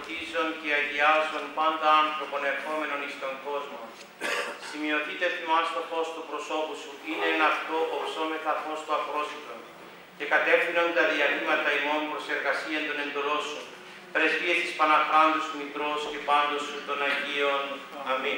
φωτίζων και αγιάζων πάντα άνθρωπον ερχόμενων εις τον κόσμο. Σημειωθείτε θυμάς το φως του προσώπου σου, είναι εν αυτό οψόμεθα φως του απρόσιτον, και κατεύθυνον τα διαλύματα ημών προς εργασίαν των εντολών σου, πρεσβείες της Παναχράντου σου Μητρός και πάντως σου των Αγίων. Αμήν.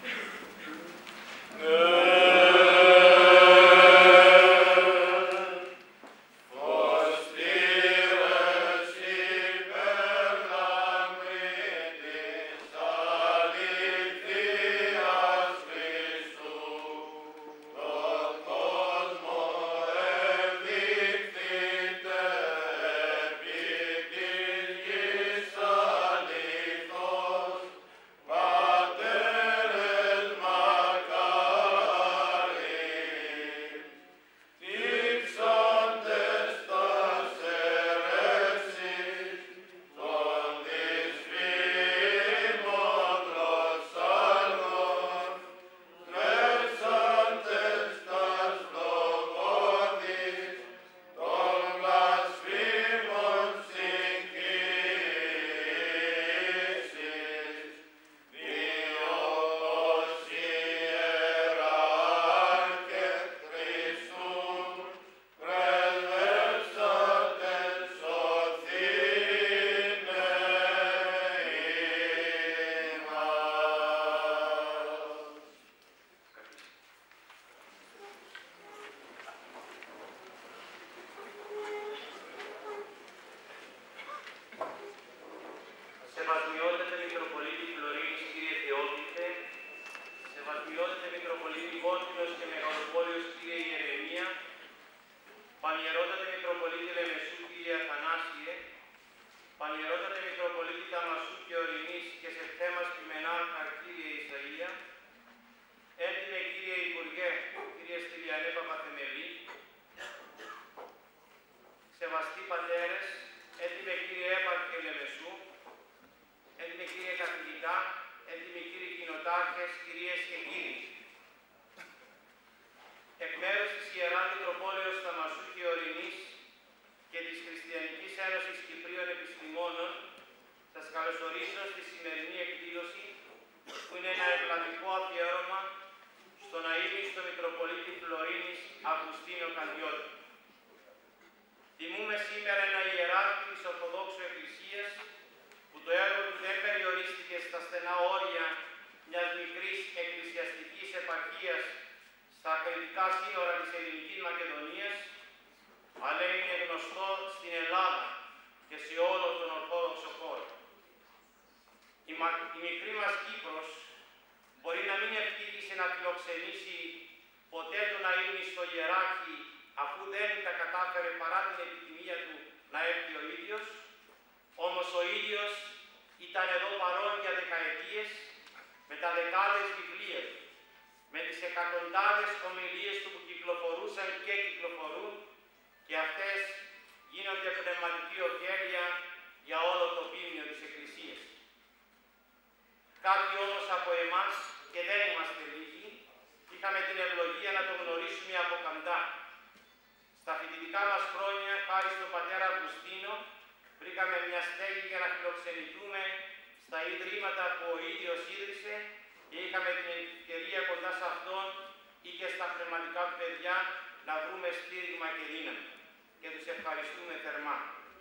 Σεβασμιότατε Μητροπολίτη Φλωρίνης, Κύριε Θεόκλητε, Σεβασμιότατε Μητροπολίτη Βότκινος και Μεγαλοπόλεως, Κύριε Ιερεμία, Πανιερότατε Μητροπολίτη Λεμεσού, Κύριε Αθανάσιε, Πανιερότατε Μητροπολίτη Ταμασού και Ορεινής και σε θέμας Πιμενάρχα, Κύριε Ισαΐα, έντιμε Κύριε Υπουργέ, Κύριε Στυλιανέ Παπαθεμελή, Σεβαστοί Πατέρες, έντιμε Κύριε Έπαρχε Λεμεσού, έντιμοι Κύριε Καθηγητά, έντιμοι Κύριοι Κοινοτάρχες, κυρίες και κύριοι. Εκ μέρους της Ιεράς Μητροπόλεως Ταμασού και Ορεινής και της Χριστιανικής Ένωσης Κυπρίων Επιστημόνων, σας καλωσορίζω στη σημερινή εκδήλωση, που είναι ένα ευλαβικό αφιέρωμα στον αείμνηστο Μητροπολίτη Φλωρίνης Αυγουστίνο Κανδιώτη. Τιμούμε σήμερα ένα ιεράρχη της Ορθοδόξου Εκκλησίας, που το έργο του δεν περιορίστηκε στα στενά όρια μιας μικρής εκκλησιαστικής επαρχίας στα ακριτικά σύνορα της Ελληνικής Μακεδονίας, αλλά είναι γνωστό στην Ελλάδα και σε όλο τον Ορθόδοξο χώρο. Η μικρή μας Κύπρος μπορεί να μην ευτύχησε να φιλοξενήσει ποτέ τον αείμνηστο ιεράρχη, αφού δεν τα κατάφερε παρά την επιθυμία του να έρθει ο ίδιος, όμως ο ίδιος ήταν εδώ παρόν για δεκαετίες, με τα δεκάδες βιβλία του, με τις εκατοντάδες ομιλίες του που κυκλοφορούσαν και κυκλοφορούν, και αυτές γίνονται πνευματική ωφέλεια για όλο το ποίμνιο της Εκκλησίας. Κάποιοι όμως από εμάς, και δεν είμαστε λίγοι, είχαμε την ευλογία να το γνωρίσουμε από κοντά. Στα φοιτητικά μας χρόνια, χάρη στον πατέρα Αυγουστίνο, βρήκαμε μια στέγη για να φιλοξενηθούμε στα ιδρύματα που ο ίδιος ίδρυσε και είχαμε την ευκαιρία κοντά σε αυτόν ή και στα πνευματικά του παιδιά να βρούμε στήριγμα και δύναμη, και τους ευχαριστούμε θερμά.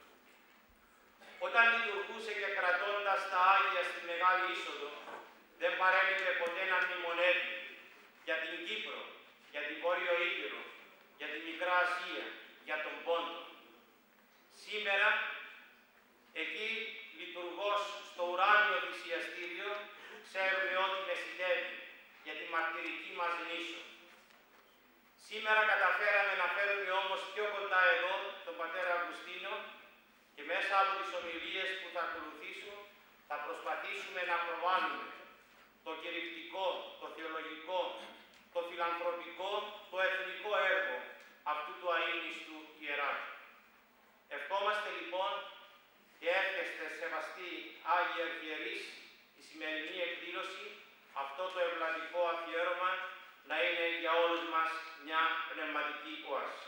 Όταν λειτουργούσε και κρατώντας τα Άγια στη Μεγάλη Είσοδο, δεν παρέλειπε ποτέ να μνημονεύει για την Κύπρο, για την Βόρειο Ήπειρο, για τη Μικρά Ασία, για τον Πόντο. Σήμερα, εκεί λειτουργός στο ουράνιο θυσιαστήριο, ξέρουμε ότι μεσητεύει για τη μαρτυρική μας νήσο. Σήμερα καταφέραμε να φέρουμε όμως πιο κοντά εδώ τον πατέρα Αυγουστίνο, και μέσα από τις ομιλίες που θα ακολουθήσουν θα προσπαθήσουμε να προβάλλουμε το κηρυκτικό, το θεολογικό, το φιλανθρωπικό, το εθνικό έργο αυτού του αείμνηστου ιεράρχη. Ευχόμαστε λοιπόν και εύχεστε σεβαστοί Άγιοι Αρχιερείς η σημερινή εκδήλωση, αυτό το ευλαβικό αφιέρωμα, να είναι για όλους μας μια πνευματική όαση.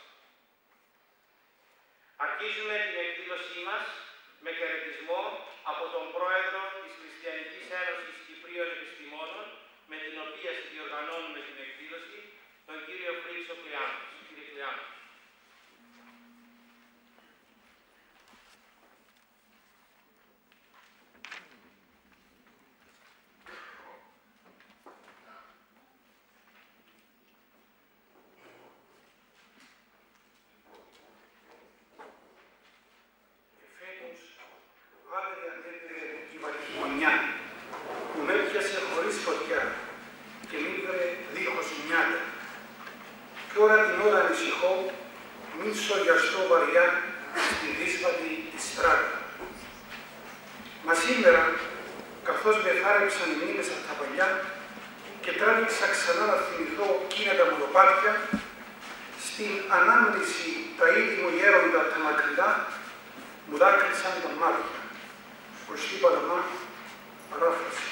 Αρχίζουμε την εκδήλωσή μας με χαιρετισμό από τον Πρόεδρο χρονιά που με έπιασε χωρίς φωτιά και μ' ήβρε δίχως νιάτα. Κι ώρα την ώρα ανησυχώ, μην σογιαστώ βαριά στη δύσβατη τη στράτα. Μα σήμερα, καθώς με θάρεψαν οι μνήμες από τα παλιά και τράβηξα ξανά να θυμηθώ εκείνα τα μονοπάτια, στην ανάμνηση τα είδη μου γέροντα τα μακριά, μου δάκρυσαν τα μάτια. Χρωστή Παναμά, παράφραση.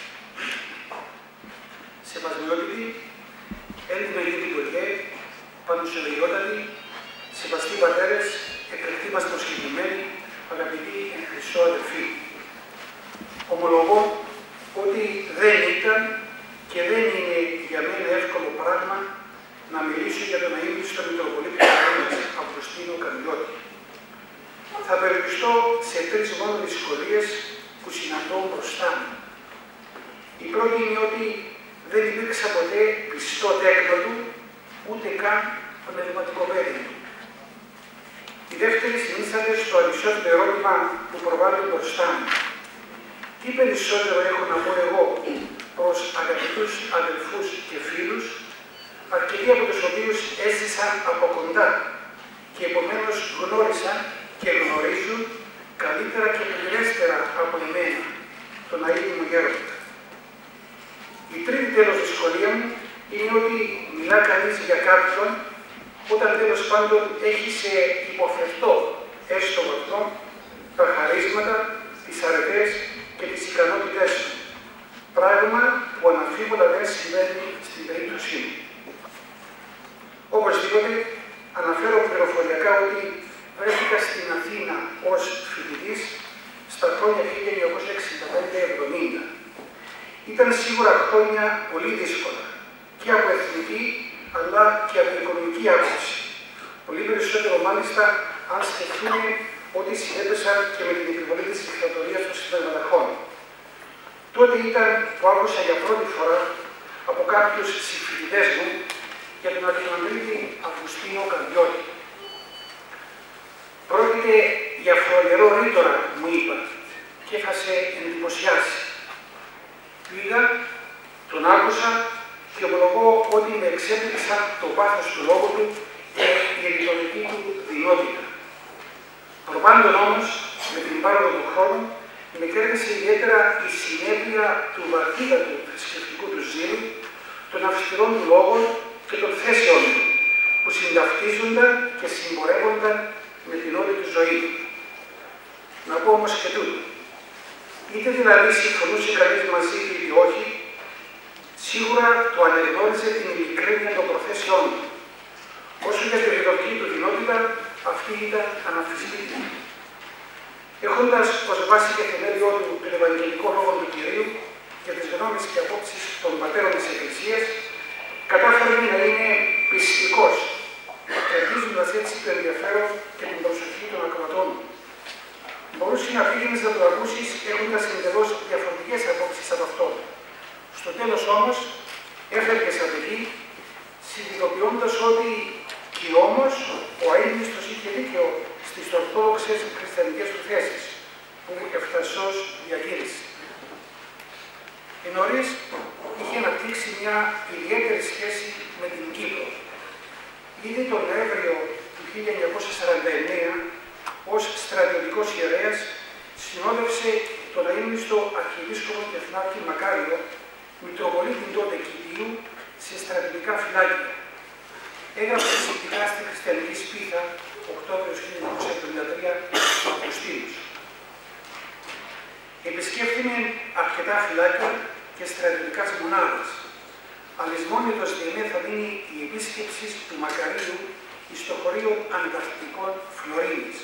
Σεβασμιότητη, έντινα γύρι Υπουργέ, πανουσιολογιότατη, σεβαστοί πατέρες, εκλεκτοί μας προσκεκλημένοι, αγαπητοί εν Χριστώ αδελφοί. Ομολογώ ότι δεν ήταν και δεν είναι για μένα εύκολο πράγμα να μιλήσω για τον αείμνηστο Μητροπολίτη της Αυγουστίνου Καρδιώτη. Θα περιοριστώ σε 3 μόνο δυσκολίες που συναντώ μπροστά μου. Η πρώτη είναι ότι δεν υπήρξα ποτέ πιστό τέκνο του, ούτε καν πνευματικό παιδί του. Η δεύτερη συνίσταται στο αλυσιότερο ερώτημα που προβάλλω μπροστά μου. Τι περισσότερο έχω να πω εγώ προς αγαπητούς αδελφούς και φίλους, αρκετοί από τους οποίους έζησαν από κοντά και επομένως γνώρισαν και γνωρίζουν καλύτερα και πληρέστερα από εμένα τον αείμνηστο γέροντα. Η τρίτη τέλος δυσκολία μου είναι ότι μιλά κανείς για κάποιον όταν τέλος πάντων έχει σε υποφερτό έστω βαθμό τα χαρίσματα, τις αρετές και τις ικανότητές του. Πράγμα που αναμφίβολα δεν συμβαίνει στην περίπτωσή μου. Οπωσδήποτε, αναφέρω πληροφοριακά ότι βρέθηκα στην Αθήνα ως φοιτητής στα χρόνια 1965-70. Ήταν σίγουρα χρόνια πολύ δύσκολα και από εθνική αλλά και από οικονομική άποψη. Πολύ περισσότερο μάλιστα αν σκεφτούμε ότι συνέπεσαν και με την επιβολή της δικτατορίας των συνταγματαρχών. Τότε ήταν που άκουσα για πρώτη φορά από κάποιους συμφοιτητές μου για τον Αρχιμανδρίτη Αυγουστίνο Καρδιώτη. Πρόκειται για φρονερό ρήτορα, μου είπα, και θα σε εντυπωσιάσει. Πήγα, τον άκουσα και ομολογώ ότι με εξέπληξα το πάθος του λόγου του και η ρητορική του δυνότητα. Προπάντων όμως, με την πάροδο του χρόνου, με κέρδισε ιδιαίτερα η συνέπεια του βαθύτατου θρησκευτικού του ζήλου, των αυστηρών του λόγων και των θέσεων του, που συνταυτίζονταν και συμπορεύονταν με την όλη του ζωή. Να πω όμως και τούτο. Είτε δηλαδή συμφωνούσε κανείς μαζί του ή όχι, σίγουρα το ανεγνώριζε την ειλικρίνεια των προθέσεών του. Όσο για τη ρητορική του δυνότητα, αυτή ήταν αναμφισβήτητη. Έχοντας ως βάση και θεμέλιό του τον Ευαγγελικό Λόγο του Κυρίου και τις γνώμες και απόψεις των πατέρων της Εκκλησίας, κατάφερε να είναι πιστικός, κερδίζοντας έτσι το ενδιαφέρον και την προσοχή των ακροατών. Μπορούσε να πήγαινες να το ακούσεις έχοντας εντελώς διαφορετικές απόψεις από αυτό. Στο τέλος όμως, έφευγες από εκεί, συνειδητοποιώντας ότι και όμως ο αείμνηστος είχε δίκαιο στις ορθόδοξες χριστιανικές του θέσεις, που ευτασσώς διακήρυσε. Νωρίς είχε αναπτύξει μια ιδιαίτερη σχέση με την Κύπρο. Ήδη τον Νοέμβριο του 1949, ως στρατιωτικός ιερέας, συνόδευσε τον αείμνηστο αρχιεπίσκοπο και εθνάρχη Μακάριο, Μητροπολίτην τότε Κηπίου, σε στρατιωτικά φυλάκια. Έγραψε σχετικά στη Χριστιανική Σπίθα, Οκτώβριος 1973, Αυγουστίνους. Επισκέφθηκε αρκετά φυλάκια και στρατιωτικά μονάδες. Αλυσμόνητος διενέ θα δίνει η επίσκεψη του Μακαρίου στο χωρίο Ανταρκτικών Φλωρίνης.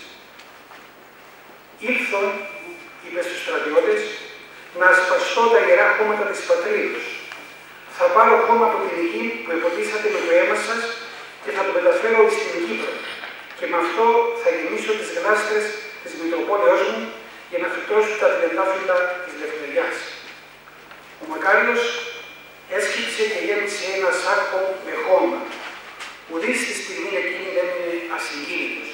Ήλθον, είπε στους στρατιώτες, να ασπαστώ τα ιερά χώματα της πατρίδος. Θα πάρω χώμα από την γη που υποτίσατε με το αίμα σας και θα το μεταφέρω στην Κύπρο. Και με αυτό θα γεμίσω τις γλάστρες της Μητροπόλεως μου για να φυτρώσουν τα τριαντάφυλλα της Λευτεριάς. Ο Μακάριος έσκυψε και γέμισε ένα σάκο με χώμα. Ουδής στη στιγμή εκείνη έμεινε ασυγκίνητος.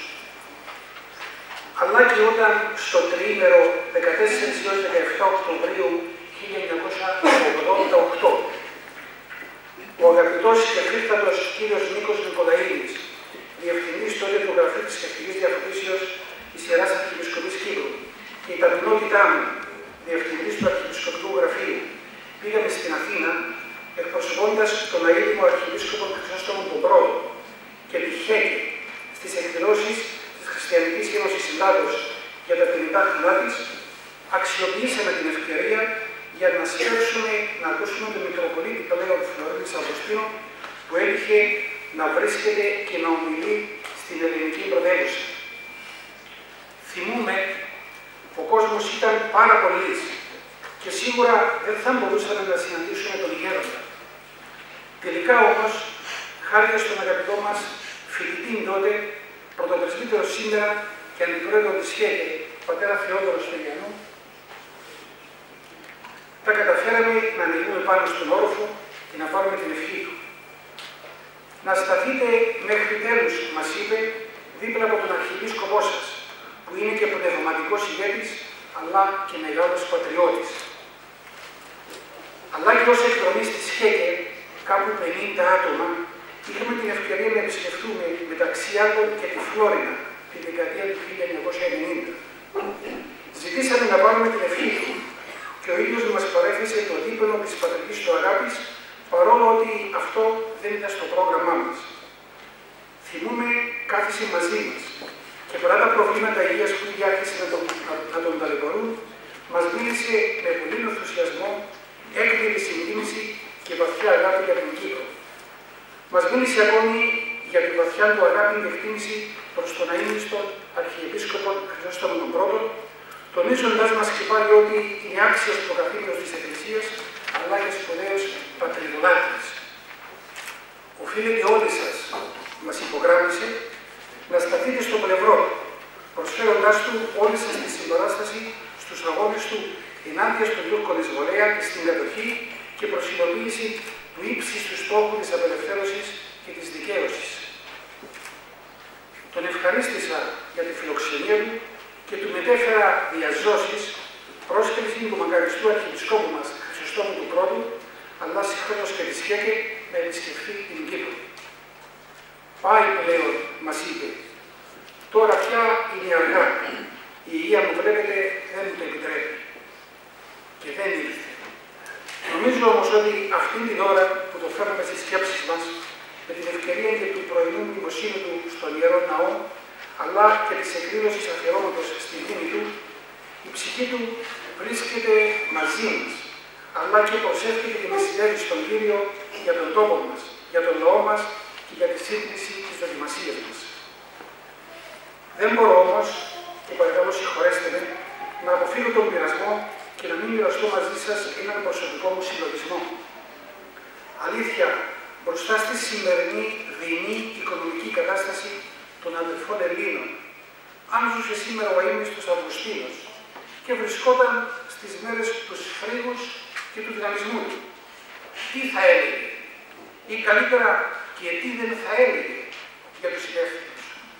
Αλλά και όταν στο τριήμερο 14 έως 17 Οκτωβρίου 1988. Ο αγαπητός και φύλατος κύριος Νίκος Νικολαίδης, διευθυντής τότε του Γραφείου της Ευτυχής Διαφωτίσεως της Ιεράς Αρχιεπισκοπής Κύπρου, και η ταπεινότητά μου, διευθυντής του Αρχιεπισκοπικού Γραφείου, πήγαμε στην Αθήνα, εκπροσωπώντας τον αείμνημο Αρχιεπίσκοπο Χρυσόστομο τον Πρώτο και τη ΧΕΚΕ στις εκδηλώσεις της Χριστιανικής Ένωσης Ελλάδος για τα 50 χρονιά της, αξιοποιήσαμε την ευκαιρία για να σπεύσουμε να ακούσουμε τον Μητροπολίτη πλέον Φλωρίνης Αυγουστίνου, που έτυχε να βρίσκεται και να ομιλεί στην ελληνική πρωτεύουσα. Θυμούμε, ο κόσμος ήταν πάρα πολύς και σίγουρα δεν θα μπορούσαμε να συναντήσουμε τον γέροντα. Τελικά όμως, χάρη στον αγαπητό μας φοιτητή τότε, πρωτοπρεσβύτερο σήμερα και αντιπρόεδρο της ΧΕΚΕ, πατέρα Θεόδωρο Στελιανού, τα καταφέραμε να ανεβούμε πάνω στον όροφο και να πάρουμε την ευχή του. Να σταθείτε μέχρι τέλους, μας είπε, δίπλα από τον Αρχιεπίσκοπό σας, που είναι και πνευματικός ηγέτης, αλλά και μεγάλος πατριώτης. Αλλά και ως εκδρομής της ΧΕΚΕ, κάπου 50 άτομα, είχαμε την ευκαιρία να επισκεφτούμε μεταξύ άλλων και τη Φλόρινα τη δεκαετία του 1990. Ζητήσαμε να πάρουμε την ευχή του και ο ίδιος μας παρέθεσε το δείπνο της πατρικής του αγάπης, παρόλο ότι αυτό δεν ήταν στο πρόγραμμά μας. Θυμούμε, κάθισε μαζί μας και παρά τα προβλήματα υγείας που ήδη άρχισε να τον ταλαιπωρούν, μας μίλησε με πολύ ενθουσιασμό, έκδηλη συγκίνηση και βαθιά αγάπη για την Κύπρο. Μας μίλησε ακόμη για τη βαθιά του αγάπη και εκτίμηση προς τον αείμνηστο Αρχιεπίσκοπο Χρυσόστομο τον Πρώτο, τονίζοντας μας και πάλι ότι είναι άξιος προκαθήλιος της Εκκλησίας, αλλά και σπουδαίος πατριδολάτρης. Οφείλετε όλοι σας, μας υπογράμμισε, να σταθείτε στο πλευρό του, προσφέροντάς του όλη σας τη συμπαράσταση στους αγώνες του ενάντια στον Τούρκο εισβολέα και στην κατοχή και προς υλοποίηση του ύψιστου στόχου της απελευθέρωσης και της δικαίωσης. Τον ευχαρίστησα για τη φιλοξενία του και του μετέφερα διαζώσεις πρόσκληση του μακαριστού Αρχιεπισκόπου μας, Χρυσοστόμου του Πρώτου, αλλά συγχρόνως και της ΧΕΚΕ, να επισκεφθεί την Κύπρο. Πάει πλέον, μας είπε. Τώρα πια είναι αργά. Η υγεία μου, βλέπετε, δεν μου το επιτρέπει. Και δεν ήρθε. Νομίζω όμως ότι αυτή την ώρα που το φέρνουμε στις σκέψεις μας, με την ευκαιρία και του πρωινού μνημοσύνου του στον Ιερό Ναό, αλλά και της εκδήλωσης αφιερώματος στη μνήμη του, η ψυχή του βρίσκεται μαζί μας, αλλά και προσεύχεται και μεσηλεύει στον Κύριο για τον τόπο μας, για τον λαό μας και για τη σύντηση της δοκιμασίας μας. Δεν μπορώ όμως, και παρακαλώ συγχωρέστε με, να αποφύγω τον πειρασμό και να μην μοιραστώ μαζί σας έναν προσωπικό μου συλλογισμό. Αλήθεια, μπροστά στη σημερινή δεινή οικονομική κατάσταση των αδελφών Ελλήνων, αν ζούσε σήμερα ο αείμνηστος Αυγουστίνος και βρισκόταν στις μέρες του φρίγους και του δυναμισμού του, τι θα έλεγε ή καλύτερα και τι δεν θα έλεγε για τους υπεύθυνους.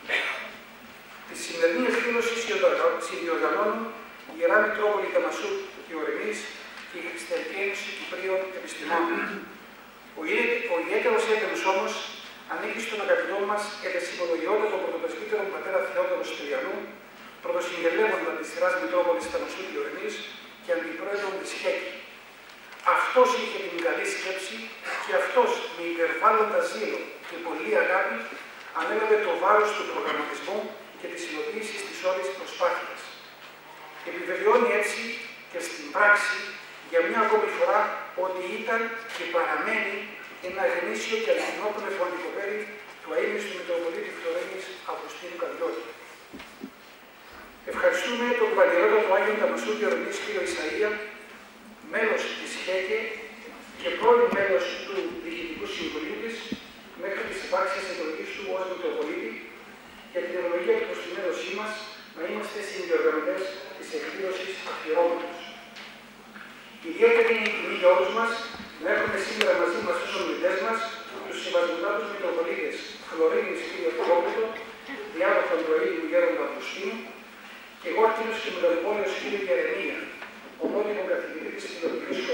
Τη σημερινή εκδήλωση συνδιοργανώνουν η Ιερά Μητρόπολη Δαμασού και Ορεινής και η Χριστιανική Ένωση Κυπρίων Επιστημόνων. Ο ιδιαίτερος έντονος όμως ανήκει στον αγαπητό μας και δεσιμολογιότατο πρωτοπρεσβύτερο πατέρα Θεόδωρο Στελιανού, πρωτοσυγγελεύοντα της Ιεράς Μητρόπολης Δαμασού και Ορεινής και αντιπρόεδρο της ΧΕΚΕ. Αυτός είχε την καλή σκέψη και αυτός με υπερβάλλοντα ζήλο και πολλή αγάπη ανέλαβε το βάρος του προγραμματισμού και της υλοποίησης της όλης προσπάθειας. Επιβεβαιώνει έτσι και στην πράξη για μια ακόμη φορά ότι ήταν και παραμένει ένα γνήσιο και αληθινό πνευματικό πέρι του αείμνηστου Μητροπολίτη Φλωρίνης Αυγουστίνου Καρδιώτη. Ευχαριστούμε τον Πανιερότατο Άγιον Δαμασού και Ορεινής κ. Ισαΐα, μέλος της ΧΕΚΕ και πρώην μέλος του Διοικητικού Συμβουλίου της, μέχρι τις υπάρξεις εκλογής του ως Μητροπολίτη, για την ευλογία και προστιμέρωσή μας να είμαστε συνδιοργανωτές της εκδήλωσης αφιερώματος. Ιδιαίτερη είναι η τιμή για όλους μας να έχουμε σήμερα μαζί μας ως ομιλητές μας τους συμβασμιωτάτους Μητροπολίτες Φλωρίνης κ. Θεόπουλο, διάδοχον του Αείμνου Γέροντα Αυγουστίνου και Γόρκινος και Μητροπόλεως κ. Γερεμία, ομότιμο καθηγητή της Φιλολογικής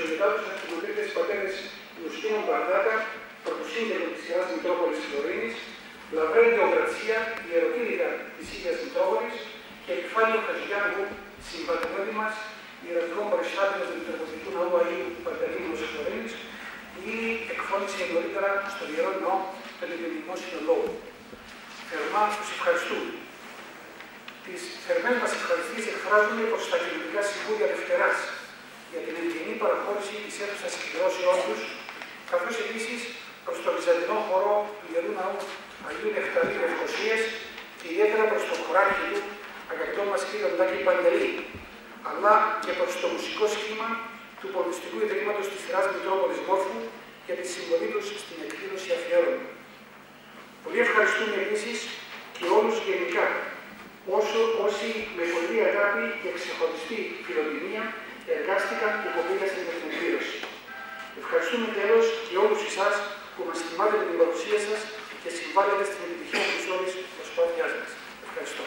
προσωπικά τους αρχιμανδρίτες πατέρες Ιουστίνου Μπαρδάκα, πρωτοσύγγελο της Ιεράς Μητρόπολης Φλωρίνης, Λαβρέντιο Γρατσία, ιεροκήρυκα της ίδιας Μητρόπολης και Επιφάνιο Χατζηγιάννου, συμβατευότη μας, ιερατικών παριστάτων του Μητροπολιτικού Ναού Αγίου Παντελήμωνος Φλωρίνης, που ήδη εκφώνησε νωρίτερα στον Ιερό Ναό τον Δημόσιο Λόγο. Θερμά τους ευχαριστούμε. Τις θερμές μας ευχαριστίες εκφράζουμε προς τα Κοινωνικά Συμβούλια Δευτεράς για την ευγενή παραχώρηση της αίθουσας εκδηλώσεών τους, καθώς επίσης προς το Βυζαντινό χορό του Ιερού Ναού Αγίου Νεκταρίου Ευκοσίας και ιδιαίτερα προς το χωράκι του, αγαπητό μας κύριο Τάκη Παντελή, αλλά και προς το μουσικό σχήμα του Πολιτιστικού Ιδρύματος της Ιεράς Μητρόπολης Μόρφου για τη συμβολή τους στην εκδήλωση αφιέρωμα. Πολύ ευχαριστούμε επίσης και όλους γενικά, όσοι με πολλή αγάπη και ξεχωριστή φιλοτιμία εργάστηκαν και υποβίβασαν με την εκδήλωση. Ευχαριστούμε τέλος και όλους εσάς που μας τιμάτε με την παρουσία σας και συμβάλλετε στην επιτυχία της όλης προσπάθειάς μας. Ευχαριστώ.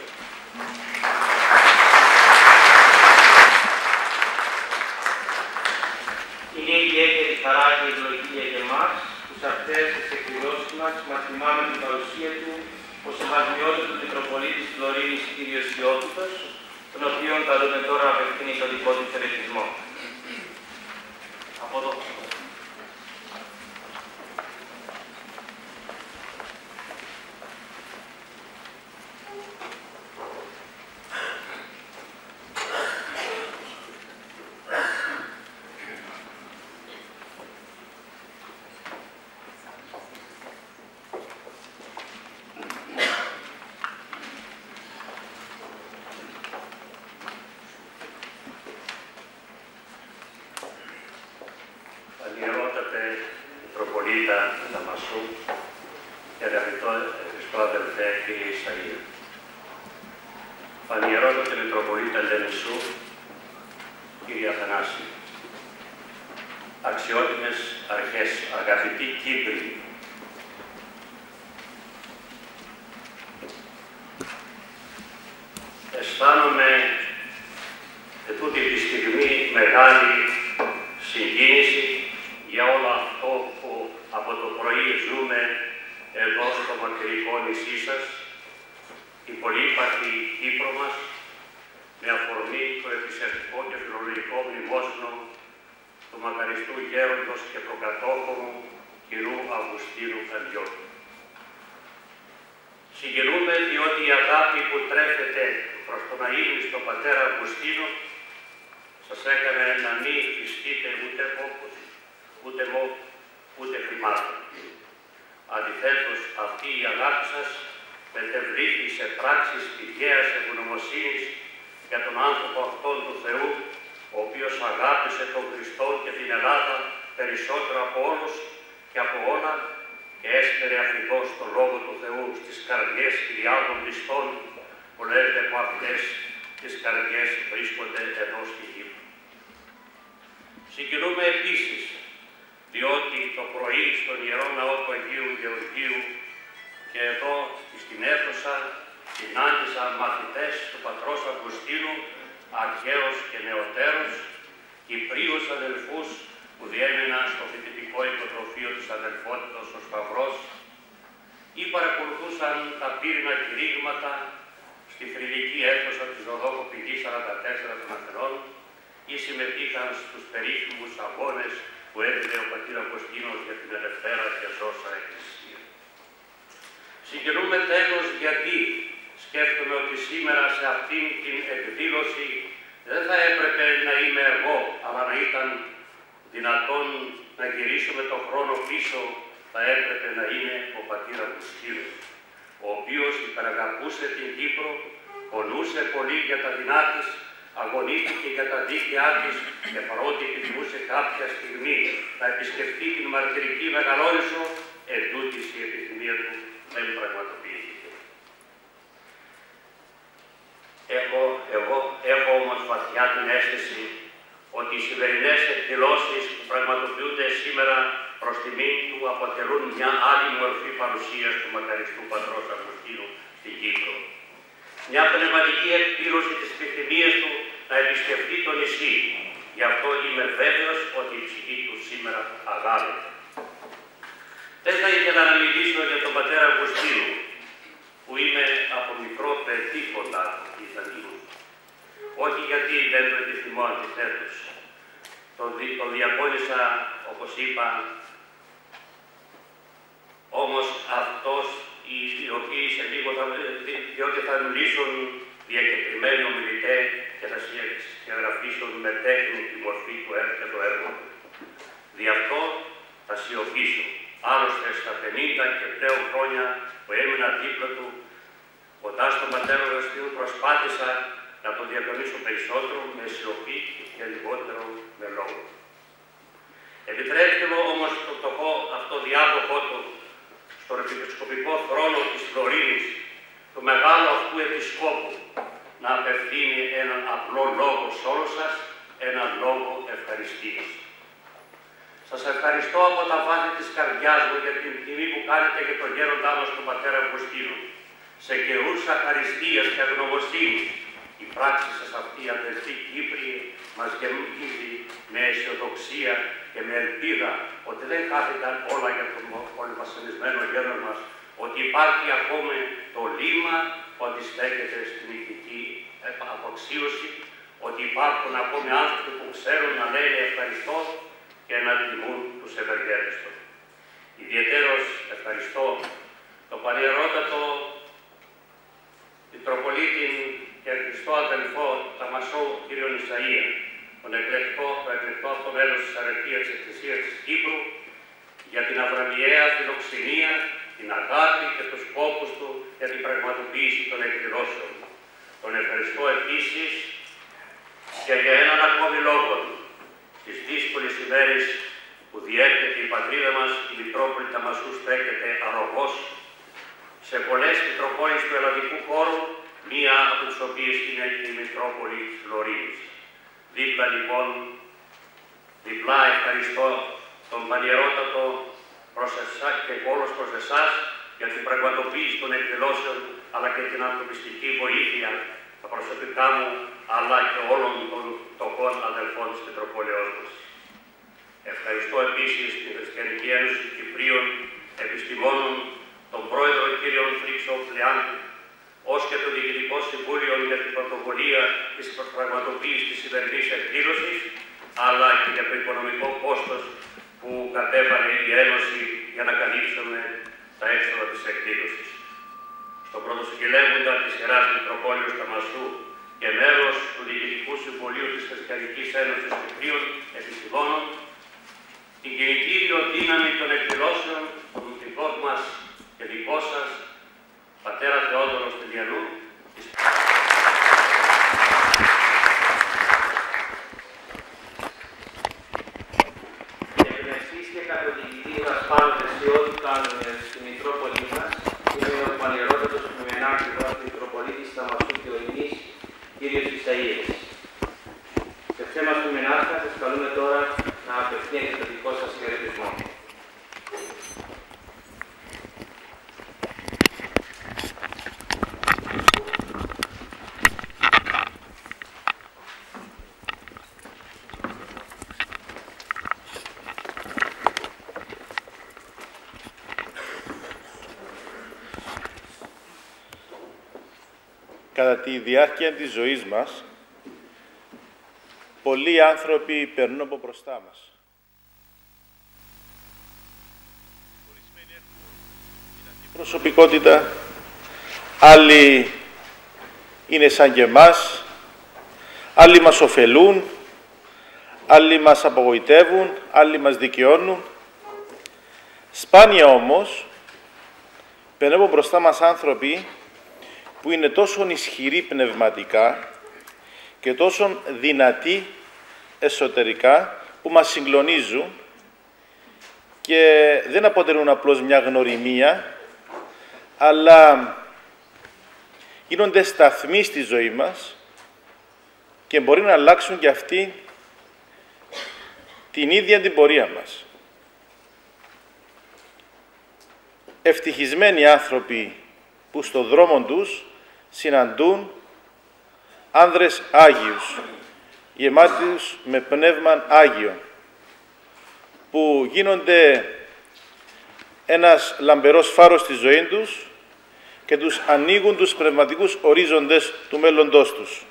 Είναι ιδιαίτερη χαρά και ευλογία για εμάς που σε αυτές τις εκδηλώσεις μας τιμάμε την παρουσία του ο Σεβασμιότατος Μητροπολίτης Φλωρίνης Κύριος Θεότουτος, τον οποίον καλούμε τώρα να απευθύνει το δικό του χαιρετισμό. Από εδώ. Αξιότιμες αρχές, αγαπητοί Κύπροι, αισθάνομαι τούτη τη στιγμή μεγάλη συγκίνηση για όλο αυτό που από το πρωί ζούμε εδώ στο μακρικό νησί σας, η πολύπαθη Κύπρο μας, με αφορμή το εκκλησιαστικό και φιλολογικό μνημόσυνο του μακαριστού γέροντος και προκατόχωρου κ. Αυγουστίνου Καρδιώτου. Συγκινούμε διότι η αγάπη που τρέφεται προς τον αείμνηστο πατέρα Αυγουστίνο σας έκανε να μην πιστείτε ούτε φόβος, ούτε μόχ, ούτε χρημάτων. Αντιθέτως, αυτή η αγάπη σας μετεβλήθη σε πράξεις πηγαίας ευγνωμοσύνης για τον άνθρωπο αυτόν του Θεού, ο οποίος αγάπησε τον Χριστό και την Ελλάδα περισσότερο από όλους και από όλα και έσπερε αφηγός τον Λόγο του Θεού στις καρδιές χιλιάδων πιστών που λέγεται από αυτές τις καρδιές βρίσκονται εδώ στη Κύπρο. Συγκινούμε επίσης διότι το πρωί στον Ιερό Ναό του Αγίου Γεωργίου και εδώ στην αίθουσα συνάντησα μαθητές του πατρός Αυγουστίνου, αρχαίους και νεωτέρους, Κυπρίους αδελφούς που διέμεναν στο φοιτητικό υποτροφείο της αδελφότητος ο Σταυρός ή παρακολουθούσαν τα πύρνα κηρύγματα στη θρυλική αίθουσα της Οδόκου Πηγής 44 των Αθηνών ή συμμετείχαν στους περίφημους αγώνες που έδινε ο πατήρ Αυγουστίνος για την ελευθέρα και σώσα εκκλησία. Συγκινούμε τέλος γιατί σκέφτομαι ότι σήμερα σε αυτήν την εκδήλωση δεν θα έπρεπε να είμαι εγώ, αλλά να ήταν δυνατόν να γυρίσουμε τον χρόνο πίσω, θα έπρεπε να είναι ο πατήρ Αυγουστίνος, ο οποίος υπεραγαπούσε την Κύπρο, πονούσε πολύ για τα δεινά της, αγωνίστηκε για τα δίκαιά της και παρότι επιθυμούσε κάποια στιγμή να επισκεφτεί την μαρτυρική Μεγαλόνισσο, εντούτοις η επιθυμία του δεν πραγματοποιήθηκε. Εγώ έχω όμως βαθιά την αίσθηση ότι οι σημερινές εκδηλώσεις που πραγματοποιούνται σήμερα προς τιμήν του αποτελούν μια άλλη μορφή παρουσίας του μακαριστού πατρός Αυγουστίνου στην Κύπρο. Μια πνευματική εκπλήρωση της επιθυμίας του να επισκεφτεί το νησί, Γι' αυτό είμαι βέβαιος ότι η ψυχή του σήμερα αγάπηται. Δεν θα ήθελα να μιλήσω για τον πατέρα Αυγουστίνου, που είμαι από μικρό περτύχοντα ηθανίου. Όχι γιατί δεν το επιθυμώ, αντιθέτως. Το διακόνησα, όπως είπα, όμως αυτός οι οποίοι σε λίγο διότι θα μιλήσουν διακεκριμένοι ομιλητές και θα συγγραφήσουν με τέχνη τη μορφή του και το έργο του. Δι' αυτό θα σιωπήσω. Άλλωστε στα 50 και πλέον χρόνια που έμεινα δίπλα του, κοντά στον πατέρα Αυγουστίνου, προσπάθησα να τον διακονήσω περισσότερο με σιωπή και λιγότερο με λόγο. Επιτρέψτε μου όμως το φτωχό αυτό διάδοχό του στον επισκοπικό θρόνο της Φλωρίνης, του μεγάλου αυτού επισκόπου, να απευθύνει έναν απλό λόγο σε όλους σας, έναν λόγο ευχαριστίας. Σας ευχαριστώ από τα βάθη της καρδιάς μου για την τιμή που κάνετε για τον γέροντά μας τον πατέρα Αυγουστίνου. Σε καιρούς ευχαριστίας και ευγνωμοσύνης, η πράξη σας αυτή, αδελφοί Κύπριοι, μας γεμίζει με αισιοδοξία και με ελπίδα ότι δεν χάθηκαν όλα για τον πολυβασανισμένο γέρον μας, ότι υπάρχει ακόμη το λίμα που αντιστέκεται στην ηθική αποξίωση, ότι υπάρχουν ακόμη άνθρωποι που ξέρουν να λένε ευχαριστώ και να τιμούν τους ευεργέτες του. Ιδιαιτέρως ευχαριστώ το πανιερότατο Μητροπολίτη και Χριστό αδελφό Ταμασό κ. Ισαΐα, τον εκλεκτό αυτό μέλος της Αρετίας της Εκκλησίας της Κύπρου, για την αβραμιαία φιλοξενία, την αγάπη και τους σκόπους του για την πραγματοποίηση των εκδηλώσεων. Τον ευχαριστώ επίσης και για έναν ακόμη λόγο, τις δύσκολες ημέρες που διέρχεται η πατρίδα μας, η Μητρόπολη Ταμασού στέκεται αρρωγός σε πολλές μητροπόλεις του ελλαδικού χώρου, μία από τις οποίες είναι η Μητρόπολη Φλωρίνης. Δίπλα λοιπόν, διπλά ευχαριστώ τον πανιερότατο προς εσάς και όλους προς εσάς για την πραγματοποίηση των εκδηλώσεων αλλά και την ανθρωπιστική βοήθεια τα προσωπικά μου αλλά και όλων των φτωχών αδελφών της Μητροπόλεως μας. Ευχαριστώ επίσης την Χριστιανική Ένωση Κυπρίων Επιστημόνων, τον πρόεδρο κ. Φρίξο Φλιάντη, ως και το Διοικητικό Συμβούλιο για την πρωτοβουλία της πραγματοποίησης της σημερινής εκδήλωσης, αλλά και για το οικονομικό κόστος που κατέβαλε η Ένωση για να καλύψουμε τα έξοδα της εκδήλωσης. Στον πρωτοσυγγελεύοντα της Ιεράς Μητροπόλεως Ταμασού και μέλος του Διοικητικού Συμβουλίου της Χριστιανικής Ένωσης Κυπρίων Επιστημόνων, την κινητήριο δύναμη των εκδηλώσεων των δικών μας και δικό σας, πατέρα Θεόδωρο Στυλιανού, εμπνευστής και καθοδηγητής πάνω θεσιών κάνουμε στη Μητρόπολη μας, είναι ο πανιερότατος Μεμενάρχητος Μητροπολίτης Ταμασού και Ορεινής, κύριος Ισαΐας. Σε θέμα του Μενάρχα, σας καλούμε τώρα να απευθύνετε το δικό σας χαιρετισμό. Κατά τη διάρκεια της ζωής μας, πολλοί άνθρωποι περνούν από μπροστά μας. Ορισμένοι έχουν δυνατή προσωπικότητα, άλλοι είναι σαν και εμάς, άλλοι μας ωφελούν, άλλοι μας απογοητεύουν, άλλοι μας δικαιώνουν. Σπάνια όμως, περνούν από μπροστά μας άνθρωποι που είναι τόσο ισχυροί πνευματικά και τόσο δυνατοί εσωτερικά που μας συγκλονίζουν και δεν αποτελούν απλώς μια γνωριμία, αλλά γίνονται σταθμοί στη ζωή μας και μπορεί να αλλάξουν και αυτοί την ίδια την πορεία μας. Ευτυχισμένοι άνθρωποι που στον δρόμο τους συναντούν άνδρες Άγιους, γεμάτους με πνεύμα Άγιο, που γίνονται ένας λαμπερός φάρος στη ζωή τους και τους ανοίγουν τους πνευματικούς ορίζοντες του μέλλοντός τους.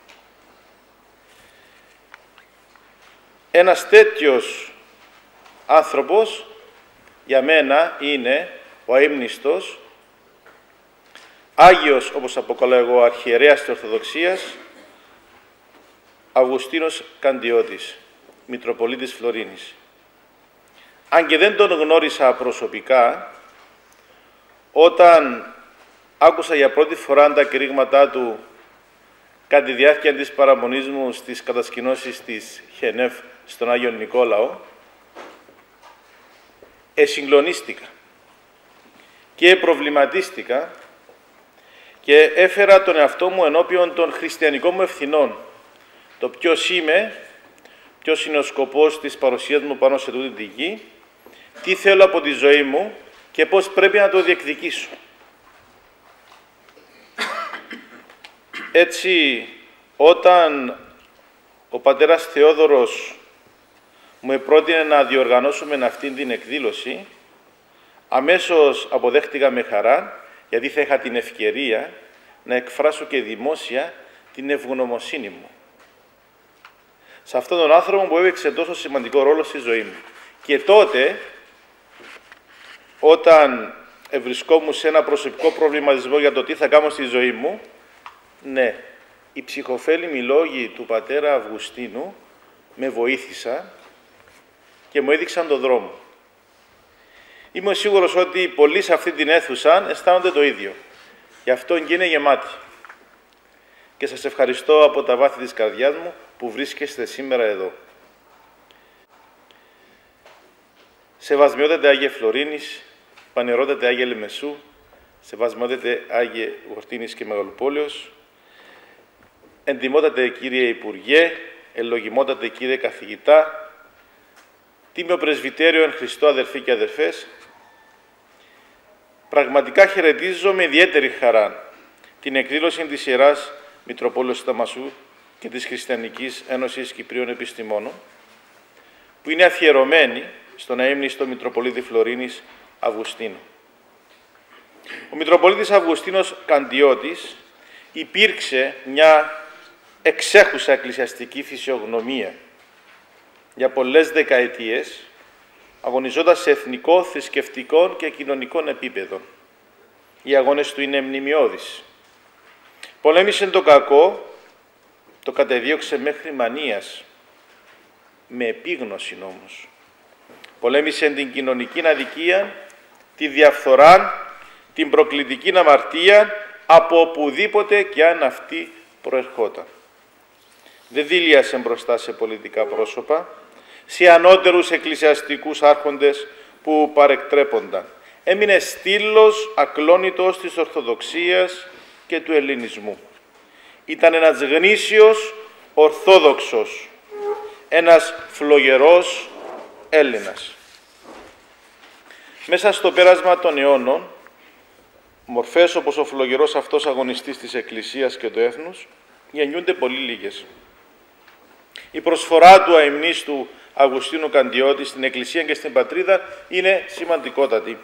Ένας τέτοιος άνθρωπος για μένα είναι ο αείμνηστος, Άγιος, όπως αποκαλώ εγώ, αρχιερέας της Ορθοδοξίας, Αυγουστίνος Καντιώτης, Μητροπολίτης Φλωρίνης. Αν και δεν τον γνώρισα προσωπικά, όταν άκουσα για πρώτη φορά τα κηρύγματά του κατά τη διάρκεια της παραμονής μου στις κατασκηνώσεις της Χενέφ στον Άγιο Νικόλαο, εσυγκλονίστηκα και προβληματίστηκα και έφερα τον εαυτό μου ενώπιον των χριστιανικών μου ευθυνών. Το ποιος είμαι, ποιος είναι ο σκοπός της παρουσίας μου πάνω σε τούτη τη γη, τι θέλω από τη ζωή μου και πώς πρέπει να το διεκδικήσω. Έτσι, όταν ο πατέρας Θεόδωρος μου πρότεινε να διοργανώσουμε αυτήν την εκδήλωση, αμέσως αποδέχτηκα με χαρά, γιατί θα είχα την ευκαιρία να εκφράσω και δημόσια την ευγνωμοσύνη μου σε αυτόν τον άνθρωπο που έπαιξε τόσο σημαντικό ρόλο στη ζωή μου. Και τότε, όταν βρισκόμουν σε ένα προσωπικό προβληματισμό για το τι θα κάνω στη ζωή μου, ναι, οι ψυχοφέλιμοι λόγοι του πατέρα Αυγουστίνου με βοήθησαν και μου έδειξαν τον δρόμο. Είμαι σίγουρος ότι πολλοί σε αυτή την αίθουσα αισθάνονται το ίδιο. Γι' αυτό και είναι γεμάτη. Και σας ευχαριστώ από τα βάθη της καρδιάς μου που βρίσκεστε σήμερα εδώ. Σεβασμιότατε Άγιε Φλωρίνης, πανερότατε Άγιε Λεμεσού, σεβασμιότατε Άγιε Γορτίνης και Μεγαλοπόλεως, εντιμότατε Κύριε Υπουργέ, ευλογημότατε Κύριε Καθηγητά, τίμιο Πρεσβυτέριο εν Χριστώ αδερφοί και αδερφές, πραγματικά χαιρετίζω με ιδιαίτερη χαρά την εκδήλωση της Ιεράς Μητροπόλεως Δαμασσού και της Χριστιανικής Ένωσης Κυπρίων Επιστημόνων, που είναι αφιερωμένη στον αείμνηστο Μητροπολίτη Φλωρίνης Αυγουστίνου. Ο Μητροπολίτης Αυγουστίνος Καντιώτης υπήρξε μια εξέχουσα εκκλησιαστική φυσιογνωμία. Για πολλές δεκαετίες αγωνιζόταν σε εθνικό, θρησκευτικό και κοινωνικό επίπεδο. Οι αγώνες του είναι μνημειώδεις. Πολέμησε το κακό, το κατεδίωξε μέχρι μανίας, με επίγνωση όμως. Πολέμησε την κοινωνική αδικία, τη διαφθορά, την προκλητική αμαρτία, από οπουδήποτε και αν αυτή προερχόταν. Δεν δίλιασε μπροστά σε πολιτικά πρόσωπα, σε ανώτερους εκκλησιαστικούς άρχοντες που παρεκτρέπονταν. Έμεινε στήλος ακλόνητος της Ορθοδοξίας και του Ελληνισμού. Ήταν ένας γνήσιος Ορθόδοξος, ένας φλογερός Έλληνας. Μέσα στο πέρασμα των αιώνων, μορφές όπως ο φλογερός αυτός αγωνιστής της Εκκλησίας και του έθνους γεννιούνται πολύ λίγες. Η προσφορά του αειμνήστου Αυγουστίνου Καντιώτη στην Εκκλησία και στην πατρίδα είναι σημαντικότατη.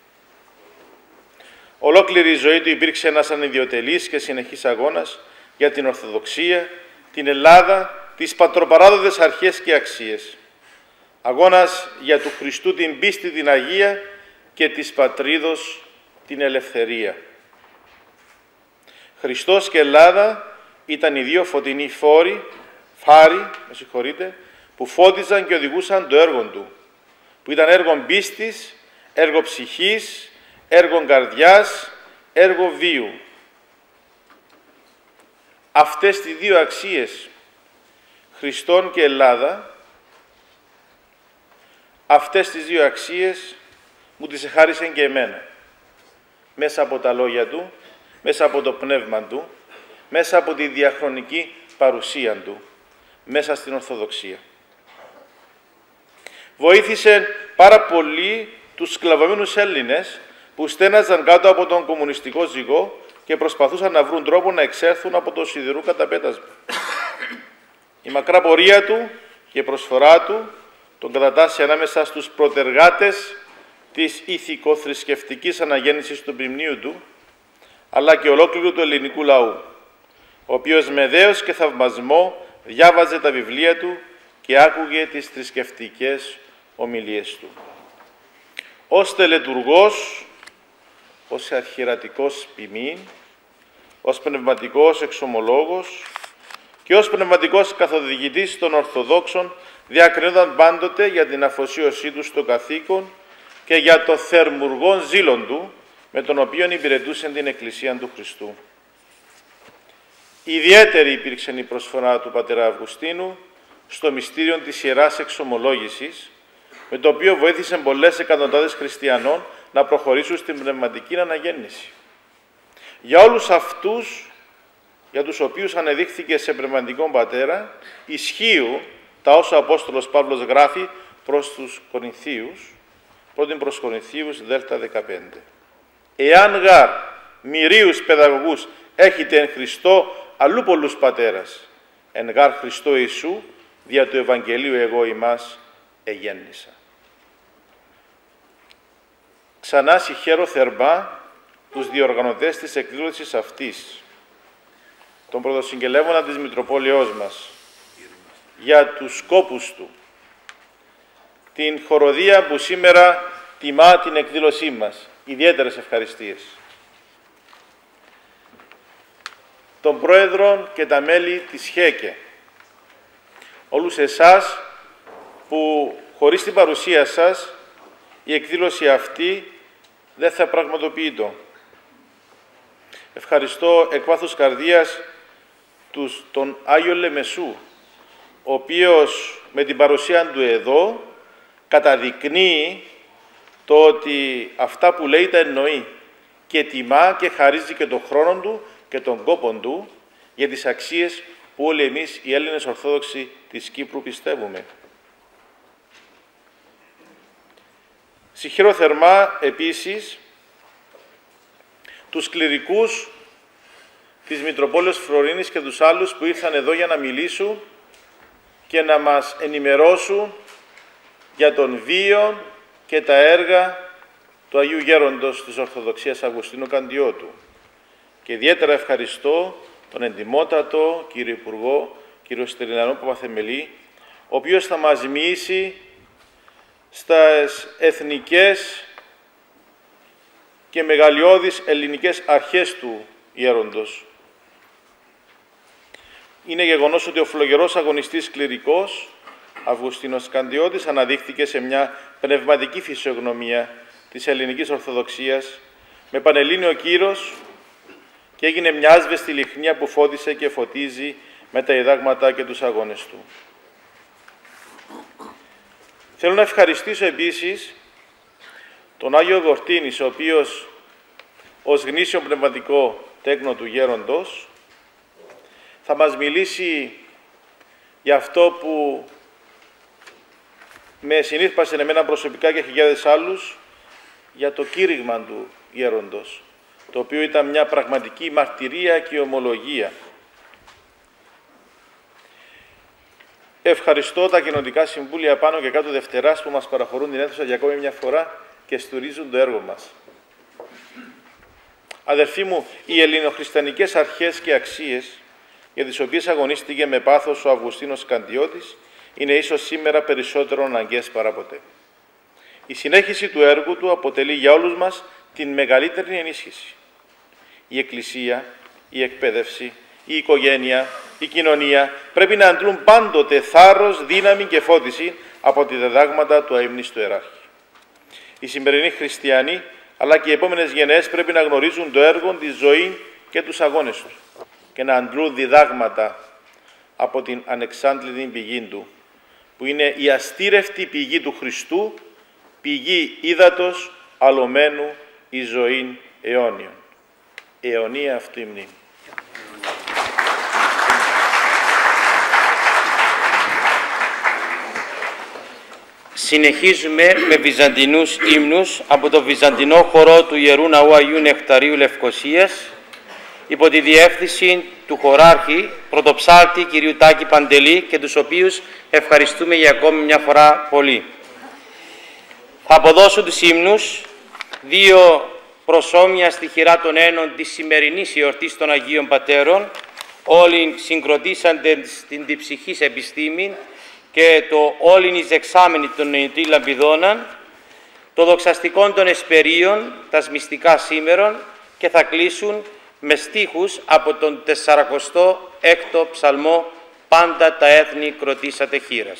Ολόκληρη η ζωή του υπήρξε ένας ανιδιοτελής και συνεχής αγώνας για την Ορθοδοξία, την Ελλάδα, τις πατροπαράδοτες αρχές και αξίες. Αγώνας για του Χριστού την πίστη, την Αγία και της πατρίδος την ελευθερία. Χριστός και Ελλάδα ήταν οι δύο φωτεινοί φάροι, που φώτιζαν και οδηγούσαν το έργο του, που ήταν έργο πίστης, έργο ψυχής, έργο καρδιάς, έργο βίου. Αυτές τις δύο αξίες, Χριστόν και Ελλάδα, αυτές τις δύο αξίες μου τις εχάρισε και εμένα, μέσα από τα λόγια του, μέσα από το πνεύμα του, μέσα από τη διαχρονική παρουσία του, μέσα στην Ορθοδοξία. Βοήθησε πάρα πολύ τους σκλαβωμένους Έλληνες που στέναζαν κάτω από τον κομμουνιστικό ζυγό και προσπαθούσαν να βρουν τρόπο να εξέλθουν από το σιδηρού καταπέτασμα. Η μακρά πορεία του και η προσφορά του τον κατατάσσει ανάμεσα στους προτεργάτες της ηθικο-θρησκευτικής αναγέννησης του μνημείου του, αλλά και ολόκληρου του ελληνικού λαού, ο οποίος με δέος και θαυμασμό διάβαζε τα βιβλία του και άκουγε τις θρησκευτικές ομιλίες του. Ως τελετουργός, ως αρχιερατικός ποιμήν, ως πνευματικός εξομολόγος και ως πνευματικός καθοδηγητής των Ορθοδόξων διακρινόταν πάντοτε για την αφοσίωσή του στο καθήκον και για το θερμουργόν ζήλον του, με τον οποίο υπηρετούσε την Εκκλησία του Χριστού. Ιδιαίτερη υπήρξε η προσφορά του πατέρα Αυγουστίνου στο μυστήριο της Ιεράς Εξομολόγησης, με το οποίο βοήθησε πολλές εκατοντάδες χριστιανών να προχωρήσουν στην πνευματική αναγέννηση. Για όλους αυτούς, για τους οποίους ανεδείχθηκε σε πνευματικό πατέρα, ισχύουν τα όσα ο Απόστολος Παύλος γράφει προς τους Κορινθίους, 1 προς Κορινθίους, Δέλτα 15. Εάν γάρ μυρίους παιδαγωγούς έχετε εν Χριστώ αλλού πολλούς πατέρας, εν γάρ Χριστό Ιησού, δια του Ευαγγελίου εγώ ημάς εγέννησα. Ξανά συγχαίρω θερμά τους διοργανωτές της εκδήλωσης αυτής, τον πρωτοσυγγελεύωνα της Μητροπόλεως μας, για τους σκόπους του, την χοροδία που σήμερα τιμά την εκδήλωσή μας. Ιδιαίτερες ευχαριστίες. Τον Πρόεδρο και τα μέλη της ΧΕΚΕ, όλους εσάς που χωρίς την παρουσία σας η εκδήλωση αυτή δεν θα πραγματοποιείται. Ευχαριστώ εκ βάθους καρδίας τον Άγιο Λεμεσού, ο οποίος με την παρουσία του εδώ καταδεικνύει το ότι αυτά που λέει τα εννοεί και τιμά και χαρίζει και τον χρόνο του και τον κόπο του για τις αξίες που όλοι εμείς οι Έλληνες Ορθόδοξοι της Κύπρου πιστεύουμε. Συγχαίρω θερμά επίσης τους κληρικούς της Μητροπόλεως Φλωρίνης και τους άλλους που ήρθαν εδώ για να μιλήσουν και να μας ενημερώσουν για τον βίο και τα έργα του Αγίου Γέροντος της Ορθοδοξίας Αυγουστίνου Καντιώτου. Και ιδιαίτερα ευχαριστώ τον εντιμότατο κύριο Υπουργό, κύριο Στερινανό Παπαθεμελή, ο οποίος θα μας μοιήσει στις εθνικές και μεγαλειώδεις ελληνικές αρχές του γέροντος. Είναι γεγονός ότι ο φλογερός αγωνιστής κληρικός Αυγουστίνος Καντιώτης αναδείχθηκε σε μια πνευματική φυσιογνωμία της ελληνικής Ορθοδοξίας με πανελλήνιο κύρος και έγινε μια άσβεστη λιχνία που φώτισε και φωτίζει με τα διδάγματα και τους αγώνες του. Θέλω να ευχαριστήσω επίσης τον Άγιο Γορτίνης, ο οποίος ως γνήσιο πνευματικό τέκνο του γέροντος θα μας μιλήσει για αυτό που με συνήθπασε εμένα προσωπικά και χιλιάδες άλλους, για το κήρυγμα του γέροντος, το οποίο ήταν μια πραγματική μαρτυρία και ομολογία. Ευχαριστώ τα κοινοτικά συμβούλια πάνω και κάτω Δευτεράς που μας παραχωρούν την αίθουσα για ακόμη μια φορά και στηρίζουν το έργο μας. Αδερφοί μου, οι ελληνοχριστιανικές αρχές και αξίες για τις οποίες αγωνίστηκε με πάθος ο Αυγουστίνος Καντιώτης είναι ίσως σήμερα περισσότερο αναγκαίες παρά ποτέ. Η συνέχιση του έργου του αποτελεί για όλους μας την μεγαλύτερη ενίσχυση. Η Εκκλησία, η εκπαίδευση, η οικογένεια, η κοινωνία πρέπει να αντλούν πάντοτε θάρρος, δύναμη και φώτιση από τη διδάγματα του αείμνηστου ιεράρχη. Οι σημερινοί χριστιανοί αλλά και οι επόμενες γενναίες πρέπει να γνωρίζουν το έργο, τη ζωή και τους αγώνες του και να αντλούν διδάγματα από την ανεξάντλητη πηγή του, που είναι η αστήρευτη πηγή του Χριστού, πηγή ύδατος αλωμένου εις ζωήν αιώνιον. Αιωνία αυτή η μνήμη. Συνεχίζουμε με βυζαντινούς ύμνους από το βυζαντινό χορό του Ιερού Ναού Αγίου Νεκταρίου Λευκωσίας. υπό τη διεύθυνση του χωράρχη πρωτοψάλτη κ. Τάκη Παντελή και τους οποίους ευχαριστούμε για ακόμη μια φορά πολύ. Θα αποδώσω τους ύμνους, δύο προσώμια στη χειρά των ένων της σημερινής εορτής των Αγίων Πατέρων, όλοι συγκροτήσαντε στην διψυχής επιστήμη και το όλην εις εξάμενη των νοητή λαμπιδόναν, το δοξαστικόν των εσπερίων, τα μυστικά σήμερον και θα κλείσουν με στίχους από τον 46ο ψαλμό «Πάντα τα έθνη κροτήσατε χείρας».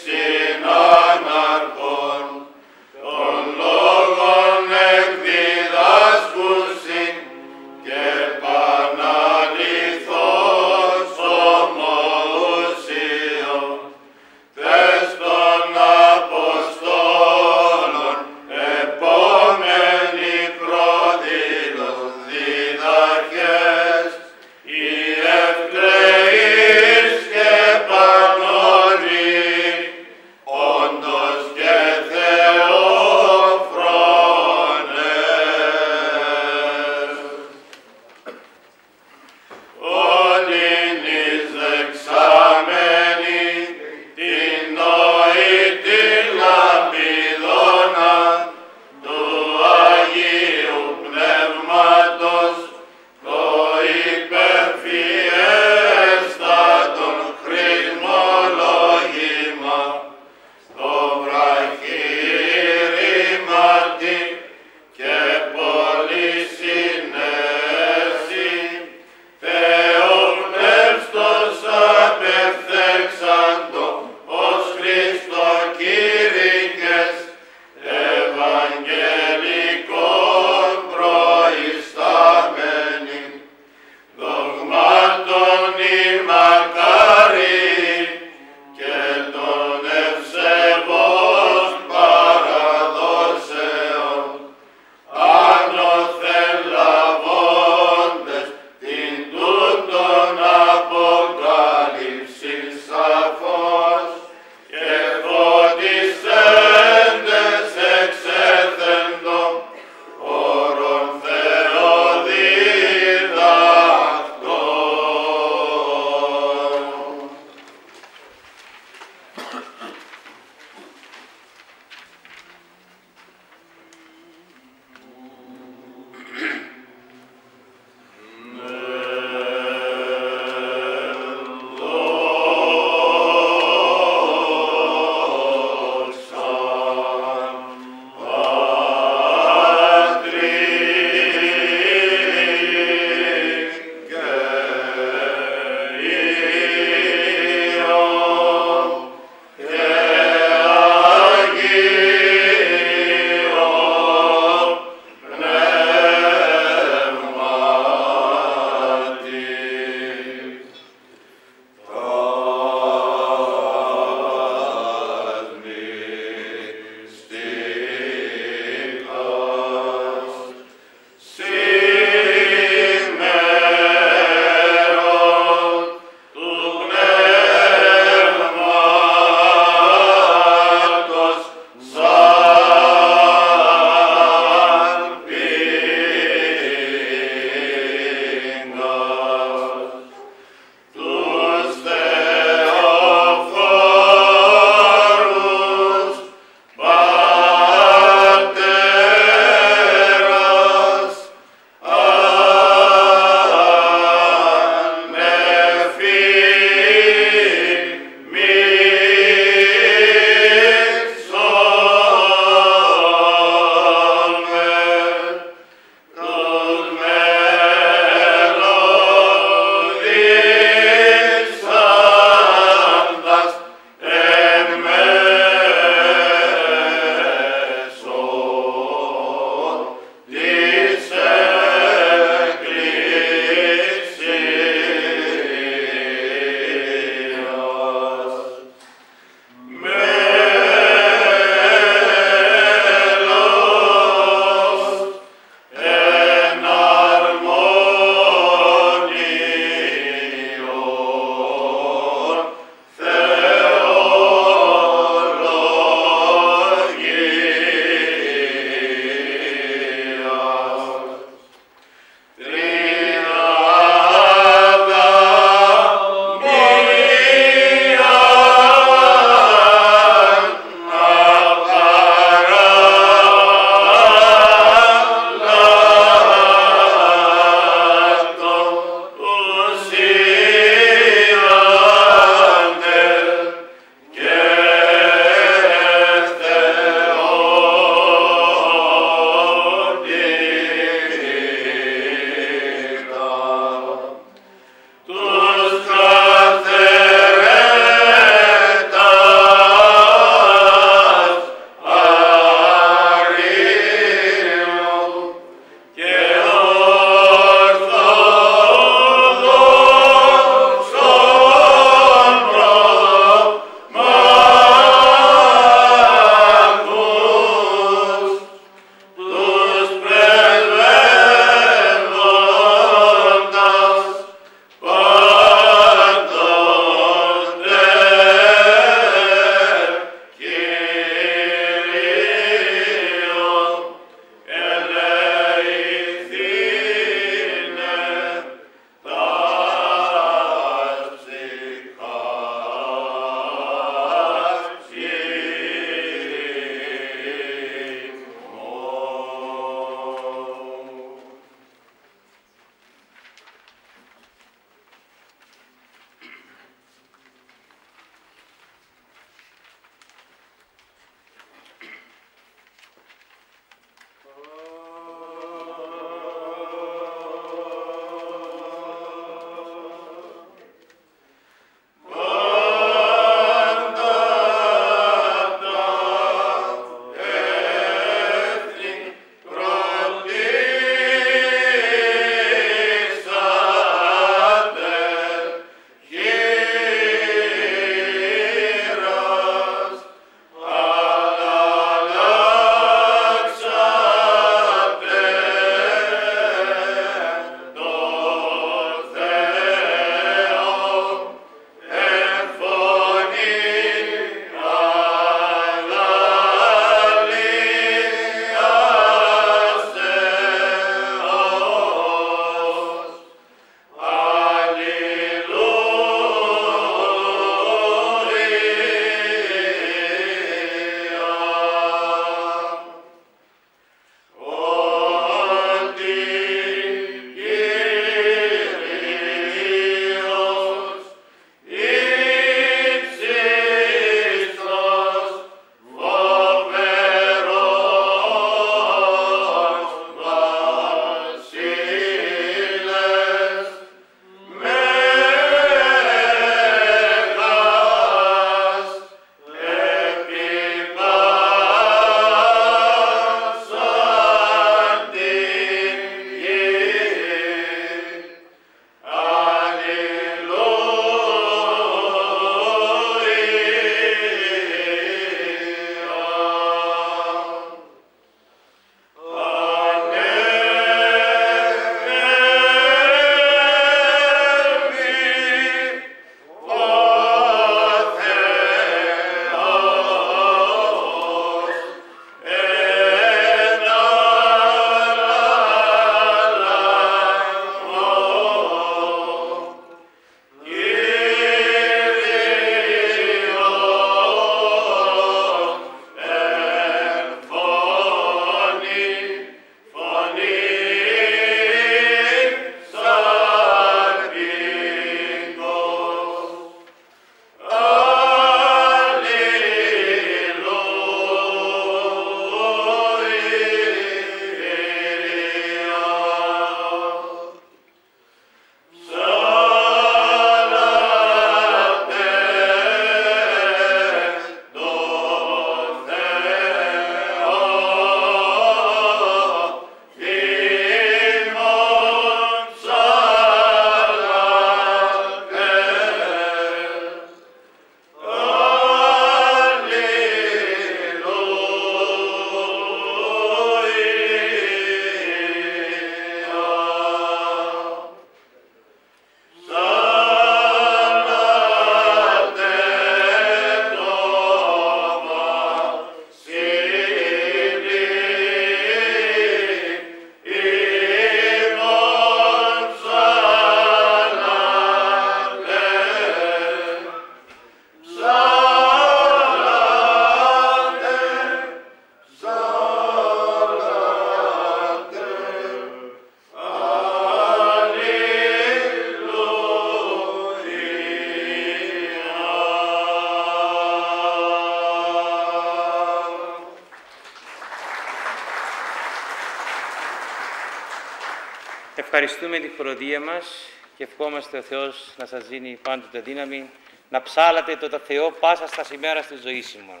ευχαριστούμε τη χοροδία μας και ευχόμαστε ο Θεός να σας δίνει πάντοτε δύναμη να ψάλατε το Θεό πάσα στα ημέρα της ζωής ημών.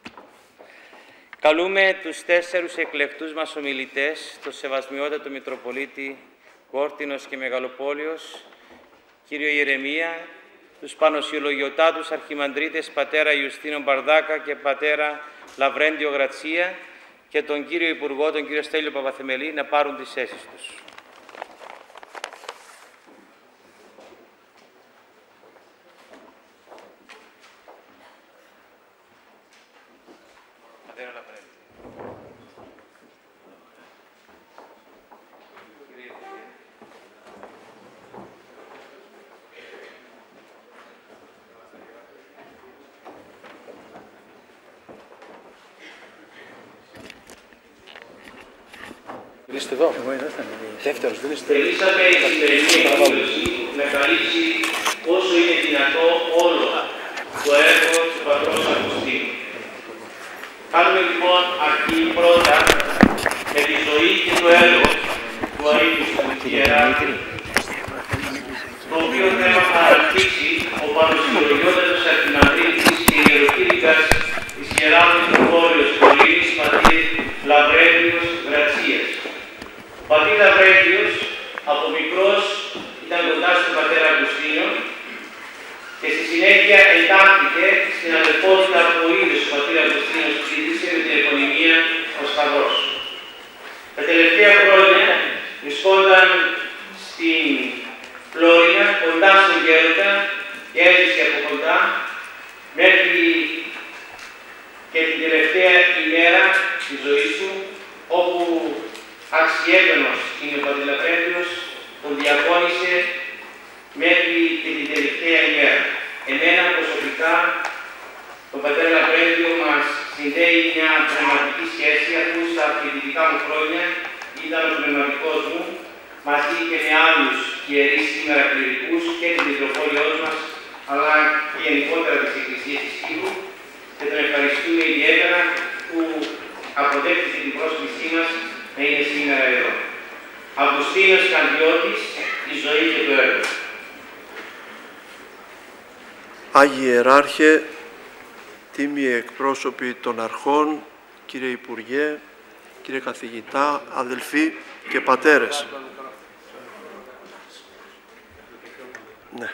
Καλούμε τους 4 εκλεκτούς μας ομιλητές, τον Σεβασμιότατο Μητροπολίτη Κόρτινος και Μεγαλοπόλεως, κύριο Ιερεμία, τους Πανοσιολογιωτάτους Αρχιμανδρίτες πατέρα Ιουστίνο Μπαρδάκα και πατέρα Λαβρέντιο Γρατσία και τον κύριο Υπουργό, τον κύριο Στέλιο Παπαθεμελή, να πάρουν τις θέσεις τους. Είστε εδώ. Δεύτερος, δεν είστε. Θελήσαμε η σημερινή εκδήλωση να καλύψει όσο είναι δυνατό όλο το έργο του πατρός Αυγουστίνου. Κάνουμε λοιπόν αρχή πρώτα με τη ζωή και το έργο του αείμνηστου Ιερά, το οποίο θέμα θα αναπτύξει ο Πανοσιολογιότατος Αρχιμανδρίτης και Ιεροκήρυκας της Ιεράς Μητροπόλεως Κολίνης πατήρ Λαβρέντιος Γρατσίας. Ο πατήρ Λαβρέντιος από μικρός ήταν κοντά στον πατέρα Αυγουστίνο και στη συνέχεια εντάχθηκε στην αδελφότητα που ο ίδιος ο πατήρ Αυγουστίνος ψήφισε με την επωνυμία ο Σταυρός. Τα τελευταία χρόνια βρισκόταν στην Φλόρινα, κοντά στον Γέροντα και έζησε από κοντά μέχρι και την τελευταία ημέρα της ζωής του, όπου αξιέπαινος είναι ο πατήρ Λαβρέντιος, τον διακόνησε μέχρι και την τελευταία ημέρα. Εμένα προσωπικά, τον πατέρα Λαβρέντιο μας συνδέει μια πνευματική σχέση, αφού στα φοιτητικά μου χρόνια ήταν ο πνευματικός μου, μαζί και με άλλους ιερείς σήμερα κληρικούς και της Μητροπόλεως μας, αλλά και γενικότερα της Εκκλησίας της Κύπρου, και τον ευχαριστούμε ιδιαίτερα που αποδέχτηκε την πρόσκλησή μας να είναι σήμερα εδώ. Αυγουστίνος Καντιώτης, η ζωή και το έργο. Άγιε Ιεράρχε, τίμιοι εκπρόσωποι των αρχών, κύριε Υπουργέ, κύριε Καθηγητά, αδελφοί και πατέρες. Ναι.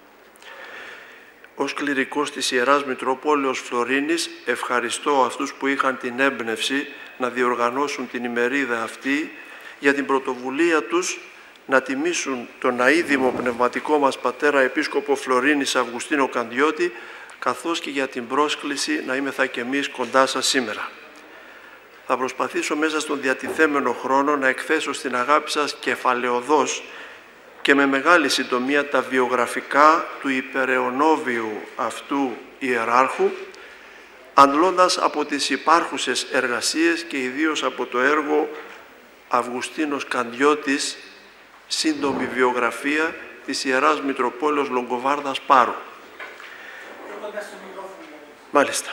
Ως κληρικός της Ιεράς Μητροπόλεως Φλωρίνης, ευχαριστώ αυτούς που είχαν την έμπνευση να διοργανώσουν την ημερίδα αυτή για την πρωτοβουλία τους να τιμήσουν τον αείδημο πνευματικό μας πατέρα Επίσκοπο Φλωρίνης Αυγουστίνο Καντιώτη, καθώς και για την πρόσκληση να είμεθα κι εμείς κοντά σας σήμερα. Θα προσπαθήσω μέσα στον διατηθέμενο χρόνο να εκθέσω στην αγάπη σας κεφαλαιωδώς και με μεγάλη συντομία τα βιογραφικά του υπεραιωνόβιου αυτού ιεράρχου, αντλώντας από τις υπάρχουσες εργασίες και ιδίως από το έργο Αυγουστίνος Καντιώτης, σύντομη βιογραφία της Ιεράς Μητροπόλεως Λογκοβάρδας Πάρου. Μάλιστα.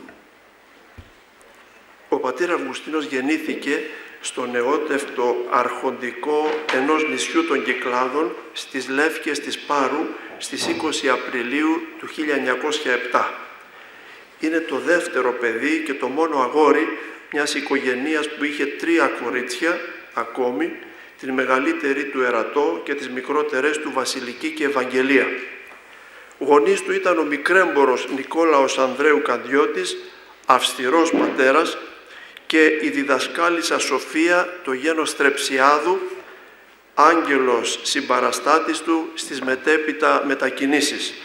Ο πατήρ Αυγουστίνος γεννήθηκε στο νεότευτο αρχοντικό ενός νησιού των Κυκλάδων στις Λεύκες της Πάρου στις 20 Απριλίου του 1907. Είναι το δεύτερο παιδί και το μόνο αγόρι μιας οικογενείας που είχε 3 κορίτσια ακόμη, την μεγαλύτερη του Ερατό και τις μικρότερες του Βασιλική και Ευαγγελία. Γονείς του ήταν ο μικρέμπορος Νικόλαος Ανδρέου Καντιώτης, αυστηρός πατέρας, και η διδασκάλισσα Σοφία, το γένος Τρεψιάδου, άγγελος συμπαραστάτης του στις μετέπειτα μετακινήσεις.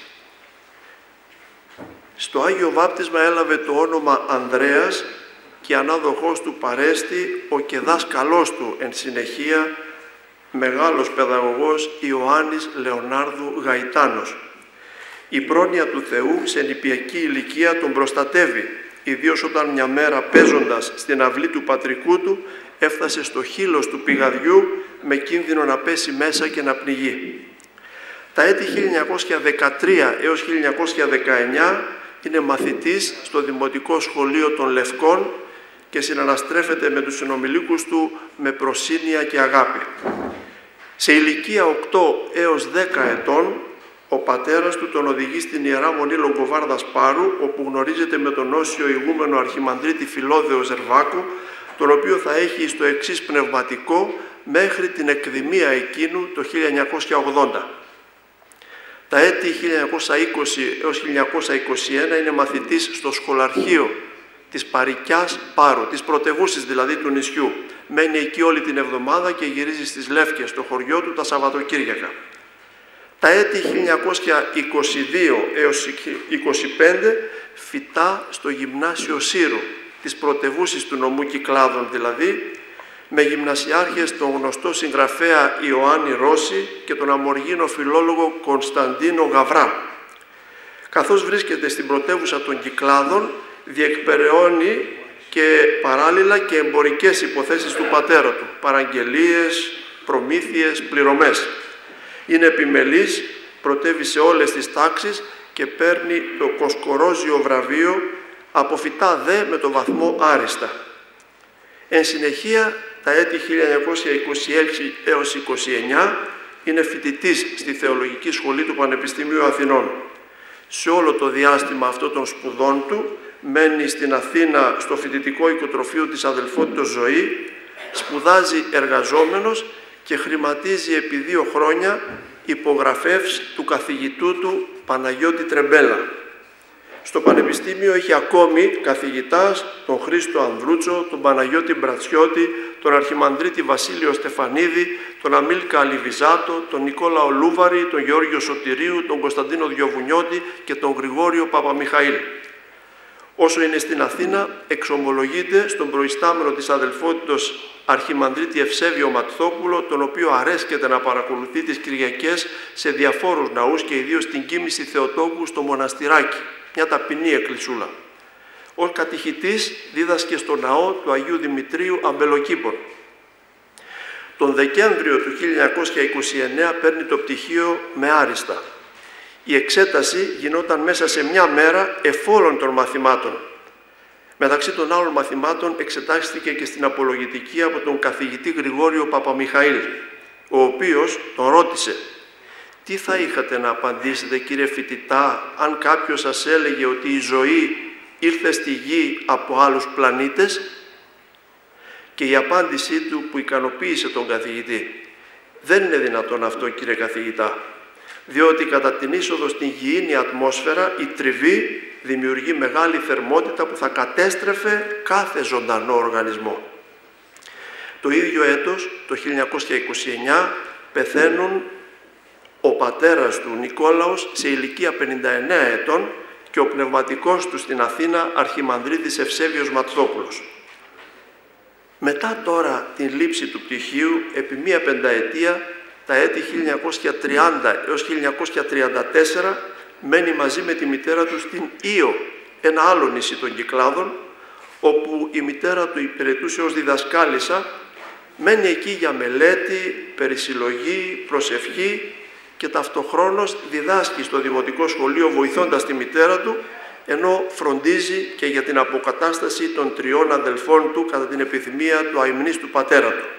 Στο Άγιο Βάπτισμα έλαβε το όνομα Ανδρέας και ανάδοχός του παρέστη ο και δάσκαλός του εν συνεχεία, μεγάλος παιδαγωγός Ιωάννης Λεωνάρδου Γαϊτάνος. Η πρόνοια του Θεού σε νηπιακή ηλικία τον προστατεύει, ιδίως όταν μια μέρα παίζοντας στην αυλή του πατρικού του έφτασε στο χείλος του πηγαδιού με κίνδυνο να πέσει μέσα και να πνιγεί. Τα έτη 1913 έως 1919 είναι μαθητής στο Δημοτικό Σχολείο των Λευκών και συναναστρέφεται με τους συνομιλίκους του με προσύνεια και αγάπη. Σε ηλικία 8 έως 10 ετών, ο πατέρας του τον οδηγεί στην Ιερά Μονή Λογκοβάρδας Πάρου, όπου γνωρίζεται με τον όσιο ηγούμενο Αρχιμανδρίτη Φιλόδεο Ζερβάκου, τον οποίο θα έχει στο εξής πνευματικό μέχρι την εκδημία εκείνου το 1980. Τα έτη 1920 έως 1921 είναι μαθητής στο σχολαρχείο της Παρικιάς Πάρου, της πρωτευούσης δηλαδή του νησιού. Μένει εκεί όλη την εβδομάδα και γυρίζει στις Λεύκες, στο χωριό του, τα Σαββατοκύριακα. Τα έτη 1922 έως 1925 φοιτά στο Γυμνάσιο Σύρου, της πρωτευούσης του νομού Κυκλάδων δηλαδή, με γυμνασιάρχες τον γνωστό συγγραφέα Ιωάννη Ρώση και τον αμοργίνο φιλόλογο Κωνσταντίνο Γαβρά. Καθώς βρίσκεται στην πρωτεύουσα των Κυκλάδων, διεκπεραιώνει και παράλληλα και εμπορικές υποθέσεις του πατέρα του, παραγγελίες, προμήθειες, πληρωμές. Είναι επιμελής, πρωτεύει σε όλες τις τάξεις και παίρνει το Κοσκορόζιο βραβείο, αποφυτά δε με το βαθμό άριστα. Εν συνεχεία, τα έτη 1926 έως 1929 είναι φοιτητής στη Θεολογική Σχολή του Πανεπιστημίου Αθηνών. Σε όλο το διάστημα αυτών των σπουδών του μένει στην Αθήνα στο φοιτητικό οικοτροφείο της Αδελφότητος Ζωή, σπουδάζει εργαζόμενος και χρηματίζει επί 2 χρόνια υπογραφές του καθηγητού του Παναγιώτη Τρεμπέλα. Στο Πανεπιστήμιο έχει ακόμη καθηγητάς τον Χρήστο Ανδρούτσο, τον Παναγιώτη Μπρατσιώτη, τον Αρχιμανδρίτη Βασίλειο Στεφανίδη, τον Αμίλκα Αλιβιζάτο, τον Νικόλα Ολούβαρη, τον Γεώργιο Σωτηρίου, τον Κωνσταντίνο Διοβουνιώτη και τον Γρηγόριο Παπαμιχαήλ. Όσο είναι στην Αθήνα, εξομολογείται στον προϊστάμενο της Αδελφότητος Αρχιμανδρίτη Ευσέβιο Ματθόπουλο, τον οποίο αρέσκεται να παρακολουθεί τις Κυριακές σε διαφόρους ναούς και ιδίως στην Κοίμηση Θεοτόκου στο Μοναστηράκι, μια ταπεινή εκκλησούλα. Ως κατηχητής δίδασκε στο ναό του Αγίου Δημητρίου Αμπελοκήπων. Τον Δεκέμβριο του 1929 παίρνει το πτυχίο με άριστα. Η εξέταση γινόταν μέσα σε μια μέρα εφόλων των μαθημάτων. Μεταξύ των άλλων μαθημάτων εξετάστηκε και στην απολογητική από τον καθηγητή Γρηγόριο Παπαμιχαήλ, ο οποίος τον ρώτησε «Τι θα είχατε να απαντήσετε, κύριε φοιτητά, αν κάποιος σας έλεγε ότι η ζωή ήρθε στη γη από άλλους πλανήτες?» Και η απάντησή του που ικανοποίησε τον καθηγητή «Δεν είναι δυνατόν αυτό, κύριε καθηγητά, διότι κατά την είσοδο στην γηίνη ατμόσφαιρα η τριβή δημιουργεί μεγάλη θερμότητα που θα κατέστρεφε κάθε ζωντανό οργανισμό». Το ίδιο έτος, το 1929, πεθαίνουν ο πατέρας του Νικόλαος σε ηλικία 59 ετών και ο πνευματικός του στην Αθήνα Αρχιμανδρίτης Ευσέβιος Ματθόπουλος. Μετά τώρα την λήψη του πτυχίου, επί μία πενταετία, τα έτη 1930 έως 1934, μένει μαζί με τη μητέρα του στην Ήο, ένα άλλο νησί των Κυκλάδων, όπου η μητέρα του υπηρετούσε ως διδασκάλισσα, μένει εκεί για μελέτη, περισυλλογή, προσευχή και ταυτοχρόνως διδάσκει στο Δημοτικό Σχολείο βοηθώντας τη μητέρα του, ενώ φροντίζει και για την αποκατάσταση των 3 αδελφών του κατά την επιθυμία του αημνής του πατέρα του.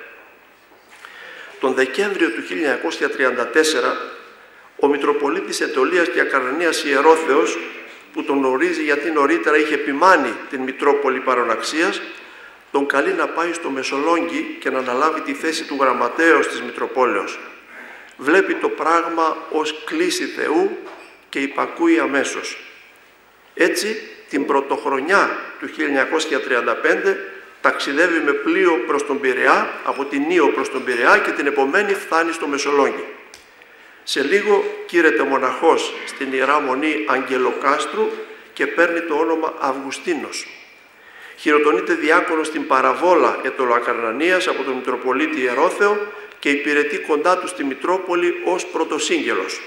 Τον Δεκέμβριο του 1934, ο Μητροπολίτης Αιτωλίας και Ακαρνανίας Ιερόθεος, που τον γνωρίζει γιατί νωρίτερα είχε επιμάνει την Μητρόπολη Παροναξίας, τον καλεί να πάει στο Μεσολόγγι και να αναλάβει τη θέση του γραμματέως της Μητροπόλεως. Βλέπει το πράγμα ως κλίση Θεού και υπακούει αμέσως. Έτσι, την πρωτοχρονιά του 1935 ταξιδεύει με πλοίο προς τον Πειραιά, από την Ήο προς τον Πειραιά και την επομένη φτάνει στο Μεσολόγγι. Σε λίγο κήρεται μοναχός στην Ιερά Μονή Αγγελοκάστρου και παίρνει το όνομα Αυγουστίνος. Χειροτονείται διάκονος στην Παραβόλα Αιτωλοακαρνανίας από τον Μητροπολίτη Ιερόθεο και υπηρετεί κοντά του στη Μητρόπολη ως πρωτοσύγγελος.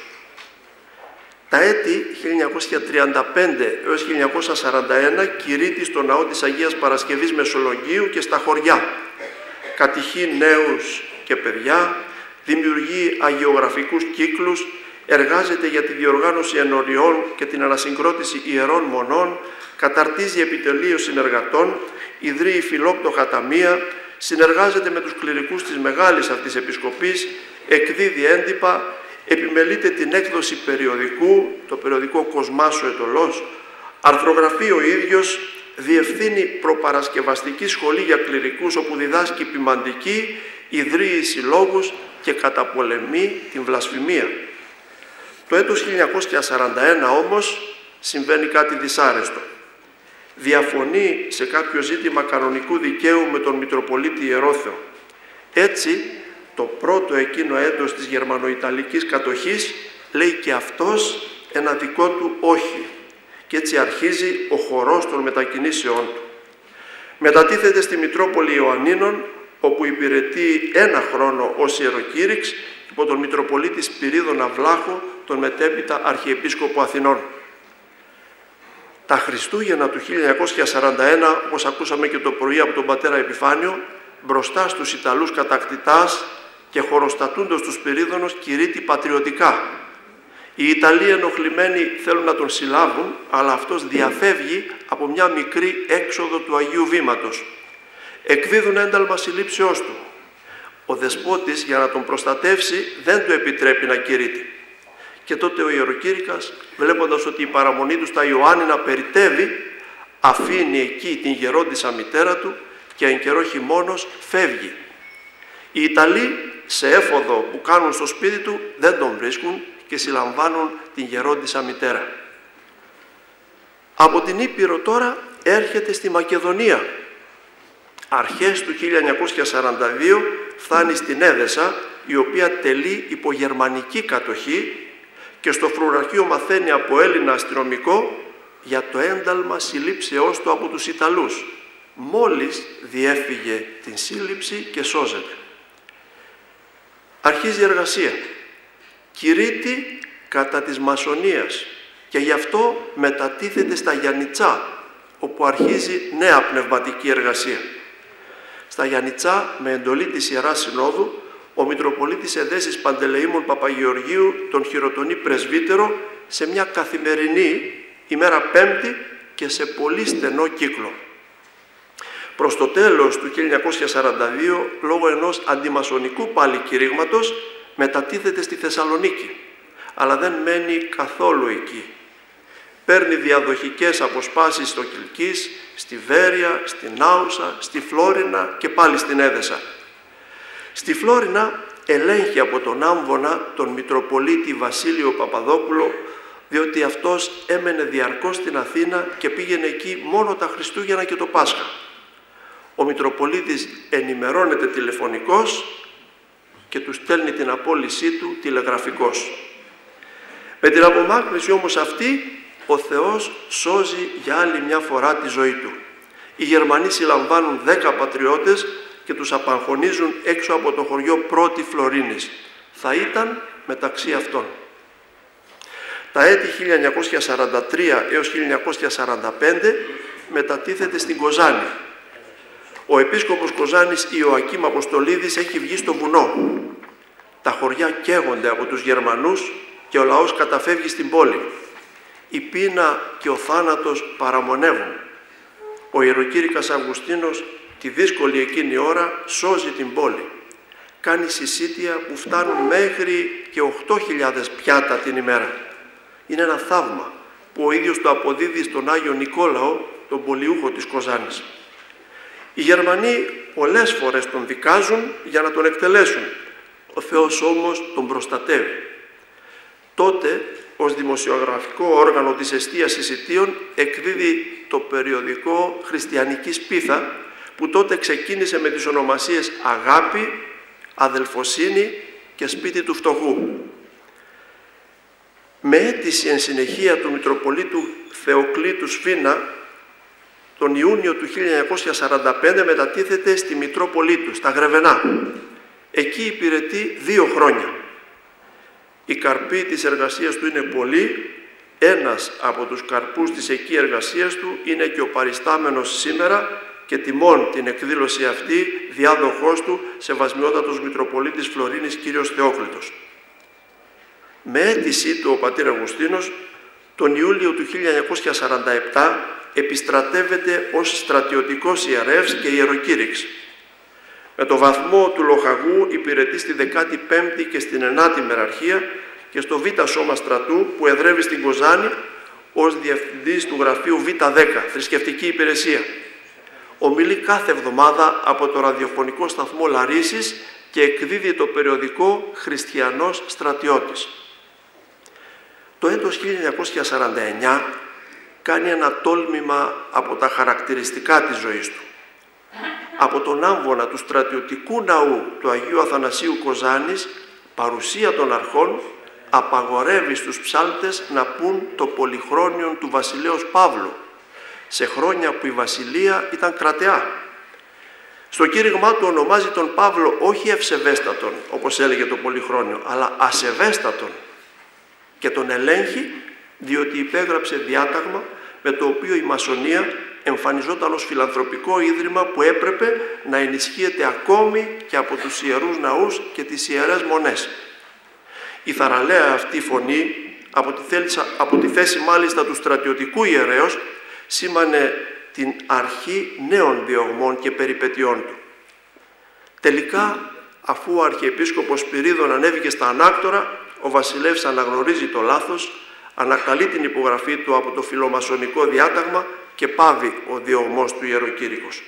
Τα έτη 1935 έως 1941 κηρύττει στο ναό της Αγίας Παρασκευής Μεσολογγίου και στα χωριά. Κατηχεί νέους και παιδιά, δημιουργεί αγιογραφικούς κύκλους, εργάζεται για τη διοργάνωση ενωριών και την ανασυγκρότηση ιερών μονών, καταρτίζει επιτελείο συνεργατών, ιδρύει φιλόπτωχα ταμεία, συνεργάζεται με τους κληρικούς της μεγάλης αυτής επισκοπής, εκδίδει έντυπα, επιμελείται την έκδοση περιοδικού, το περιοδικό Κοσμάσου Ετωλός, αρθρογραφεί ο ίδιος, διευθύνει προπαρασκευαστική σχολή για κληρικούς όπου διδάσκει ποιμαντική, ιδρύει συλλόγους και καταπολεμεί την βλασφημία. Το έτος 1941 όμως συμβαίνει κάτι δυσάρεστο. Διαφωνεί σε κάποιο ζήτημα κανονικού δικαίου με τον Μητροπολίτη Ιερόθεο. Έτσι, το πρώτο εκείνο έτος της γερμανοϊταλικής κατοχής λέει και αυτός ένα δικό του όχι. Και έτσι αρχίζει ο χορός των μετακινήσεών του. Μετατίθεται στη Μητρόπολη Ιωαννίνων, όπου υπηρετεί ένα χρόνο ως ιεροκήρυξ υπό τον Μητροπολίτη Σπυρίδωνα Βλάχο, τον μετέπειτα Αρχιεπίσκοπο Αθηνών. Τα Χριστούγεννα του 1941, όπως ακούσαμε και το πρωί από τον πατέρα Επιφάνιο, μπροστά στους Ιταλούς κατακτητάς και χοροστατούντος του Σπυρίδωνος κηρύττει πατριωτικά. Οι Ιταλοί ενοχλημένοι θέλουν να τον συλλάβουν, αλλά αυτός διαφεύγει από μια μικρή έξοδο του Αγίου Βήματος. Εκδίδουν ένταλμα συλλήψεώς του. Ο δεσπότης, για να τον προστατεύσει, δεν του επιτρέπει να κηρύττει. Και τότε ο ιεροκήρυκας, βλέποντας ότι η παραμονή του στα Ιωάννινα περιττεύει, αφήνει εκεί την γερόντισσα μητέρα του και εν καιρό χειμώνος φεύγει. Οι Ιταλοί, σε έφοδο που κάνουν στο σπίτι του, δεν τον βρίσκουν και συλλαμβάνουν την γερόντισσα μητέρα. Από την Ήπειρο τώρα έρχεται στη Μακεδονία. Αρχές του 1942 φτάνει στην Έδεσα, η οποία τελεί υπό γερμανική κατοχή, και στο φρουραρχείο μαθαίνει από Έλληνα αστυνομικό για το ένταλμα συλλήψεώς του από τους Ιταλούς. Μόλις διέφυγε την σύλληψη και σώζεται. Αρχίζει η εργασία. Κηρύττει κατά της μασονίας και γι' αυτό μετατίθεται στα Γιαννιτσά, όπου αρχίζει νέα πνευματική εργασία. Στα Γιαννιτσά, με εντολή της Ιεράς Συνόδου, ο Μητροπολίτης Εδέσης Παντελεήμων Παπαγεωργίου τον χειροτονεί πρεσβύτερο σε μια καθημερινή, ημέρα Πέμπτη και σε πολύ στενό κύκλο. Προς το τέλος του 1942, λόγω ενός αντιμασονικού πάλι κηρύγματος, μετατίθεται στη Θεσσαλονίκη, αλλά δεν μένει καθόλου εκεί. Παίρνει διαδοχικές αποσπάσεις στο Κιλκής, στη Βέρεια, στην Άουσα, στη Φλόρινα και πάλι στην Έδεσα. Στη Φλόρινα ελέγχει από τον Άμβονα τον Μητροπολίτη Βασίλειο Παπαδόπουλο, διότι αυτός έμενε διαρκώς στην Αθήνα και πήγαινε εκεί μόνο τα Χριστούγεννα και το Πάσχα. Ο Μητροπολίτης ενημερώνεται τηλεφωνικώς και του στέλνει την απόλυσή του τηλεγραφικώς. Με την απομάκρυνση όμως αυτή, ο Θεός σώζει για άλλη μια φορά τη ζωή του. Οι Γερμανοί συλλαμβάνουν 10 πατριώτες και τους απαγχωνίζουν έξω από το χωριό Πρώτη Φλωρίνης. Θα ήταν μεταξύ αυτών. Τα έτη 1943 έως 1945 μετατίθεται στην Κοζάνη. Ο επίσκοπος Κοζάνης Ιωακήμ Αποστολίδης έχει βγει στο βουνό. Τα χωριά καίγονται από τους Γερμανούς και ο λαός καταφεύγει στην πόλη. Η πείνα και ο θάνατος παραμονεύουν. Ο ιεροκήρυκας Αυγουστίνος τη δύσκολη εκείνη ώρα σώζει την πόλη. Κάνει συσίτια που φτάνουν μέχρι και 8.000 πιάτα την ημέρα. Είναι ένα θαύμα που ο ίδιος το αποδίδει στον Άγιο Νικόλαο, τον πολιούχο της Κοζάνης. Οι Γερμανοί πολλές φορές τον δικάζουν για να τον εκτελέσουν. Ο Θεός όμως τον προστατεύει. Τότε, ως δημοσιογραφικό όργανο της εστίας συσιτίων, εκδίδει το περιοδικό Χριστιανική Σπίθα, που τότε ξεκίνησε με τις ονομασίες Αγάπη, Αδελφοσύνη και Σπίτι του Φτωχού. Με αίτηση εν συνεχεία του Μητροπολίτου Θεοκλήτου Σφίνα, τον Ιούνιο του 1945 μετατίθεται στη Μητρόπολη του, στα Γρεβενά. Εκεί υπηρετεί 2 χρόνια. Η καρπή της εργασίας του είναι πολλή. Ένας από τους καρπούς της εκεί εργασίας του είναι και ο παριστάμενος σήμερα και τιμών την εκδήλωση αυτή διάδοχός του, Σεβασμιότατος Μητροπολίτης Φλωρίνης κύριος Θεόκλητος. Με αίτησή του ο πατήρ Αυγουστίνος, τον Ιούλιο του 1947 επιστρατεύεται ως στρατιωτικός ιερεύς και ιεροκήρυξ. Με το βαθμό του λοχαγού υπηρετεί στη 15η και στην 9η Μεραρχία και στο Β' Σώμα Στρατού που εδρεύει στην Κοζάνη ως διευθυντής του γραφείου Β10, θρησκευτική υπηρεσία. Ομιλεί κάθε εβδομάδα από το ραδιοφωνικό σταθμό Λαρίσης και εκδίδει το περιοδικό «Χριστιανός Στρατιώτης». Το έτος 1949 κάνει ένα τόλμημα από τα χαρακτηριστικά της ζωής του. Από τον άμβονα του στρατιωτικού ναού του Αγίου Αθανασίου Κοζάνης, παρουσία των αρχών, απαγορεύει στους ψάλτες να πούν το πολυχρόνιον του βασιλέως Παύλου, σε χρόνια που η βασιλεία ήταν κρατεά. Στο κήρυγμά του ονομάζει τον Παύλο όχι ευσεβέστατον, όπως έλεγε το πολυχρόνιο, αλλά ασεβέστατον, και τον ελέγχει διότι υπέγραψε διάταγμα με το οποίο η Μασονία εμφανιζόταν ως φιλανθρωπικό ίδρυμα που έπρεπε να ενισχύεται ακόμη και από τους ιερούς ναούς και τις ιερές μονές. Η θαραλέα αυτή φωνή, από τη θέση μάλιστα του στρατιωτικού ιερέως, σήμανε την αρχή νέων διωγμών και περιπετειών του. Τελικά, αφού ο Αρχιεπίσκοπος Σπυρίδων ανέβηκε στα ανάκτορα, ο βασιλεύς αναγνωρίζει το λάθος, ανακαλεί την υπογραφή του από το φιλομασονικό διάταγμα και πάβει ο διωγμός του ιεροκήρυκος.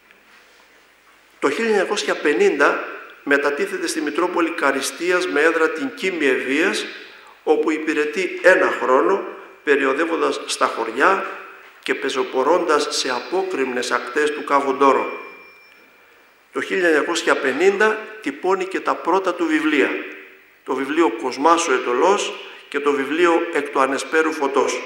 Το 1950 μετατίθεται στη Μητρόπολη Καριστίας με έδρα την Κίμη Ευβοίας, όπου υπηρετεί 1 χρόνο, περιοδεύοντας στα χωριά και πεζοπορώντας σε απόκρημνες ακτές του Κάβου Ντόρο. Το 1950 τυπώνει και τα πρώτα του βιβλία, το βιβλίο «Κοσμάς ο Αιτωλός» και το βιβλίο «Εκ του Ανεσπέρου Φωτός».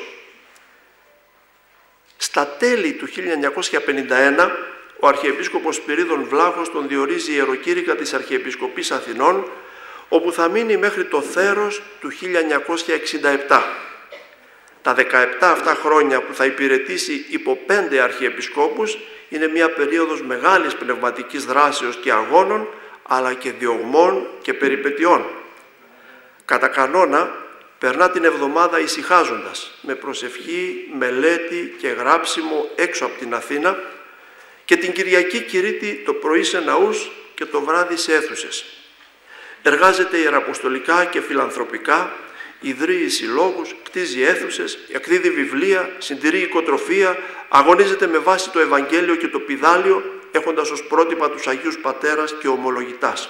Στα τέλη του 1951, ο Αρχιεπίσκοπος Σπυρίδων Βλάχος τον διορίζει ιεροκήρυκα της Αρχιεπισκοπής Αθηνών, όπου θα μείνει μέχρι το θέρος του 1967. Τα 17 αυτά χρόνια που θα υπηρετήσει υπό 5 αρχιεπισκόπους είναι μια περίοδος μεγάλης πνευματικής δράσεως και αγώνων, αλλά και διωγμών και περιπετειών. Κατά κανόνα, περνά την εβδομάδα ησυχάζοντας, με προσευχή, μελέτη και γράψιμο έξω από την Αθήνα και την Κυριακή κηρύττει το πρωί σε ναούς και το βράδυ σε αίθουσες. Εργάζεται ιεραποστολικά και φιλανθρωπικά, ιδρύει συλλόγους, κτίζει αίθουσες, εκδίδει βιβλία, συντηρεί οικοτροφία, αγωνίζεται με βάση το Ευαγγέλιο και το Πηδάλιο, έχοντας ως πρότυπα τους Αγίους Πατέρας και Ομολογητάς.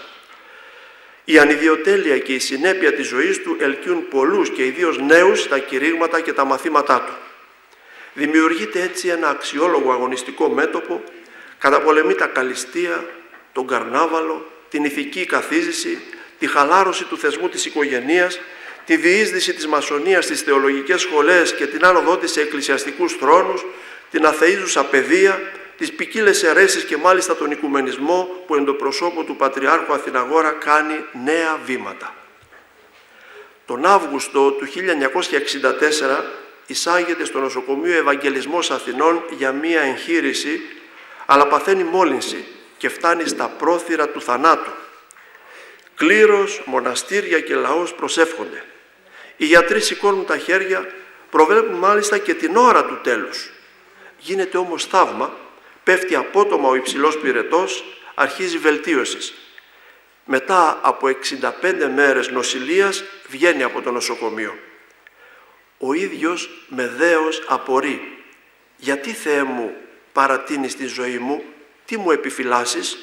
Η ανιδιοτέλεια και η συνέπεια της ζωής του ελκύουν πολλούς και ιδίως νέους στα κηρύγματα και τα μαθήματά του. Δημιουργείται έτσι ένα αξιόλογο αγωνιστικό μέτωπο, καταπολεμεί τα καλλιστεία, τον καρνάβαλο, την ηθική καθίζηση, τη χαλάρωση του θεσμού της οικογενείας, τη διείσδυση της μασονίας στις θεολογικές σχολές και την άνοδό της σε εκκλησιαστικούς θρόνους, την αθεΐζουσα παιδεία, τις ποικίλες αιρέσεις και μάλιστα τον οικουμενισμό που εν το προσώπο του Πατριάρχου Αθηναγόρα κάνει νέα βήματα. Τον Αύγουστο του 1964 εισάγεται στο νοσοκομείο Ευαγγελισμός Αθηνών για μία εγχείρηση, αλλά παθαίνει μόλυνση και φτάνει στα πρόθυρα του θανάτου. Κλήρος, μοναστήρια και λαός προσεύχονται. Οι γιατροί σηκώνουν τα χέρια, προβλέπουν μάλιστα και την ώρα του τέλους. Γίνεται όμως θαύμα, πέφτει απότομα ο υψηλός πυρετός, αρχίζει βελτίωσης. Μετά από 65 μέρες νοσηλείας βγαίνει από το νοσοκομείο. Ο ίδιος με δέος απορεί. «Γιατί, Θεέ μου, παρατείνεις τη ζωή μου, τι μου επιφυλάσσεις?»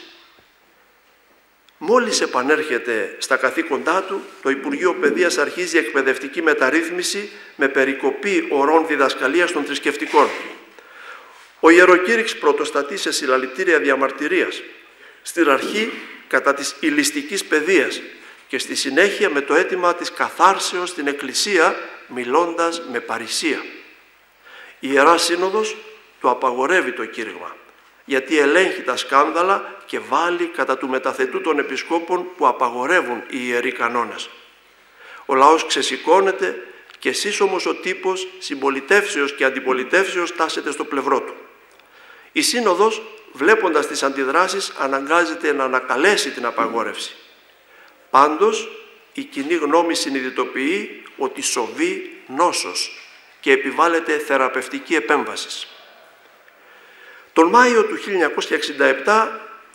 Μόλις επανέρχεται στα καθήκοντά του, το Υπουργείο Παιδείας αρχίζει εκπαιδευτική μεταρρύθμιση με περικοπή ωρών διδασκαλίας των θρησκευτικών. Ο ιεροκήρυξ πρωτοστατεί σε συλλαλητήρια διαμαρτυρίας, στην αρχή κατά της ηλιστικής παιδείας και στη συνέχεια με το αίτημα της καθάρσεως στην Εκκλησία, μιλώντας με παρησία. Η Ιερά Σύνοδος του απαγορεύει το κήρυγμα, γιατί ελέγχει τα σκάνδαλα και βάλει κατά του μεταθετού των επισκόπων που απαγορεύουν οι ιεροί κανόνες. Ο λαός ξεσηκώνεται και εσείς όμως ο τύπος συμπολιτεύσεως και αντιπολιτεύσεως τάσετε στο πλευρό του. Η Σύνοδος, βλέποντας τις αντιδράσεις, αναγκάζεται να ανακαλέσει την απαγόρευση. Πάντως, η κοινή γνώμη συνειδητοποιεί ότι σοβεί νόσος και επιβάλλεται θεραπευτική επέμβαση. Τον Μάιο του 1967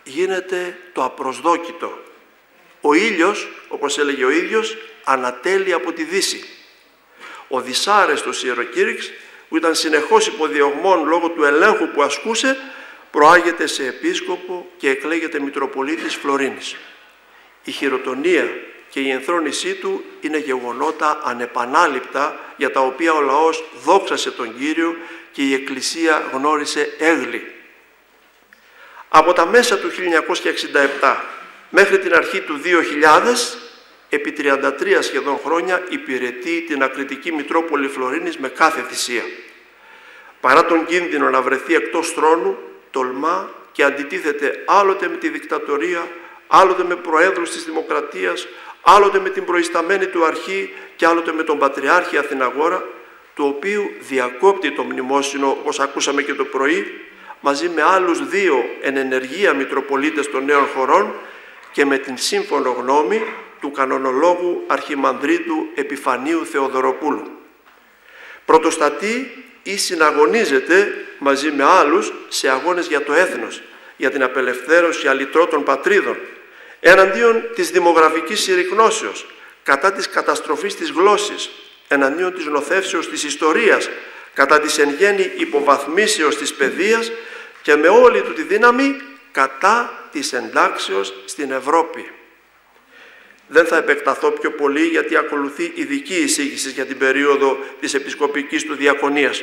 γίνεται το απροσδόκητο. Ο ήλιος, όπως έλεγε ο ίδιος, ανατέλει από τη δύση. Ο δυσάρεστος ιεροκήρυξ, που ήταν συνεχώς υποδιωγμών λόγω του ελέγχου που ασκούσε, προάγεται σε επίσκοπο και εκλέγεται Μητροπολίτης Φλωρίνης. Η χειροτονία και η ενθρόνησή του είναι γεγονότα ανεπανάληπτα, για τα οποία ο λαός δόξασε τον Κύριο και η Εκκλησία γνώρισε έγλη. Από τα μέσα του 1967 μέχρι την αρχή του 2000, επί 33 σχεδόν χρόνια υπηρετεί την ακριτική Μητρόπολη Φλωρίνης με κάθε θυσία. Παρά τον κίνδυνο να βρεθεί εκτός θρόνου, τολμά και αντιτίθεται άλλοτε με τη δικτατορία, άλλοτε με προέδρους της Δημοκρατίας, άλλοτε με την προϊσταμένη του αρχή και άλλοτε με τον Πατριάρχη Αθηναγόρα, του οποίου διακόπτει το μνημόσυνο, όπως ακούσαμε και το πρωί, μαζί με άλλους 2 εν ενεργεία Μητροπολίτες των νέων χωρών και με την σύμφωνο γνώμη του κανονολόγου Αρχιμανδρίτου Επιφανίου Θεοδωροπούλου. Πρωτοστατεί ή συναγωνίζεται μαζί με άλλους σε αγώνες για το έθνος, για την απελευθέρωση αλυτρώτων πατρίδων, εναντίον της δημογραφικής συρρικνώσεως, κατά της καταστροφής της γλώσσης, εναντίον της νοθεύσεως της ιστορίας, κατά της εν γέννη υποβαθμίσεως της παιδείας και με όλη του τη δύναμη κατά της εντάξεως στην Ευρώπη. Δεν θα επεκταθώ πιο πολύ, γιατί ακολουθεί ειδική εισήγηση για την περίοδο της επισκοπικής του διακονίας.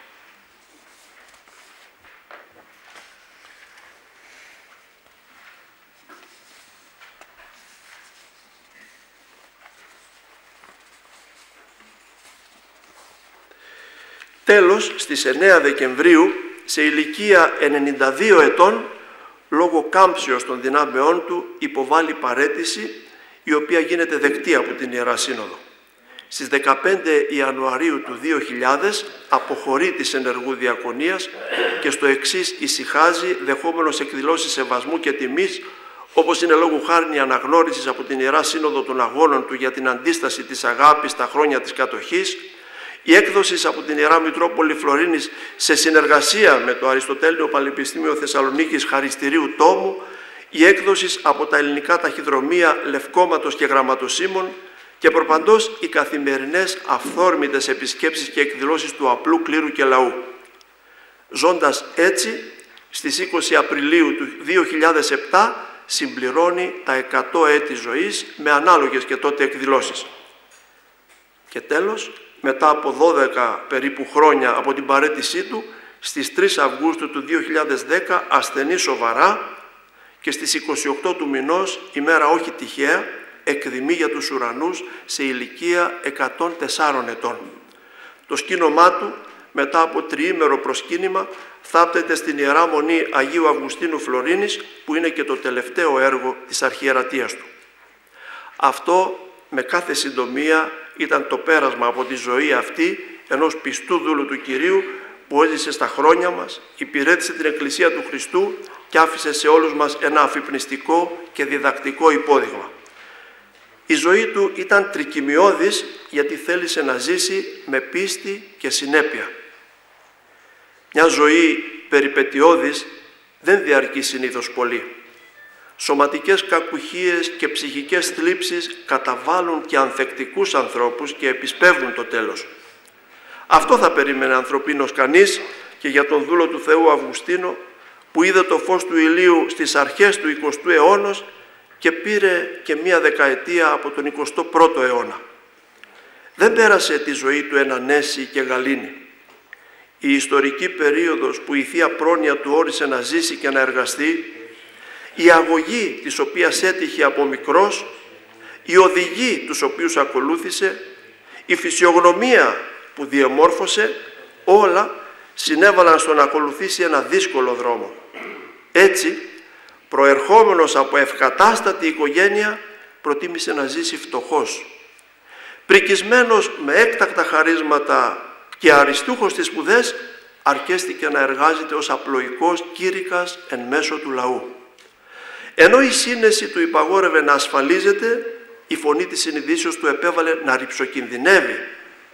Τέλος, στις 9 Δεκεμβρίου, σε ηλικία 92 ετών, λόγω κάμψεως των δυνάμεών του, υποβάλλει παραίτηση, η οποία γίνεται δεκτή από την Ιερά Σύνοδο. Στις 15 Ιανουαρίου του 2000 αποχωρεί της ενεργού διακονίας και στο εξής ησυχάζει, δεχόμενος εκδηλώσεις σεβασμού και τιμής, όπως είναι λόγου χάριν η αναγνώριση από την Ιερά Σύνοδο των αγώνων του για την αντίσταση της αγάπης στα χρόνια της κατοχής, η έκδοση από την Ιερά Μητρόπολη Φλωρίνης σε συνεργασία με το Αριστοτέλειο Πανεπιστήμιο Θεσσαλονίκης Χαριστηρίου τόμου, η έκδοση από τα ελληνικά ταχυδρομεία Λευκόματος και Γραμματοσύμων και προπαντός οι καθημερινές αυθόρμητες επισκέψεις και εκδηλώσεις του απλού κλήρου και λαού. Ζώντας έτσι, στις 20 Απριλίου του 2007 συμπληρώνει τα 100 έτη ζωής με ανάλογες και τότε εκδηλώσεις. Και τέλος, μετά από 12 περίπου χρόνια από την παραίτησή του, στις 3 Αυγούστου του 2010 ασθενεί σοβαρά και στις 28 του μηνός, ημέρα όχι τυχαία, εκδημεί για τους ουρανούς σε ηλικία 104 ετών. Το σκήνομά του, μετά από τριήμερο προσκύνημα, θάπτεται στην Ιερά Μονή Αγίου Αυγουστίνου Φλωρίνης, που είναι και το τελευταίο έργο της αρχιερατείας του. Αυτό, με κάθε συντομία, ήταν το πέρασμα από τη ζωή αυτή ενός πιστού δούλου του Κυρίου, που έζησε στα χρόνια μας, υπηρέτησε την Εκκλησία του Χριστού και άφησε σε όλους μας ένα αφυπνιστικό και διδακτικό υπόδειγμα. Η ζωή του ήταν τρικυμιώδης, γιατί θέλησε να ζήσει με πίστη και συνέπεια. Μια ζωή περιπετειώδης δεν διαρκεί συνήθως πολύ. Σωματικές κακουχίες και ψυχικές θλίψεις καταβάλουν και ανθεκτικούς ανθρώπους και επισπεύδουν το τέλος. Αυτό θα περίμενε ανθρωπίνος κανείς και για τον δούλο του Θεού Αυγουστίνο, που είδε το φως του ηλίου στις αρχές του 20ου αιώνα και πήρε και μία δεκαετία από τον 21ο αιώνα. Δεν πέρασε τη ζωή του εν ανέση και γαλήνη. Η ιστορική περίοδος που η Θεία Πρόνοια του όρισε να ζήσει και να εργαστεί, η αγωγή της οποίας έτυχε από μικρός, οι οδηγοί τους οποίους ακολούθησε, η φυσιογνωμία που διαμόρφωσε, όλα συνέβαλαν στο να ακολουθήσει ένα δύσκολο δρόμο. Έτσι, προερχόμενος από ευκατάστατη οικογένεια, προτίμησε να ζήσει φτωχός. Πρικισμένος με έκτακτα χαρίσματα και αριστούχος στις σπουδές, αρκέστηκε να εργάζεται ως απλοϊκός κήρυκας εν μέσω του λαού. Ενώ η σύνεση του υπαγόρευε να ασφαλίζεται, η φωνή της συνειδήσεως του επέβαλε να ρυψοκινδυνεύει.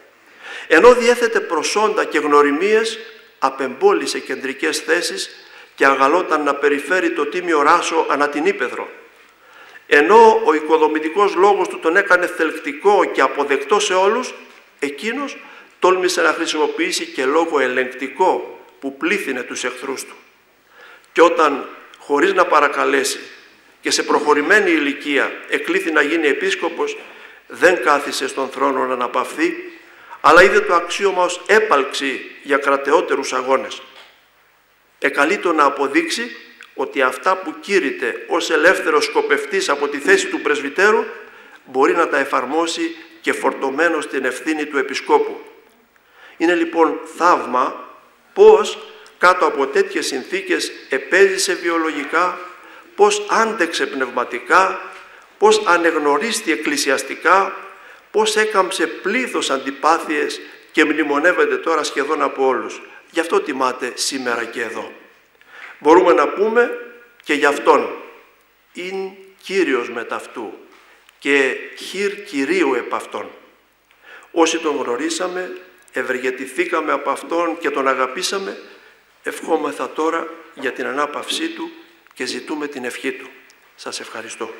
Ενώ διέθετε προσόντα και γνωριμίες, απεμπόλησε κεντρικές θέσεις και αγαλόταν να περιφέρει το τίμιο ράσο ανά την ύπαιδρο. Ενώ ο οικοδομητικός λόγος του τον έκανε θελκτικό και αποδεκτό σε όλους, εκείνος τόλμησε να χρησιμοποιήσει και λόγο ελεγκτικό που πλήθυνε τους εχθρούς του. Και όταν, χωρίς να παρακαλέσει και σε προχωρημένη ηλικία εκλήθη να γίνει επίσκοπος, δεν κάθισε στον θρόνο να αναπαυθεί, αλλά είδε το αξίωμα ως έπαλξη για κρατεότερους αγώνες. Εκαλείτο να αποδείξει ότι αυτά που κήρυτε ως ελεύθερος σκοπευτής από τη θέση του πρεσβυτέρου μπορεί να τα εφαρμόσει και φορτωμένο στην ευθύνη του επισκόπου. Είναι λοιπόν θαύμα πώς κάτω από τέτοιες συνθήκες επέζησε βιολογικά, πώς άντεξε πνευματικά, πώς ανεγνωρίστη εκκλησιαστικά, πώς έκαμψε πλήθος αντιπάθειες και μνημονεύεται τώρα σχεδόν από όλους. Γι' αυτό τιμάται σήμερα και εδώ. Μπορούμε να πούμε και γι' αυτόν «ειν Κύριος μετ' αυτού» και «χειρ Κυρίου επ' αυτόν». Όσοι τον γνωρίσαμε, ευεργετηθήκαμε από αυτόν και τον αγαπήσαμε, ευχόμεθα τώρα για την ανάπαυσή του και ζητούμε την ευχή του. Σας ευχαριστώ.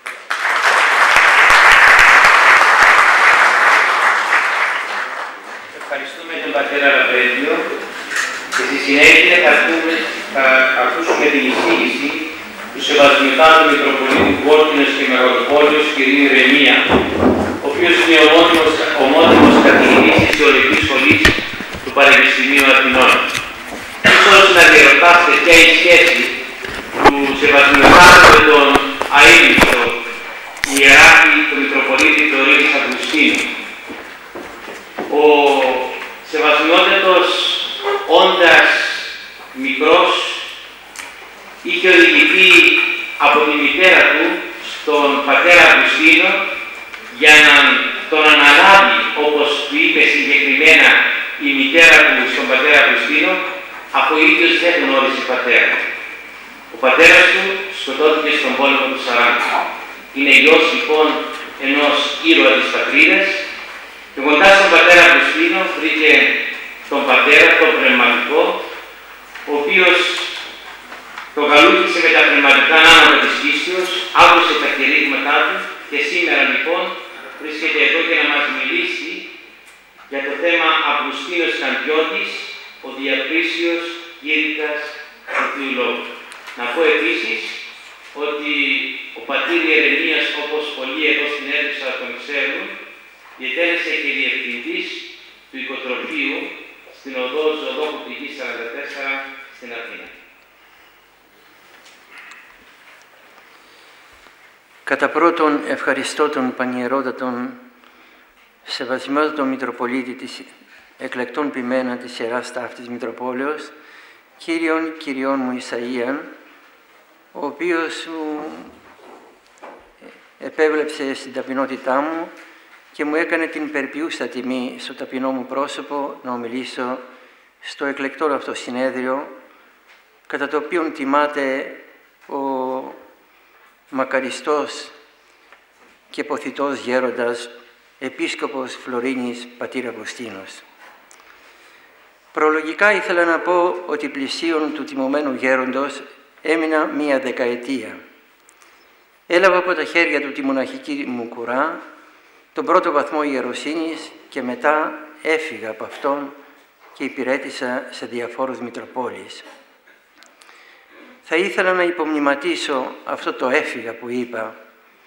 Ευχαριστούμε τον πατέρα Ραπέτιο και στη συνέχεια θα ακούσουμε την εισήγηση του Σεβασμιωτάτου Μητροπολίτου Κόρκινος και Μεγαλοπόλεως κ. Ρεμία, ο οποίος είναι ομότιμος καθηγητής της Θεολογικής Σχολής του Πανεπιστημίου Αθηνών. Ίσως να διερωτάστε ποια είναι η σχέση του Σεβασμιωτάτου με τον αείμνηστο ιεράρχη του Μητροπολίτη Φλωρίνης Αυγουστίνου. Ο Σεβασμιότατος, όντας μικρός, είχε οδηγηθεί από τη μητέρα του στον πατέρα Αυγουστίνο για να τον αναλάβει, όπως του είπε συγκεκριμένα η μητέρα του στον πατέρα Αυγουστίνο, αφού ο ίδιος δεν γνώρισε πατέρα. Ο πατέρας του σκοτώθηκε στον πόλεμο του 40. Είναι γιος λοιπόν ενός ήρωα της πατρίδας και κοντά στον πατέρα Αυγουστίνο βρήκε τον πατέρα, τον πνευματικό, ο οποίος το καλούχησε με τα πνευματικά άλματα της πίστεως, άκουσε τα κηρύγματά του και σήμερα λοιπόν βρίσκεται εδώ για να μας μιλήσει για το θέμα Αυγουστίνος Καντιώτης, ο διακρίσιος κήρυκας του Θείου Λόγου. Να πω επίσης ότι ο πατήρ Ιερεμίας, όπως πολλοί εδώ στην αίθουσα τον ξέρουν, διετέλεσε και διευθυντής του οικοτροφείου στην οδό Ζωδόχου Πηγής 44 στην Αθήνα. Κατά πρώτον, ευχαριστώ τον Πανιερότατον Σεβασμιότατο Μητροπολίτη της εκλεκτών ποιμένα της Ιεράς Ταύτης Μητροπόλεως, Κύριον Κυριών μου Ισαΐαν, ο οποίος επέβλεψε στην ταπεινότητά μου και μου έκανε την περποιούσα τιμή στο ταπεινό μου πρόσωπο να ομιλήσω στο εκλεκτό αυτό συνέδριο, κατά το οποίο τιμάται ο μακαριστός και ποθητός γέροντας Επίσκοπος Φλωρίνης πατήρ Αυγουστίνος. Προλογικά ήθελα να πω ότι πλησίον του τιμωμένου γέροντος έμεινα μία δεκαετία. Έλαβα από τα χέρια του τη μοναχική μου κουρά, τον πρώτο βαθμό ιεροσύνης και μετά έφυγα από αυτόν και υπηρέτησα σε διαφόρους Μητροπόλεις. Θα ήθελα να υπομνηματίσω αυτό το έφυγα που είπα.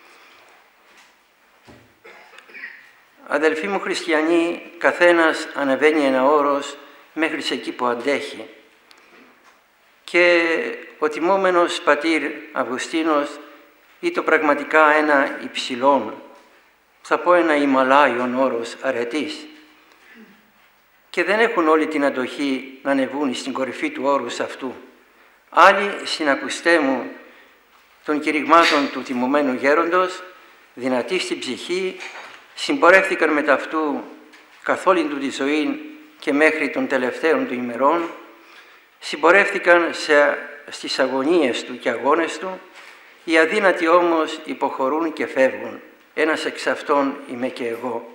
Αδελφοί μου χριστιανοί, καθένας ανεβαίνει ένα όρος μέχρι σε εκεί που αντέχει. Και ο τιμόμενος πατήρ Αυγουστίνος ήταν πραγματικά ένα υψηλόν, θα πω ένα Ιμαλάιον όρος αρετής. Και δεν έχουν όλη την αντοχή να ανεβούν στην κορυφή του όρους αυτού. Άλλοι συνακουστέ μου των κηρυγμάτων του τιμωμένου γέροντος, δυνατοί στην ψυχή, συμπορεύθηκαν με ταυτού καθ' όλη του τη ζωή και μέχρι των τελευταίων του ημερών, συμπορεύθηκαν στις αγωνίες του και αγώνες του, οι αδύνατοι όμως υποχωρούν και φεύγουν. Ένας εξ αυτών είμαι και εγώ.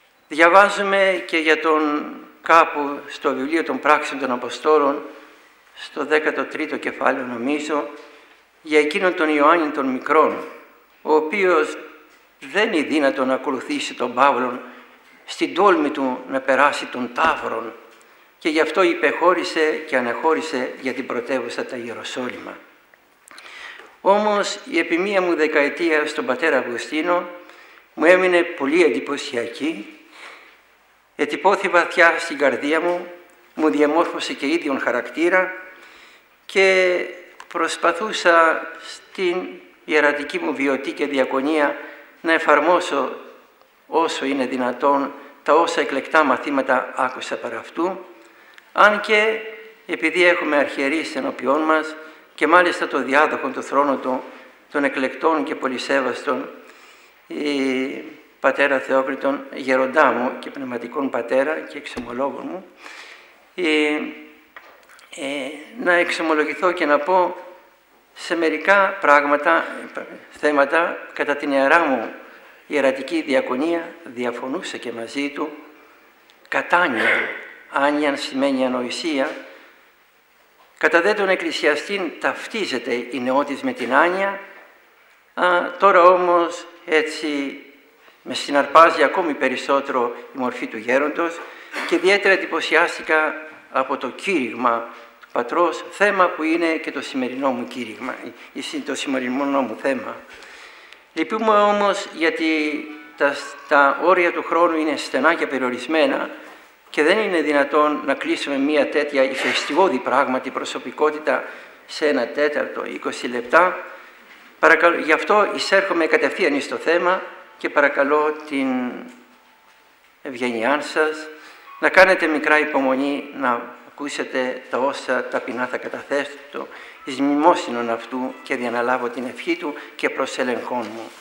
Διαβάζουμε και για τον κάπου στο βιβλίο των πράξεων των Αποστόλων, στο 13ο κεφάλαιο νομίζω, για εκείνον τον Ιωάννη τον Μικρόν, ο οποίος δεν είναι δύνατο να ακολουθήσει τον Παύλον στην τόλμη του να περάσει τον Ταύρον και γι' αυτό υπεχώρησε και ανεχώρησε για την πρωτεύουσα τα Ιεροσόλυμα. Όμως η επιμία μου δεκαετία στον πατέρα Αυγουστίνο μου έμεινε πολύ εντυπωσιακή, ετυπώθη βαθιά στην καρδία μου, μου διαμόρφωσε και ίδιον χαρακτήρα και προσπαθούσα στην ιερατική μου βιωτή και διακονία να εφαρμόσω όσο είναι δυνατόν τα όσα εκλεκτά μαθήματα άκουσα παρά αυτού, αν και επειδή έχουμε αρχιερείς ενώπιόν μας και μάλιστα το διάδοχο του θρόνου του, των εκλεκτών και πολυσέβαστων, πατέρα Θεόκριτον, γεροντά μου και πνευματικών πατέρα και εξομολόγων μου, να εξομολογηθώ και να πω σε μερικά πράγματα, θέματα, κατά την ιερά μου ιερατική διακονία διαφωνούσα και μαζί του. Κατάνοια, άνοιαν σημαίνει ανοησία, κατά δε τον εκκλησιαστήν ταυτίζεται η νεότης με την άνοια, τώρα όμως έτσι με συναρπάζει ακόμη περισσότερο η μορφή του γέροντος και ιδιαίτερα εντυπωσιάστηκα από το κήρυγμα του πατρός, θέμα που είναι και το σημερινό μου κήρυγμα, το σημερινό μου θέμα. Λυπούμε όμως γιατί τα όρια του χρόνου είναι στενά και περιορισμένα και δεν είναι δυνατόν να κλείσουμε μια τέτοια ηφαιστιώδη πράγματι προσωπικότητα σε 1/4, 20 λεπτά. Γι' αυτό εισέρχομαι κατευθείαν στο θέμα και παρακαλώ την ευγένειά σας να κάνετε μικρά υπομονή να ακούσετε τα όσα ταπεινά θα καταθέσω εις μνημόσυνον αυτού και διαναλάβω την ευχή του και προς ελεγχόν μου.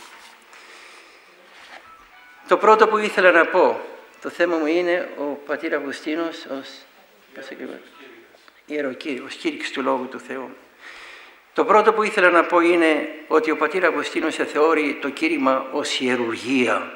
Το πρώτο που ήθελα να πω, το θέμα μου είναι ο πατήρ Αυγουστίνος ως ιεροκήρυκος, κήρυξ του Λόγου του Θεού. Το πρώτο που ήθελα να πω είναι ότι ο πατήρ Αυγουστίνος θεώρει το κήρυγμα ως ιερουργία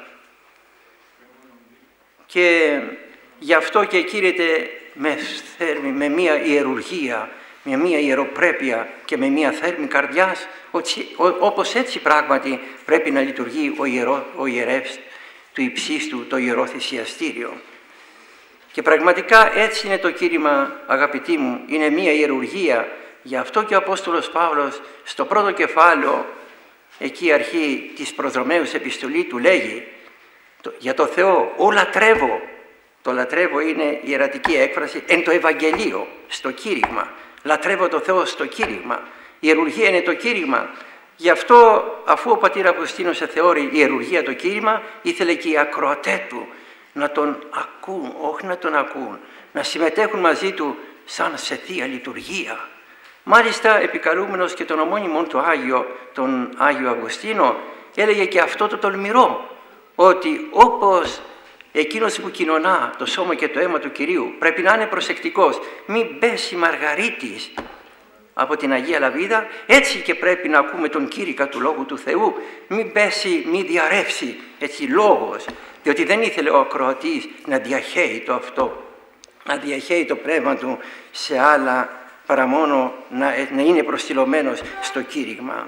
και γι' αυτό και κήρυται με μία ιερουργία, με μία ιεροπρέπεια και με μία θέρμη καρδιάς, όπως έτσι πράγματι πρέπει να λειτουργεί ο ιερεύς του υψίστου, το ιερό θυσιαστήριο. Και πραγματικά έτσι είναι το κήρυγμα, αγαπητοί μου, είναι μία ιερουργία. Γι' αυτό και ο Απόστολος Παύλος στο πρώτο κεφάλαιο, εκεί αρχή της προδρομαίους επιστολή του λέγει για το Θεό, «Ο λατρεύω». Το λατρεύω είναι ιερατική έκφραση εν το Ευαγγελίο, στο κήρυγμα. Λατρεύω το Θεό στο κήρυγμα. Η ιερουργία είναι το κήρυγμα. Γι' αυτό, αφού ο πατήρ Αυγουστίνος θεώρει ιερουργία το κήρυγμα, ήθελε και οι ακροατές του να τον ακούν, όχι να τον ακούν, να συμμετέχουν μαζί του σαν σε θεία λειτουργία. Μάλιστα, επικαλούμενος και τον ομώνυμον του τον Άγιο Αυγουστίνο, έλεγε και αυτό το τολμηρό, ότι όπως εκείνος που κοινωνά το σώμα και το αίμα του Κυρίου πρέπει να είναι προσεκτικός, μην πέσει μαργαρίτης από την Αγία Λαβίδα, έτσι και πρέπει να ακούμε τον κήρυκα του Λόγου του Θεού, μην πέσει, μην διαρρεύσει έτσι λόγος, διότι δεν ήθελε ο ακροατής να διαχέει το αυτό, να διαχέει το πνεύμα του σε άλλα παρά μόνο να είναι προστηλωμένος στο κήρυγμα.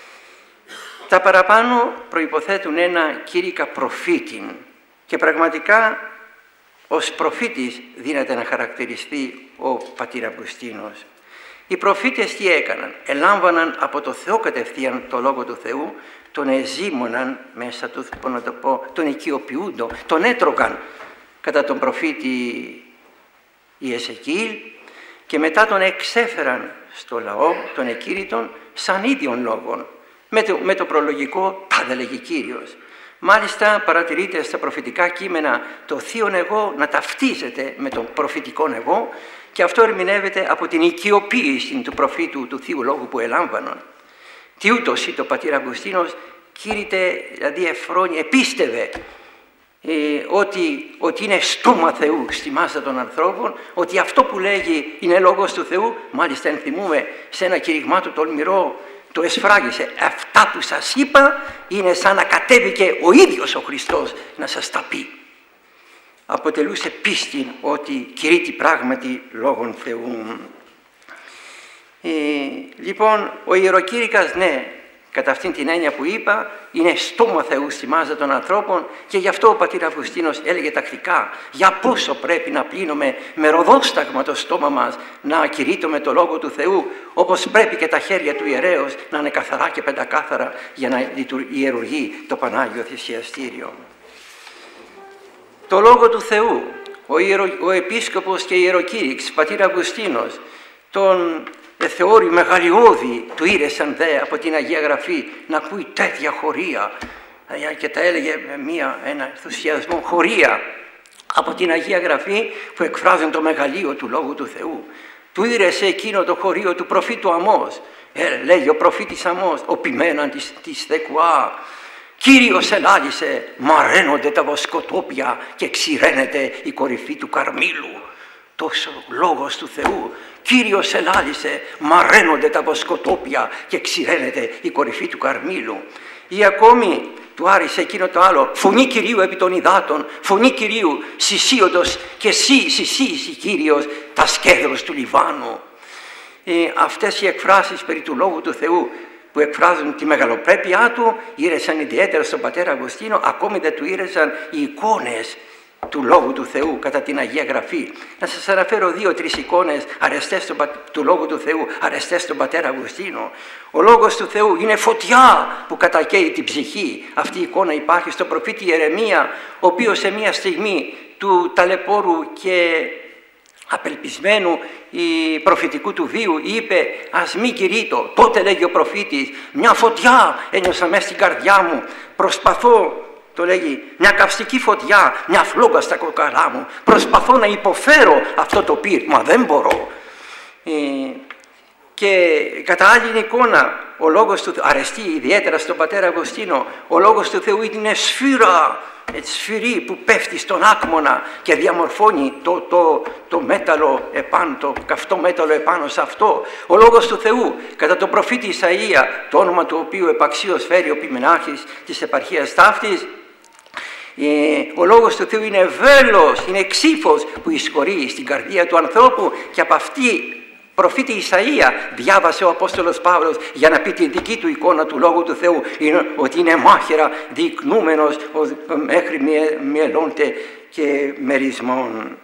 Τα παραπάνω προϋποθέτουν ένα κήρυκα προφήτην και πραγματικά ως προφήτης δύναται να χαρακτηριστεί ο πατήρ Αυγουστίνος. Οι προφήτες τι έκαναν? Ελάμβαναν από το Θεό κατευθείαν το Λόγο του Θεού, τον εζήμωναν μέσα του, να το πω, τον οικειοποιούντο, τον έτρωγαν κατά τον προφήτη Ιεσεκήλ και μετά τον εξέφεραν στο λαό, τον εκήρυτον, σαν ίδιον λόγων. Με το προλογικό τάδε λέγει Κύριος. Μάλιστα παρατηρείται στα προφητικά κείμενα το θείον εγώ να ταυτίζεται με τον προφητικόν εγώ και αυτό ερμηνεύεται από την οικειοποίηση του προφήτου του Θείου Λόγου που ελάμβανον. Τι ούτως το πατήρ Αυγουστίνος κήρυτε, δηλαδή εφρόνει, επίστευε ότι είναι στόμα Θεού στη μάζα των ανθρώπων, ότι αυτό που λέγει είναι λόγος του Θεού. Μάλιστα ενθυμούμε σε ένα κήρυγμά του τολμηρό, το εσφράγισε, αυτά που σας είπα είναι σαν να κατέβηκε ο ίδιος ο Χριστός να σας τα πει. Αποτελούσε πίστη ότι κηρύττει πράγματι λόγον Θεού. Λοιπόν, ο ιεροκήρυκας, ναι, κατά αυτήν την έννοια που είπα, είναι στόμα Θεού στη μάζα των ανθρώπων και γι' αυτό ο πατήρ Αυγουστίνος έλεγε τακτικά για πόσο πρέπει να πλύνουμε με ροδόσταγμα το στόμα μας, να κηρύττουμε το Λόγο του Θεού, όπως πρέπει και τα χέρια του ιερέως να είναι καθαρά και πεντακάθαρα για να ιερουργεί το Πανάγιο Θυσιαστήριο. Το Λόγο του Θεού, ο Επίσκοπος και ιεροκήρυξ, πατήρ Αυγουστίνος, τον θεώρη μεγαλειώδη, του ήρεσαν δε από την Αγία Γραφή να ακούει τέτοια χωρία και τα έλεγε με ένα ενθουσιασμό, χωρία από την Αγία Γραφή που εκφράζουν το μεγαλείο του Λόγου του Θεού. Του ήρεσε εκείνο το χωρίο του προφήτου Αμώς, λέγει ο προφήτης Αμώς, ο ποιμέναν της Θεκουά. Κύριος ελάλησε, μαραίνονται τα βοσκοτόπια και ξηραίνεται η κορυφή του Καρμήλου. Τόσο Λόγος του Θεού. Κύριος ελάλησε, μαραίνονται τα βοσκοτόπια και ξηραίνεται η κορυφή του Καρμήλου. Ή ακόμη του άρεσε εκείνο το άλλο, φωνή Κυρίου επί των υδάτων, φωνή Κυρίου συσίοντος και εσύ συσίησε Κύριος τα σκέδρος του Λιβάνου. Αυτές οι εκφράσεις περί του Λόγου του Θεού που εκφράζουν τη μεγαλοπρέπειά του ήρεσαν ιδιαίτερα στον πατέρα Αυγουστίνο, ακόμη δεν του ήρεσαν οι εικόνες του Λόγου του Θεού κατά την Αγία Γραφή. Να σας αναφέρω 2-3 εικόνες του Λόγου του Θεού αρεστές στον πατέρα Αυγουστίνο. Ο Λόγος του Θεού είναι φωτιά που κατακαίει την ψυχή. Αυτή η εικόνα υπάρχει στον προφήτη Ιερεμία, ο οποίος σε μια στιγμή του ταλαιπώρου και απελπισμένου η προφητικού του βίου είπε «Ας μη κηρύττω». Τότε λέγει ο προφήτης «Μια φωτιά ένιωσα μέσα στην καρδιά μου, προσπαθώ». Το λέγει μια καυστική φωτιά, μια φλόγα στα κοκαλά μου. Προσπαθώ να υποφέρω αυτό το πυρ, μα δεν μπορώ. Και κατά άλλη εικόνα, ο Λόγος του Θεού, αρεστεί ιδιαίτερα στον πατέρα Αυγουστίνο, ο Λόγος του Θεού είναι σφύρα, σφυρί που πέφτει στον άκμονα και διαμορφώνει το μέταλλο επάνω, το καυτό μέταλλο επάνω σε αυτό. Ο Λόγος του Θεού, κατά τον προφήτη Ισαΐα, το όνομα του οποίου επαξίως φέρει ο ποιμενάρχης της επαρχίας ταύτης, ο Λόγος του Θεού είναι βέλος, είναι ξύφος που εισχωρεί στην καρδία του ανθρώπου και από αυτή προφήτη Ισαΐα διάβασε ο Απόστολος Παύλος για να πει τη δική του εικόνα του Λόγου του Θεού, ότι είναι μάχαιρα διεκνούμενος μέχρι μυελώντε και μερισμών.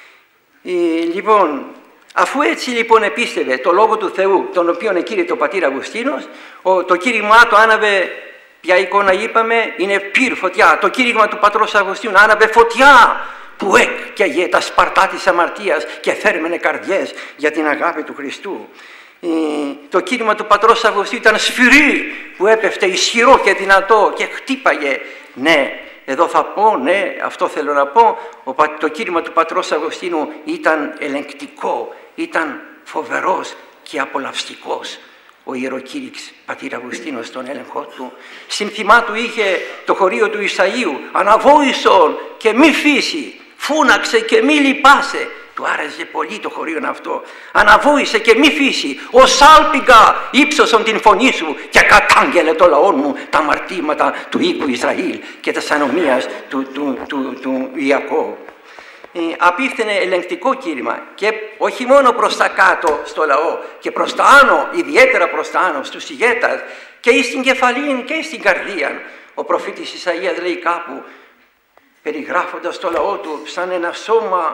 Λοιπόν, αφού έτσι λοιπόν επίστευε το Λόγο του Θεού, τον οποίον εκήρυτε ο πατήρ Αυγουστίνος, το κήρυγμά του άναβε, ποια εικόνα είπαμε, είναι πυρ, φωτιά. Το κήρυγμα του πατρός Αυγουστίνου άναβε φωτιά που έκαιγε τα σπαρτά της αμαρτίας και θέρμενε καρδιές για την αγάπη του Χριστού. Το κήρυγμα του πατρός Αυγουστίνου ήταν σφυρί που έπεφτε ισχυρό και δυνατό και χτύπαγε. Ναι, εδώ θα πω, ναι, αυτό θέλω να πω, το κήρυγμα του πατρός Αυγουστίνου ήταν ελεγκτικό, ήταν φοβερός και απολαυστικός. Ο ιεροκήρυξ πατήρ Αυγουστίνος στον έλεγχό του. Συνθημά του είχε το χωρίο του Ισαΐου, αναβόησον και μη φύση, φούναξε και μη λυπάσαι. Του άρεσε πολύ το χωρίο αυτό. Αναβόησε και μη φύση, ο σάλπιγγα ύψωσον την φωνή σου και κατάγγελε το λαό μου τα αμαρτήματα του οίκου Ισραήλ και της ανομίας του Ιακώβ. Απίφθενε ελεγκτικό κήρυγμα και όχι μόνο προς τα κάτω στο λαό και προς τα άνω, ιδιαίτερα προς τα άνω στους ηγέτας και στην κεφαλήν και στην καρδία. Ο προφήτης Ισαΐας λέει κάπου, περιγράφοντας το λαό του σαν ένα σώμα,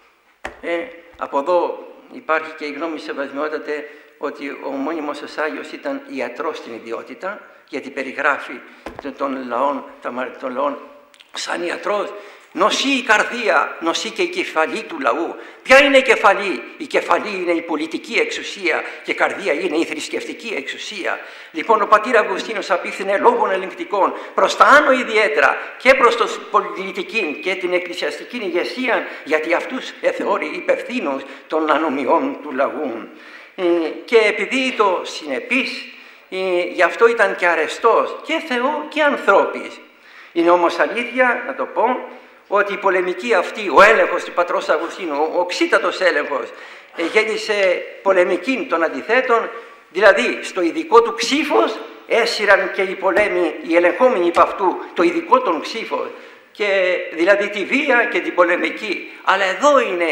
από εδώ υπάρχει και η γνώμη σεβασμιότατε ότι ο μόνιμος Εσάγιος ήταν ιατρός στην ιδιότητα, γιατί περιγράφει των λαών σαν ιατρός. Νοσεί η καρδία, νοσεί και η κεφαλή του λαού. Ποια είναι η κεφαλή? Η κεφαλή είναι η πολιτική εξουσία και η καρδία είναι η θρησκευτική εξουσία. Λοιπόν, ο πατήρ Αυγουστίνος απίφθινε λόγων ελεγκτικών προς τα άνω ιδιαίτερα και προς την πολιτική και την εκκλησιαστική ηγεσία, γιατί αυτούς εθεώρει υπευθύνους των ανομιών του λαού. Και επειδή το συνεπής, γι' αυτό ήταν και αρεστός και Θεό και ανθρώπης. Είναι όμως αλήθεια, να το πω, ότι η πολεμική αυτή, ο έλεγχος του πατρός Αυγουστίνου, ο οξύτατος έλεγχος, γέννησε πολεμική των αντιθέτων, δηλαδή στο ειδικό του ξύφος έσυραν και οι πολέμοι, οι ελεγχόμενοι υπ' αυτού, το ειδικό των ξύφος, και δηλαδή τη βία και την πολεμική. Αλλά εδώ είναι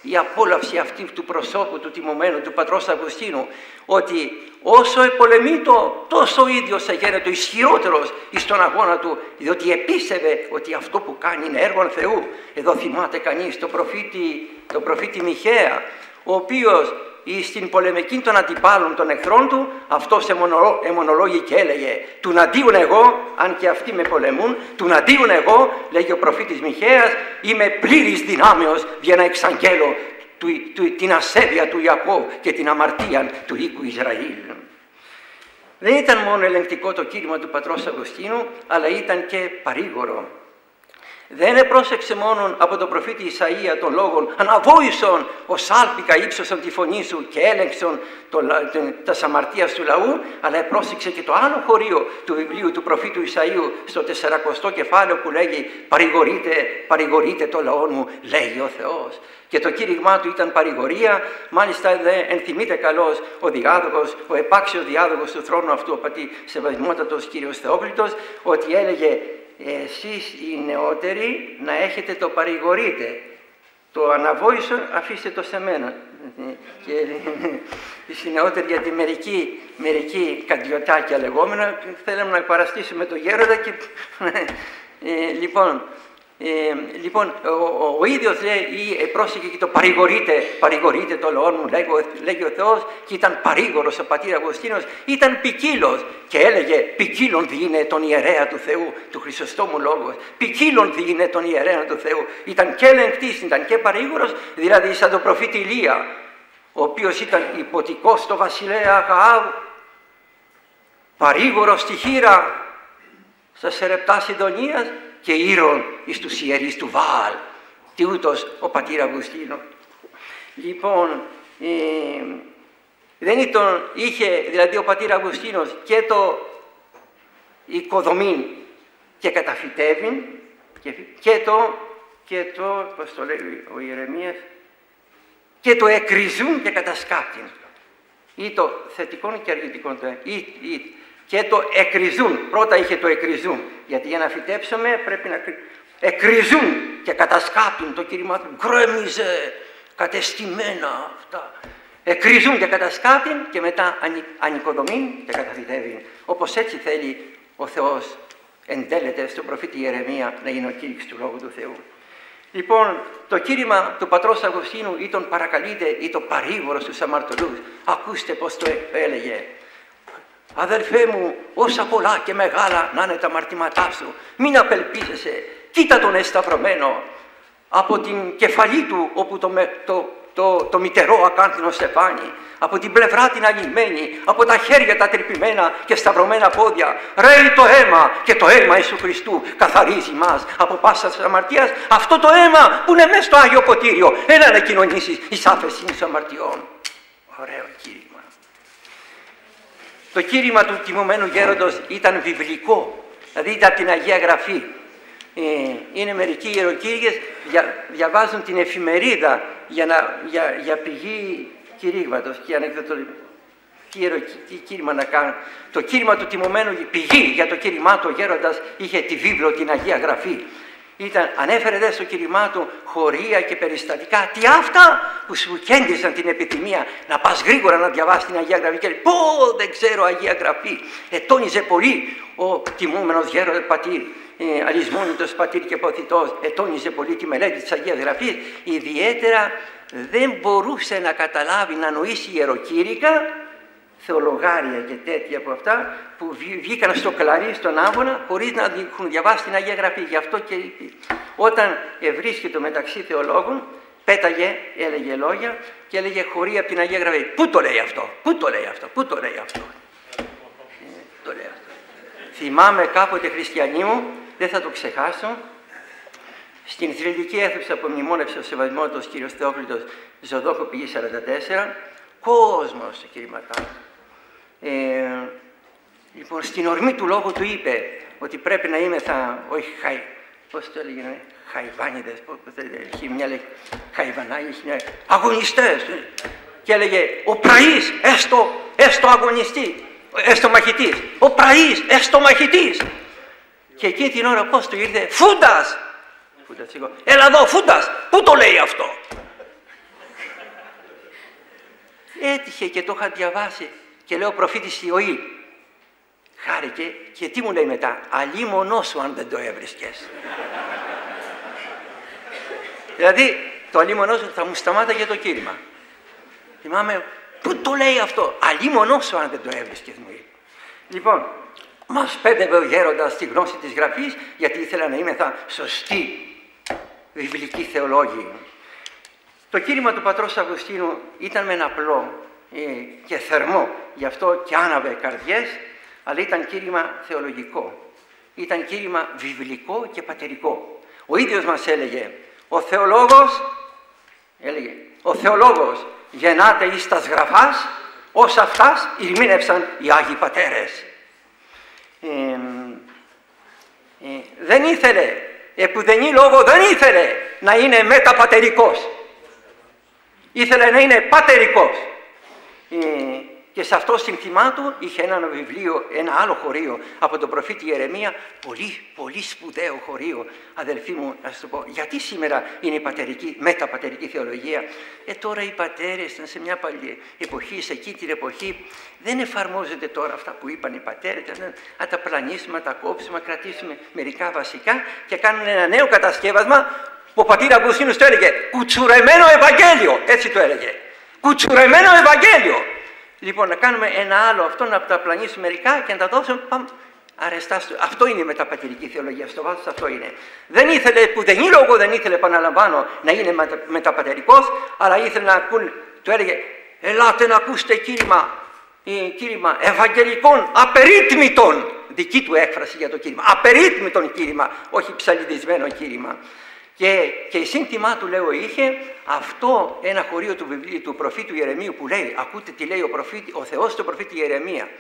η απόλαυση αυτή του προσώπου του τιμωμένου του πατρός Αυγουστίνου, ότι όσο επολεμείτο, τόσο ο ίδιος εγένετο ισχυρότερος εις τον αγώνα του, διότι επίστευε ότι αυτό που κάνει είναι έργο Θεού. Εδώ θυμάται κανείς τον προφήτη Μιχαία, ο οποίος στην πολεμική των αντιπάλων των εχθρών του, αυτός αιμονολόγη και έλεγε «Τουναντίον εγώ, αν και αυτοί με πολεμούν, τουναντίον εγώ», λέγει ο προφήτης Μιχαίας, «είμαι πλήρης δυνάμεως για να εξαγγέλω την ασέβεια του Ιακώβ και την αμαρτία του οίκου Ισραήλ». Δεν ήταν μόνο ελεγκτικό το κήρυγμα του πατρός Αυγουστίνου, αλλά ήταν και παρήγορο. Δεν επρόσεξε μόνο από τον προφήτη Ισαΐα των λόγων «Αναβόησον ως άλπικα ύψωσον τη φωνή σου και έλεγξον τας αμαρτίας του λαού», αλλά επρόσεξε και το άλλο χωρίο του βιβλίου του προφήτου Ισαΐου στο 40ο κεφάλαιο που λέγει «Παρηγορείτε το λαό μου, λέγει ο Θεός». Και το κήρυγμά του ήταν παρηγορία. Μάλιστα ενθυμείται καλώς ο διάδοχος, ο επάξιος διάδοχος του θρόνου αυτού, ο πατή Σεβασμιότατος κύριος Θεόκλητος, ότι έλεγε «Εσείς οι νεότεροι να έχετε το παρηγορείτε, το αναβόησον αφήστε το σε μένα». Και οι νεότεροι, γιατί μερικοί καντιωτάκια λεγόμενα θέλαμε να παραστήσουμε το γέροντα και λοιπόν, ο ίδιος λέει, πρόσεχε και το παρηγορείτε το λαό μου, λέγει ο Θεός, και ήταν παρήγορος ο πατήρ Αυγουστίνος, ήταν ποικίλος και έλεγε ποικίλον διήνε τον ιερέα του Θεού, του Χρυσοστόμου λόγος, ποικίλον διήνε τον ιερέα του Θεού. Ήταν και ελεγκτής, ήταν και παρήγορος, δηλαδή σαν τον προφήτη Ηλία, ο οποίος ήταν υποτικός στο βασιλέα Αχαάβ, παρήγορος στη χείρα στα Σερεπτά Σιδωνίας και ήρων εις τους ιερείς του Βαάλ, και ούτως ο πατήρ Αυγουστίνο. Λοιπόν, είχε δηλαδή ο πατήρ Αυγουστίνος και το οικοδομήν και καταφυτεύειν και το πώς το λέει ο Ιερεμίας, και το εκριζούν και κατασκάπτην, ή το θετικό και αρνητικό, και το εκριζούν. Πρώτα είχε το εκριζούν, γιατί για να φυτέψουμε πρέπει να εκριζούν και κατασκάπτουν. Το κήρυγμα του γκρέμιζε κατεστημένα αυτά. Εκριζούν και κατασκάπτουν και μετά ανοικοδομήν και καταφυτεύουν. Όπως έτσι θέλει ο Θεός, εντέλεται στον προφήτη Ιερεμία να είναι ο κήρυξ του Λόγου του Θεού. Λοιπόν, το κήρυγμα του πατρός Αυγουστίνου ή τον παρακαλείτε ή το παρήγορο στους αμαρτωλούς. Ακούστε πως το έλεγε. «Αδελφέ μου, όσα πολλά και μεγάλα να είναι τα αμαρτήματά σου, μην απελπίζεσαι, κοίτα τον εσταυρωμένο, από την κεφαλή του όπου το μητερό ακάνθινο στεφάνι, από την πλευρά την αγγιγμένη, από τα χέρια τα τρυπημένα και σταυρωμένα πόδια, ρέει το αίμα και το αίμα Ιησού Χριστού καθαρίζει μας από πάσα της αμαρτίας, αυτό το αίμα που είναι μέσα στο Άγιο Ποτήριο, έλα να κοινωνήσεις εις άφεσιν των αμαρτιών». Ωραίο κήρυγμα. Το κήρυγμα του τιμωμένου γέροντος ήταν βιβλικό, δηλαδή ήταν την Αγία Γραφή. Είναι μερικοί ιεροκήρυγες, διαβάζουν την εφημερίδα για πηγή κηρύγματος και τι κήρυγμα να κάνουν. Το κήρυγμα του τιμωμένου, πηγή για το κήρυγμά του ο γέροντας είχε τη βίβλο, την Αγία Γραφή. Ανέφερε δε στο κήρυγμά του χωρία και περιστατικά, τι αυτά που σου κέντρισαν την επιθυμία να πας γρήγορα να διαβάσεις την Αγία Γραφή. Και λέει, πω δεν ξέρω Αγία Γραφή. Ετώνιζε πολύ ο τιμούμενος γέροντας πατήρ, αλυσμόνητος πατήρ και ποθητός, ετώνιζε πολύ τη μελέτη της Αγίας Γραφής. Ιδιαίτερα δεν μπορούσε να καταλάβει, να νοήσει ιεροκήρυκα, θεολογάρια και τέτοια από αυτά που βγήκαν στο κλαρί, στον άμβονα, χωρίς να έχουν διαβάσει την Αγία Γραφή. Γι' αυτό και όταν ευρίσκεται μεταξύ θεολόγων, πέταγε, έλεγε λόγια και έλεγε χωρία από την Αγία Γραφή. Πού το λέει αυτό, πού το λέει αυτό, πού το λέει αυτό. Το λέει αυτό. Θυμάμαι κάποτε χριστιανοί μου, δεν θα το ξεχάσω, στην θρησκευτική αίθουσα που μνημόνευσε ο Σεβασμιότατος κύριος Θεόκλητος, Ζωδόκο πηγή 44, κόσμος στο κηρύγματά. Λοιπόν, στην ορμή του λόγου του είπε ότι πρέπει να είμαι όχι πώς το έλεγε, χαϊβάνιδες, έχει μια λέξη, χαϊβανάκι, έχει μια αγωνιστές. Και έλεγε, ο πραής, έστω αγωνιστή, έστω μαχητής, ο πραής, έστω μαχητής. Και εκείνη την ώρα πώς του ήρθε, Φούντας, έλα εδώ Φούντας, πού το λέει αυτό. Έτυχε και το είχα διαβάσει και λέω προφήτης Ιωήλ. Χάρηκε και τι μου λέει μετά, αλίμονό σου αν δεν το έβρισκες. Δηλαδή το αλίμονό σου θα μου σταμάταγε το κήρυγμα. Θυμάμαι, πού το λέει αυτό, αλίμονό σου αν δεν το έβρισκες, μου είπε. Λοιπόν, μας πέδευε ο γέροντας στη γνώση της Γραφής, γιατί ήθελα να είμαι σωστή βιβλική θεολόγη. Το κήρυγμα του πατρός Αυγουστίνου ήταν μεν απλό και θερμό, γι' αυτό και άναβε καρδιές, αλλά ήταν κήρυγμα θεολογικό. Ήταν κήρυγμα βιβλικό και πατερικό. Ο ίδιος μας έλεγε, ο θεολόγος γεννάται εις τας γραφάς, ως αυτάς ηρμήνευσαν οι Άγιοι Πατέρες. Δεν ήθελε, επουδενή λόγο δεν ήθελε να είναι μεταπατερικός. Ήθελε να είναι πατερικός. Και σε αυτό συνθημά του είχε ένα βιβλίο, ένα άλλο χωρίο από τον προφήτη Ιερεμία, πολύ, πολύ σπουδαίο χωρίο. Αδελφοί μου, να σας το πω, γιατί σήμερα είναι η μεταπατερική θεολογία. Τώρα οι πατέρες ήταν σε μια παλιά εποχή, σε εκεί την εποχή, δεν εφαρμόζεται τώρα αυτά που είπαν οι πατέρες, να τα πλανήσουμε, να τα κόψουμε, να κρατήσουμε μερικά βασικά και κάνουν ένα νέο κατασκεύασμα που ο πατήρ Αυγουστίνος το έλεγε, κουτσουρεμένο Ευαγγέλιο, έτσι το έλεγε, κουτσουρεμένο Ευαγγέλιο. Λοιπόν, να κάνουμε ένα άλλο αυτό, να τα πλανήσουμε μερικά και να τα δώσουμε. Αρεστά. Αυτό είναι η μεταπατηρική θεολογία. Στο βάθος αυτό είναι. Δεν ήθελε, πουδενή λόγο δεν ήθελε, επαναλαμβάνω, να είναι μεταπατερικός, αλλά ήθελε να ακούν. Του έλεγε, ελάτε να ακούσετε κήρυγμα ευαγγελικών απερίτμητων. Δική του έκφραση για το κήρυγμα. Απερίτμητον κήρυγμα, όχι ψαλιδισμένο κήρυγμα. Και η σύνθημά του, λέω, είχε αυτό ένα χωρίο του βιβλίου του προφήτου Ιερεμίου που λέει, ακούτε τι λέει ο Θεός του προφήτη Ιερεμία.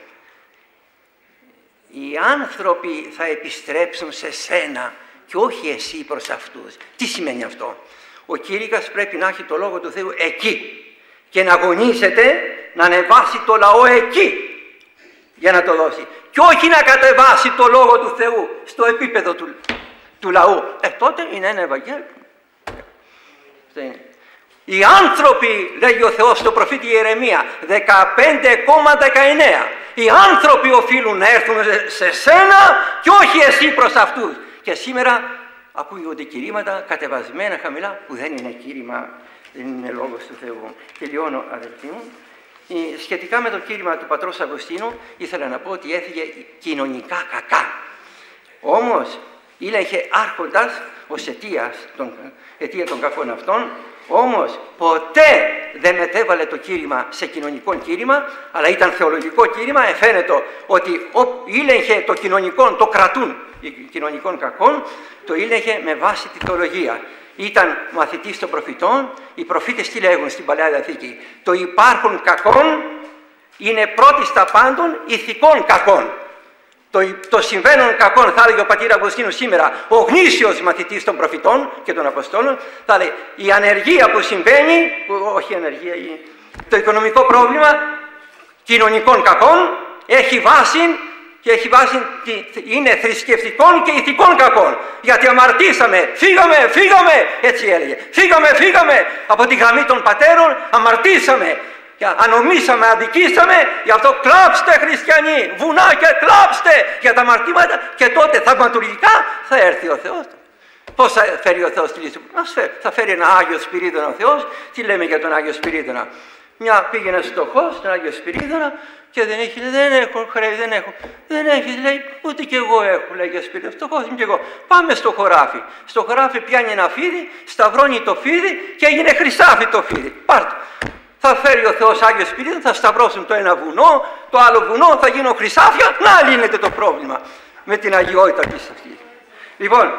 Οι άνθρωποι θα επιστρέψουν σε σένα και όχι εσύ προς αυτούς. Τι σημαίνει αυτό? Ο κήρυκας πρέπει να έχει το Λόγο του Θεού εκεί και να αγωνίζεται να ανεβάσει το λαό εκεί για να το δώσει. Και όχι να κατεβάσει το Λόγο του Θεού στο επίπεδο του λαού. Τότε είναι ένα Ευαγγέλιο. Οι άνθρωποι, λέγει ο Θεός στο προφήτη Ιερεμία 15,19, οι άνθρωποι οφείλουν να έρθουν σε σένα και όχι εσύ προς αυτούς. Και σήμερα ακούγονται κηρύματα κατεβασμένα χαμηλά που δεν είναι κήρυμα, δεν είναι λόγος του Θεού. Τελειώνω, αδελφοί μου. Σχετικά με το κήρυμα του πατρός Αυγουστίνου ήθελα να πω ότι έφυγε κοινωνικά κακά. Όμως ήλεγχε άρχοντας ως αιτία των κακών αυτών, όμως ποτέ δεν μετέβαλε το κήρυμα σε κοινωνικό κήρυμα, αλλά ήταν θεολογικό κήρυμα. Εφαίνεται ότι ήλεγχε το κοινωνικό, το κρατούν κοινωνικών κακών, το ήλεγχε με βάση τη θεολογία. Ήταν μαθητής των προφητών. Οι προφήτες τι λέγουν στην Παλαιά Διαθήκη? Το υπάρχον κακόν είναι πρώτη στα πάντων ηθικών κακών. Το συμβαίνον κακόν, θα έλεγε ο πατήρ Αυγουστίνου σήμερα, ο γνήσιος μαθητής των προφητών και των Αποστόλων, θα λέει η ανεργία που συμβαίνει, όχι η ανεργία, το οικονομικό πρόβλημα κοινωνικών κακών έχει βάση και είναι θρησκευτικών και ηθικών κακών. Γιατί αμαρτήσαμε, φύγαμε, έτσι έλεγε. Φύγαμε από τη γραμμή των πατέρων, αμαρτήσαμε. Ανομήσαμε, αδικήσαμε, γι' αυτό κλάψτε χριστιανοί, βουνάκια κλάψτε για τα αμαρτήματα και τότε θαυματουργικά θα έρθει ο Θεός. Πώς θα φέρει ο Θεός τη λύση? Θα φέρει ένα Άγιο Σπυρίδωνα ο Θεός. Τι λέμε για τον Άγιο Σπυρίδωνα? Μια πήγαινε φτωχός στον Άγιο Σπυρίδωνα και δεν έχει, λέει, δεν έχω χρέη, δεν έχει, λέει, ούτε κι εγώ έχω, λέει, για Σπυρίδωνα, φτωχός είμαι κι εγώ. Πάμε στο χωράφι. Στο χωράφι πιάνει ένα φίδι, σταυρώνει το φίδι και έγινε χρυσάφι το φίδι. Πάρτο. Θα φέρει ο Θεός Άγιο Σπυρίδωνα, θα σταυρώσουν το ένα βουνό, το άλλο βουνό, θα γίνουν χρυσάφια, να λύνεται το πρόβλημα με την αγιότητα της αυτής. Λοιπόν,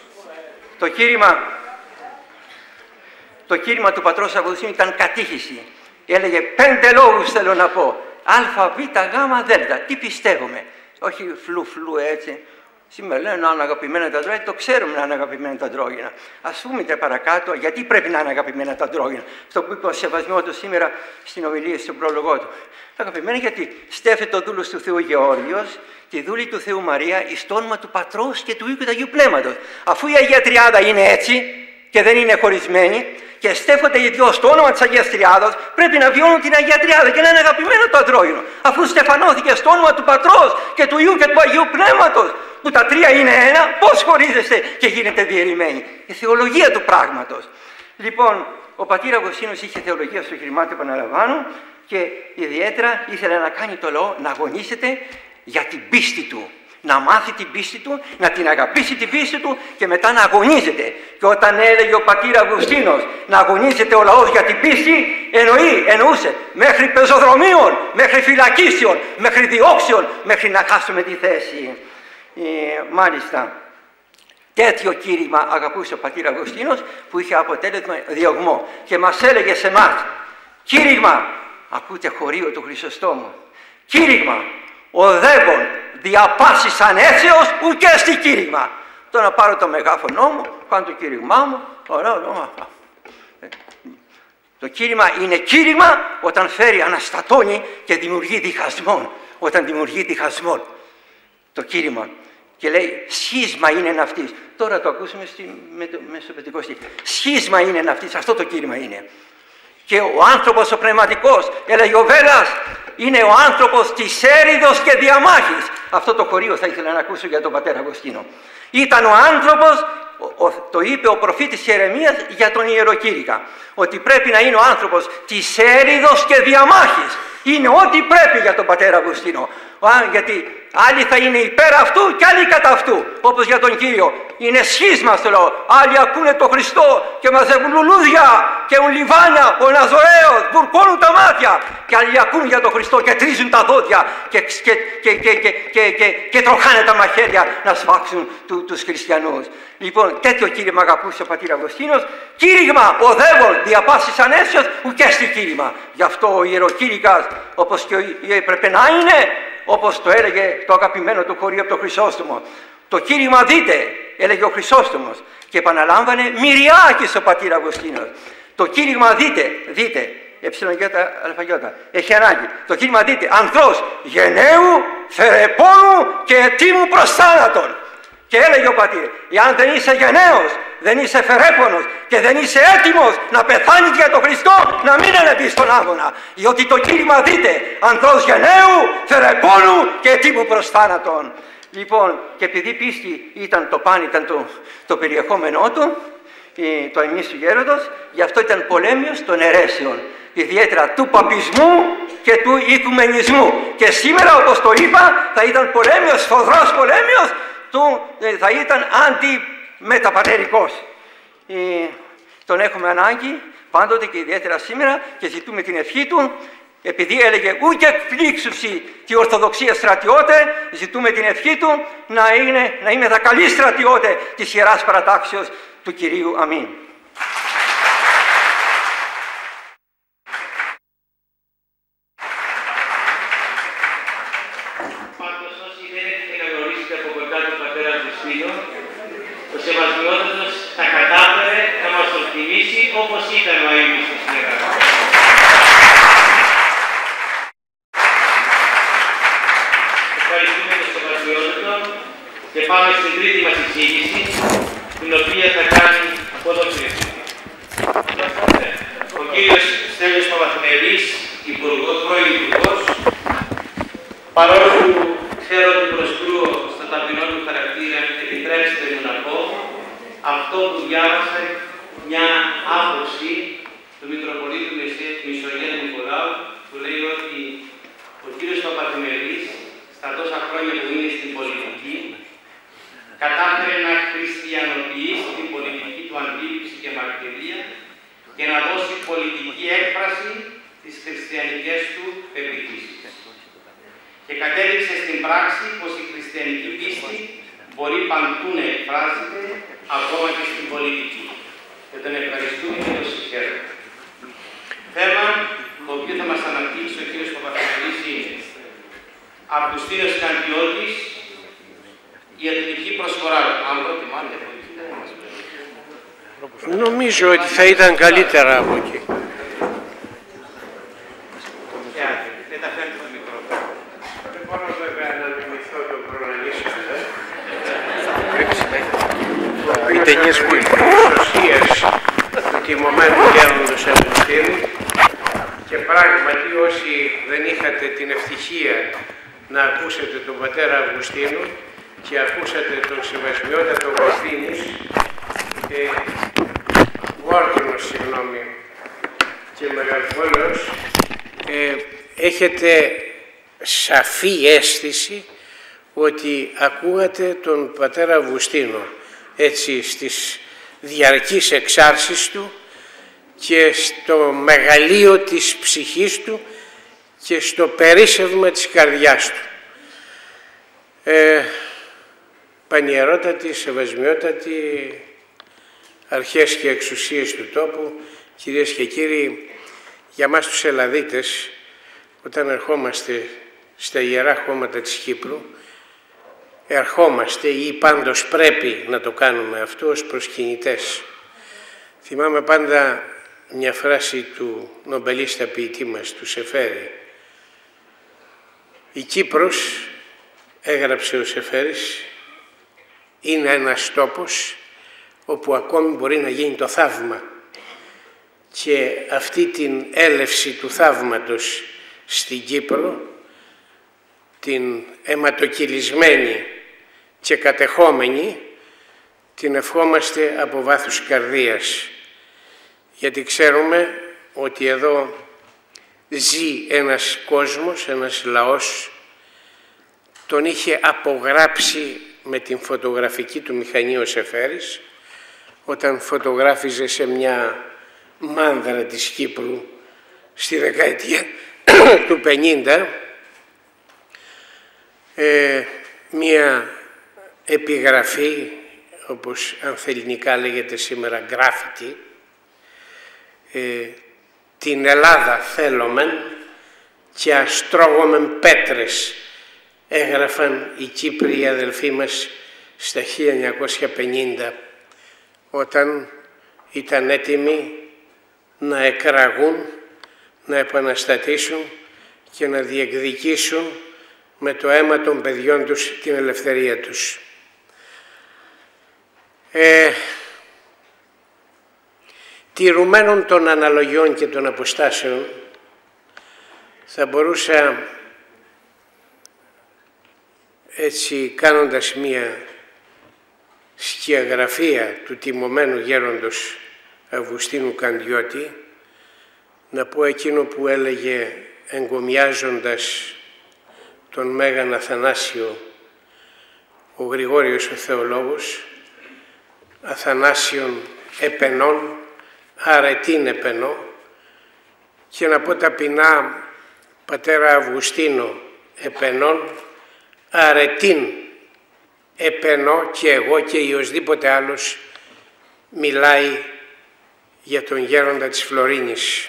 το κήρυμα του πατρός Αυγουστίνου ήταν κατήχηση. Έλεγε 5 λόγους θέλω να πω. Α, Β, Γ, Δ. Τι πιστεύουμε? Όχι φλου έτσι. Σήμερα λένε να είναι αγαπημένα τα αντρόγυνα, το ξέρουμε να είναι αγαπημένα τα αντρόγυνα. Ας πούμε παρακάτω, γιατί πρέπει να είναι αγαπημένα τα αντρόγυνα. Αυτό που είπε ο Σεβασμό του σήμερα στην ομιλία, στον πρόλογό του. Αγαπημένα γιατί στέφεται ο δούλος του Θεού Γεώργιος, τη δούλη του Θεού Μαρία, εις το όνομα του Πατρός και του Υιού και του Αγίου Πνεύματος. Αφού η Αγία Τριάδα είναι έτσι και δεν είναι χωρισμένη, και στέφονται οι δυο στο όνομα της Αγίας Τριάδος, πρέπει να βιώνουν την Αγία Τριάδα και να είναι αγαπημένο το αντρόγυνο. Αφού στεφανώθηκε στο όνομα του Πατρός και του Υιού και του Αγίου Πνεύματος, που τα τρία είναι ένα, πώς χωρίζεστε και γίνετε διαιρημένοι? Η θεολογία του πράγματος. Λοιπόν, ο πατήρ Αυγουστίνος είχε θεολογία στο χειριμάτι, επαναλαμβάνω, και ιδιαίτερα ήθελε να κάνει το λαό να αγωνίζεται για την πίστη του. Να μάθει την πίστη του, να την αγαπήσει την πίστη του και μετά να αγωνίζεται. Και όταν έλεγε ο πατήρ Αυγουστίνος να αγωνίζεται ο λαός για την πίστη, εννοούσε μέχρι πεζοδρομίων, μέχρι φυλακίσεων, μέχρι διώξεων, μέχρι να χάσουμε τη θέση. Μάλιστα, τέτοιο κήρυγμα αγαπούσε ο πατήρ Αυγουστίνος, που είχε αποτέλεσμα διωγμό. Και μας έλεγε σε εμάς, κήρυγμα, ακούτε χωρίο του Χρυσοστόμου, κήρυγμα, οδεύων δια πάσης ανέσεως ουκέστη κήρυγμα. Τώρα να πάρω το μεγάφωνο μου, κάνω το κήρυγμά μου. Το κήρυγμα είναι κήρυγμα όταν φέρει, αναστατώνει και δημιουργεί διχασμόν. Όταν δημιουργεί διχασμόν το κήρυγμα. Και λέει σχίσμα είναι ναυτής. Τώρα το ακούσαμε στο Πεντηκοστή. Σχίσμα είναι ναυτής, αυτό το κήρυγμα είναι. Και ο άνθρωπος ο πνευματικός, έλεγε ο Βέλλας, είναι ο άνθρωπος της έρηδος και διαμάχης. Αυτό το χωρίο θα ήθελα να ακούσω για τον πατέρα Αυγουστίνο. Ήταν ο άνθρωπος, το είπε ο προφήτης Ιερεμίας για τον ιεροκήρυκα, ότι πρέπει να είναι ο άνθρωπος της έρηδος και διαμάχης. Είναι ό,τι πρέπει για τον πατέρα Αυγουστίνο. Γιατί άλλοι θα είναι υπέρ αυτού και άλλοι κατά αυτού. Όπως για τον Κύριο. Είναι σχίσμα στο λαό. Άλλοι ακούνε τον Χριστό και μαζεύουν λουλούδια και λιβάνια. Ο Ναζωραίος βουρκώνουν τα μάτια. Και άλλοι ακούν για τον Χριστό και τρίζουν τα δόντια και τροχάνε τα μαχαίρια να σφάξουν τους χριστιανούς. Λοιπόν, τέτοιο κήρυγμα αγαπούσε ο πατήρ Αυγουστίνος. Κήρυγμα οδεύων δια πάσης ανέσεως ουκέστη κήρυγμα. Γι' αυτό ο ιεροκήρυκας, όπως και έπρεπε να είναι, όπως το έλεγε το αγαπημένο του χωρίο από το Χρυσόστομο. Το κήρυγμα δείτε, έλεγε ο Χρυσόστομος, και επαναλάμβανε Μυριάκης ο πατήρ Αυγουστίνος. Το κήρυγμα δείτε, αλφαγιώτα, έχει ανάγκη. Το κήρυγμα δείτε, ανδρός γενναίου, θερεπώνου και ετήμου προς θάνατον. Και έλεγε ο πατήρ, εάν δεν είσαι γενναίος, δεν είσαι φερέπονος και δεν είσαι έτοιμος να πεθάνεις για τον Χριστό, να μην ανεβείς στον άγωνα. Διότι το κήρυγμα δείτε, ανδρός γενναίου, θερεπώνου και ετήμου προς θάνατον. Λοιπόν, και επειδή πίστη ήταν το περιεχόμενό του, το εμείς του γέροντος, γι' αυτό ήταν πολέμιος των αιρέσεων. Ιδιαίτερα του παπισμού και του οικουμενισμού. Και σήμερα, όπως το είπα, θα ήταν πολέμιος, σφοδρός πολέμιος, θα ήταν αντιμεταπατερικός. Τον έχουμε ανάγκη πάντοτε και ιδιαίτερα σήμερα και ζητούμε την ευχή του, επειδή έλεγε «Ούκ εκπλήξουσι τη Ορθοδοξία στρατιώτε», ζητούμε την ευχή του να είμαι τα καλή στρατιώτε της Ιεράς Παρατάξεως του Κυρίου. Αμήν. Ο Σεβασμιότατος θα κατάφερε να μας το θυμίσει όπως ήταν ο Αΐμνης του Συνεργατού. Ευχαριστούμε τον Σεβασμιότατο και πάμε στην τρίτη μας εισήγηση, την οποία θα κάνει από εδώ πίσω. Ο κύριος Στέλιος Παπαθημερής, πρώην Υπουργός, παρόλο που ξέρω ότι προσκρούω στο ταπεινό του χαρακτήρα, επιτρέψτε μου να πω αυτό που διάβασα, μια άποψη του Μητροπολίτου Μισογέννου Νικολάου, που λέει ότι ο κύριος Παπαθημερής, στα τόσα χρόνια που είναι στην πολιτική, κατάφερε να χριστιανοποιήσει την πολιτική του αντίληψη και μαρτυρία και να δώσει πολιτική έκφραση στις χριστιανικές του πεποιθήσεις. Και κατέδειξε στην πράξη πως η χριστιανική πίστη μπορεί παντού να εκφράζεται, ακόμα και στην πολιτική. Και τον ευχαριστούμε και τον συγχαίρουμε. Θέμα το οποίο θα μας αναπτύξει ο κ. Παπαθημερής είναι Αυγουστίνος Καντιώτης, η εθνική προσφορά του. Αν προτιμάνε από εκεί, δεν μας πει. Νομίζω ότι θα ήταν καλύτερα από εκεί. Δεν τα φέρνει το μικρόφωνο. Δεν μπορώ βέβαια να μιμηθώ τον προναλήσαντα. Οι ταινίες που είναι σωσίες τιμωμένου γέροντος Αυγουστίνου, και πράγματι όσοι δεν είχατε την ευτυχία να ακούσετε τον πατέρα Αυγουστίνου και ακούσατε τον Σεβασμιότατο Γορδίνης, Γόρδινος, συγγνώμη, και Μεγαλοπόλεως, έχετε σαφή αίσθηση ότι ακούγατε τον πατέρα Αυγουστίνο έτσι στις διαρκείς εξάρσεις του και στο μεγαλείο της ψυχής του και στο περίσσευμα της καρδιάς του. Πανιερότατοι, σεβασμιότατοι, αρχές και εξουσίες του τόπου, κυρίες και κύριοι, για μας τους Ελλαδίτες, όταν ερχόμαστε στα Ιερά Χώματα της Κύπρου, ερχόμαστε ή πάντως πρέπει να το κάνουμε αυτό ως προσκυνητές. Θυμάμαι πάντα μια φράση του νομπελίστα ποιητή μας, του Σεφέρη. Η Κύπρος, έγραψε ο Σεφέρης, είναι ένας τόπος όπου ακόμη μπορεί να γίνει το θαύμα. Και αυτή την έλευση του θαύματος στην Κύπρο, την αιματοκυλισμένη και κατεχόμενη, την ευχόμαστε από βάθους καρδίας. Γιατί ξέρουμε ότι εδώ ζει ένας κόσμος, ένας λαός, τον είχε απογράψει με την φωτογραφική του μηχανή ο Σεφέρης, όταν φωτογράφιζε σε μια μάνδρα της Κύπρου στη δεκαετία του 50, μια επιγραφή, όπως ανθελληνικά λέγεται σήμερα γκράφιτι, την Ελλάδα θέλομεν και αστρώγομεν πέτρες, έγραφαν οι Κύπριοι αδελφοί μας στα 1950, όταν ήταν έτοιμοι να εκραγούν, να επαναστατήσουν και να διεκδικήσουν με το αίμα των παιδιών τους την ελευθερία τους. Τηρουμένων των αναλογιών και των αποστάσεων, θα μπορούσα έτσι, κάνοντας μία σκιαγραφία του τιμωμένου γέροντος Αυγουστίνου Καντιώτη, να πω εκείνο που έλεγε εγκομιάζοντας τον Μέγαν Αθανάσιο ο Γρηγόριος ο Θεολόγος, Αθανάσιον επενών, αρετήν επενώ, και να πω ταπεινά, πατέρα Αυγουστίνο επενών, αρετήν επενώ και εγώ και ή οσδήποτε άλλος μιλάει για τον γέροντα της Φλωρίνης.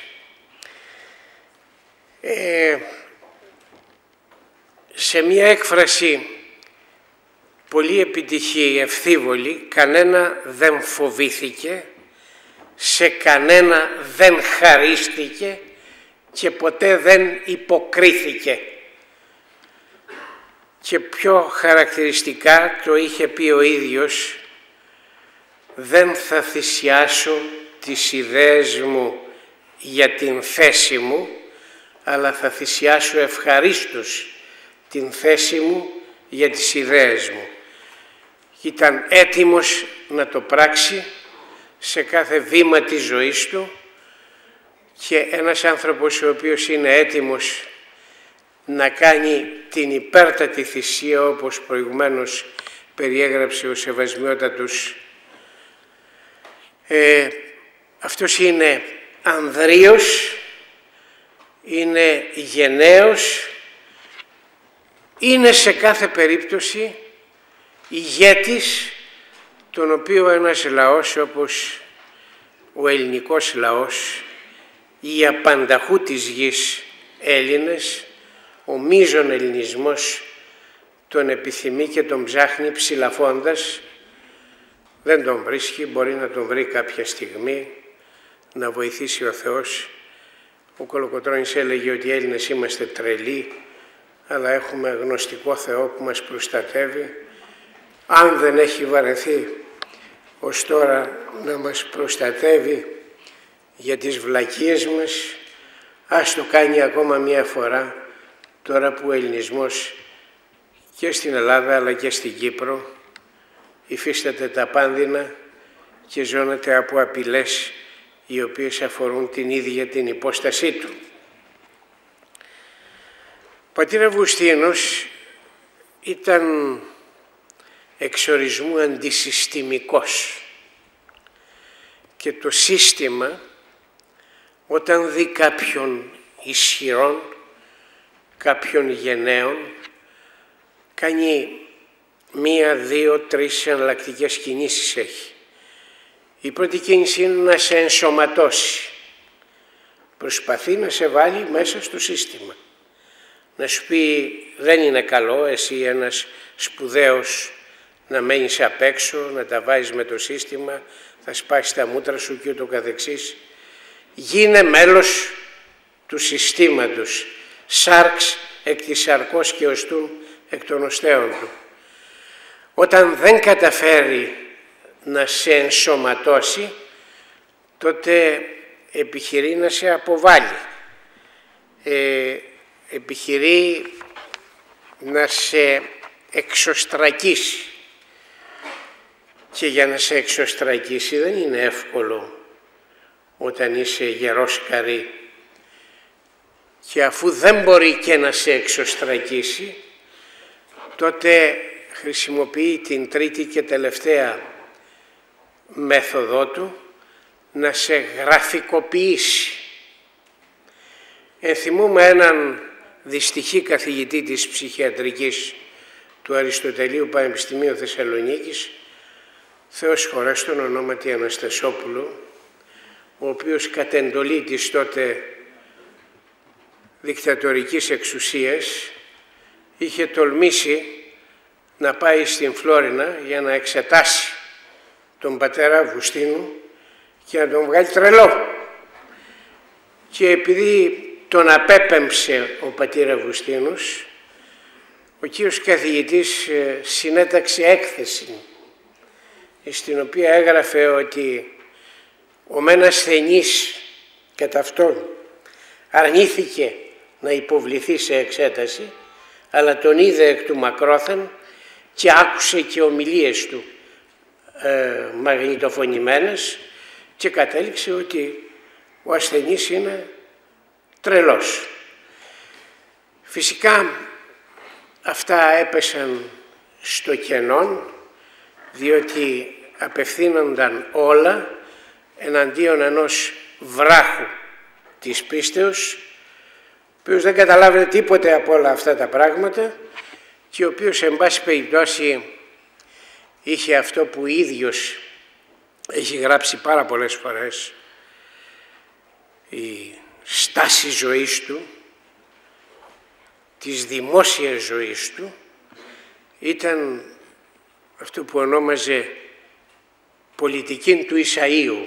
Σε μία έκφραση πολύ επιτυχή, ευθύβολη, κανένα δεν φοβήθηκε, σε κανένα δεν χαρίστηκε και ποτέ δεν υποκρίθηκε. Και πιο χαρακτηριστικά το είχε πει ο ίδιος, δεν θα θυσιάσω τις ιδέες μου για την θέση μου, αλλά θα θυσιάσω ευχαρίστως την θέση μου για τις ιδέες μου. Ήταν έτοιμος να το πράξει σε κάθε βήμα της ζωής του, και ένας άνθρωπος ο οποίος είναι έτοιμος να κάνει την υπέρτατη θυσία, όπως προηγουμένως περιέγραψε ο Σεβασμιότατος, αυτός είναι ανδρείος, είναι γενναίος, είναι σε κάθε περίπτωση ηγέτης, τον οποίο ένας λαός όπως ο ελληνικός λαός, οι απανταχού της γης Έλληνες, ο μείζων ελληνισμός τον επιθυμεί και τον ψάχνει ψηλαφώντας, δεν τον βρίσκει, μπορεί να τον βρει κάποια στιγμή, να βοηθήσει ο Θεός. Ο Κολοκοτρώνης έλεγε ότι οι Έλληνες είμαστε τρελοί, αλλά έχουμε γνωστικό Θεό που μας προστατεύει. Αν δεν έχει βαρεθεί ως τώρα να μας προστατεύει για τις βλακίες μας, ας το κάνει ακόμα μία φορά, τώρα που ο ελληνισμός και στην Ελλάδα αλλά και στην Κύπρο υφίσταται τα πάνδυνα και ζώνεται από απειλές οι οποίες αφορούν την ίδια την υπόστασή του. Ο πατήρ Αυγουστίνος ήταν εξορισμού αντισυστημικός και το σύστημα, όταν δει κάποιον ισχυρόν, κάποιον γενναίον, κάνει μία, δύο, τρεις εναλλακτικές κινήσεις έχει. Η πρώτη κίνηση είναι να σε ενσωματώσει. Προσπαθεί να σε βάλει μέσα στο σύστημα. Να σου πει δεν είναι καλό εσύ ένας σπουδαίος να μένεις απ' έξω, να τα βάζεις με το σύστημα, θα σπάσει τα μούτρα σου και ούτω καθεξής. Γίνε μέλος του συστήματος. Σάρξ εκ της σαρκός και οστούν εκ των οστέων του. Όταν δεν καταφέρει να σε ενσωματώσει, τότε επιχειρεί να σε αποβάλει. Επιχειρεί να σε εξωστρακίσει. Και για να σε εξωστρακίσει δεν είναι εύκολο όταν είσαι γερός καρύ. Και αφού δεν μπορεί και να σε εξωστρακίσει, τότε χρησιμοποιεί την τρίτη και τελευταία μέθοδό του, να σε γραφικοποιήσει. Ενθυμούμε έναν δυστυχή καθηγητή της ψυχιατρικής του Αριστοτελείου Πανεπιστημίου Θεσσαλονίκης, Θεός χωρέστον ονόματι Αναστασόπουλου, ο οποίος κατ' εντολή της τότε δικτατορικής εξουσίας είχε τολμήσει να πάει στην Φλόρινα για να εξετάσει τον πατέρα Αυγουστίνου και να τον βγάλει τρελό. Και επειδή τον απέπεμψε ο πατήρ Αυγουστίνος, ο κύριος καθηγητής συνέταξε έκθεση στην οποία έγραφε ότι ο μεν ασθενής κατά αυτόν αρνήθηκε να υποβληθεί σε εξέταση, αλλά τον είδε εκ του μακρόθεν και άκουσε και ομιλίες του μαγνητοφωνημένες και κατέληξε ότι ο ασθενής είναι τρελός. Φυσικά αυτά έπεσαν στο κενόν, διότι απευθύνονταν όλα εναντίον ενός βράχου της πίστεως, ο οποίος δεν καταλάβαινε τίποτε από όλα αυτά τα πράγματα και ο οποίος εν πάση περιπτώσει είχε αυτό που ίδιος έχει γράψει πάρα πολλές φορές, η στάση ζωής του, της δημόσιας ζωής του, ήταν αυτό που ονόμαζε πολιτική του Ισαΐου,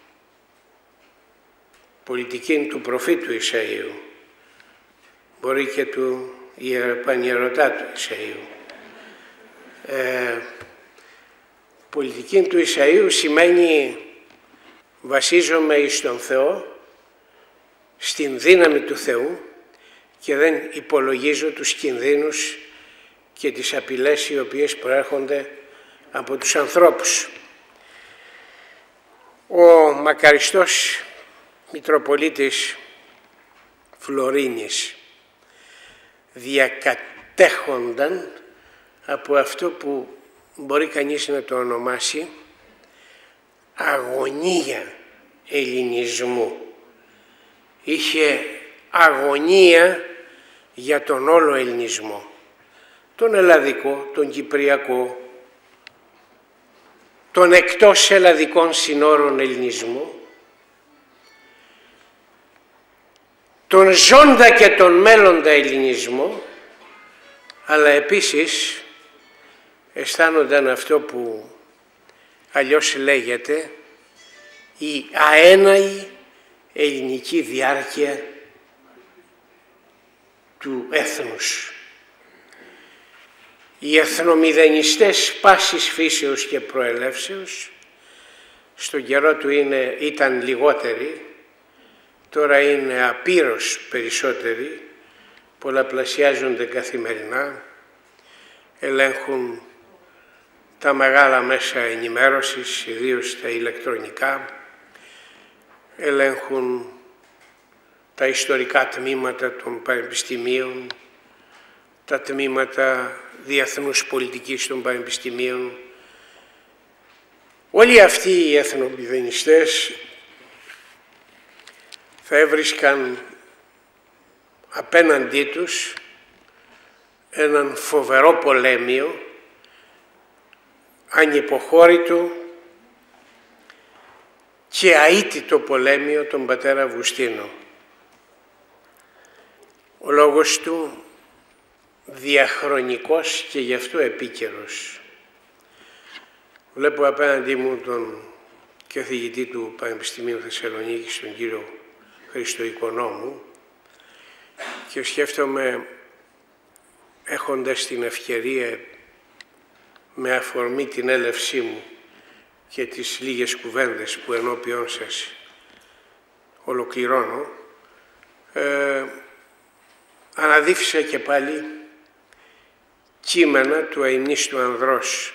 πολιτική του προφήτου Ισαΐου, μπορεί και του πανιερωτά του Ισαΐου. Πολιτική του Ισαΐου σημαίνει βασίζομαι εις τον Θεό, στην δύναμη του Θεού και δεν υπολογίζω τους κινδύνους και τις απειλές οι οποίες προέρχονται από τους ανθρώπους. Ο μακαριστός Μητροπολίτης Φλωρίνης διακατέχονταν από αυτό που μπορεί κανείς να το ονομάσει αγωνία ελληνισμού. Είχε αγωνία για τον όλο ελληνισμό, τον ελλαδικό, τον κυπριακό, τον εκτός ελλαδικών συνόρων ελληνισμό, τον ζώντα και τον μέλλοντα ελληνισμό, αλλά επίσης αισθάνονταν αυτό που αλλιώς λέγεται η αέναη ελληνική διάρκεια του έθνους. Οι εθνομηδενιστές πάσης φύσεως και προελεύσεως, στον καιρό του ήταν λιγότεροι, τώρα είναι απείρως περισσότεροι, πολλαπλασιάζονται καθημερινά, ελέγχουν τα μεγάλα μέσα ενημέρωσης, ιδίως τα ηλεκτρονικά, ελέγχουν τα ιστορικά τμήματα των πανεπιστημίων, τα τμήματα διεθνούς πολιτικής των πανεπιστημίων. Όλοι αυτοί οι εθνομηδενιστές θα έβρισκαν απέναντί τους έναν φοβερό πολέμιο, ανυποχώρητο και αίτητο πολέμιο, τον πατέρα Αυγουστίνο. Ο λόγος του διαχρονικός και γι' αυτό επίκαιρος. Βλέπω απέναντί μου τον καθηγητή του Πανεπιστημίου Θεσσαλονίκης, τον κύριο Χριστοοικονόμου, και σκέφτομαι, έχοντας την ευκαιρία με αφορμή την έλευσή μου και τις λίγες κουβέντες που ενώπιον σας ολοκληρώνω, αναδύφησα και πάλι κείμενα του αημνίστου Ανδρός.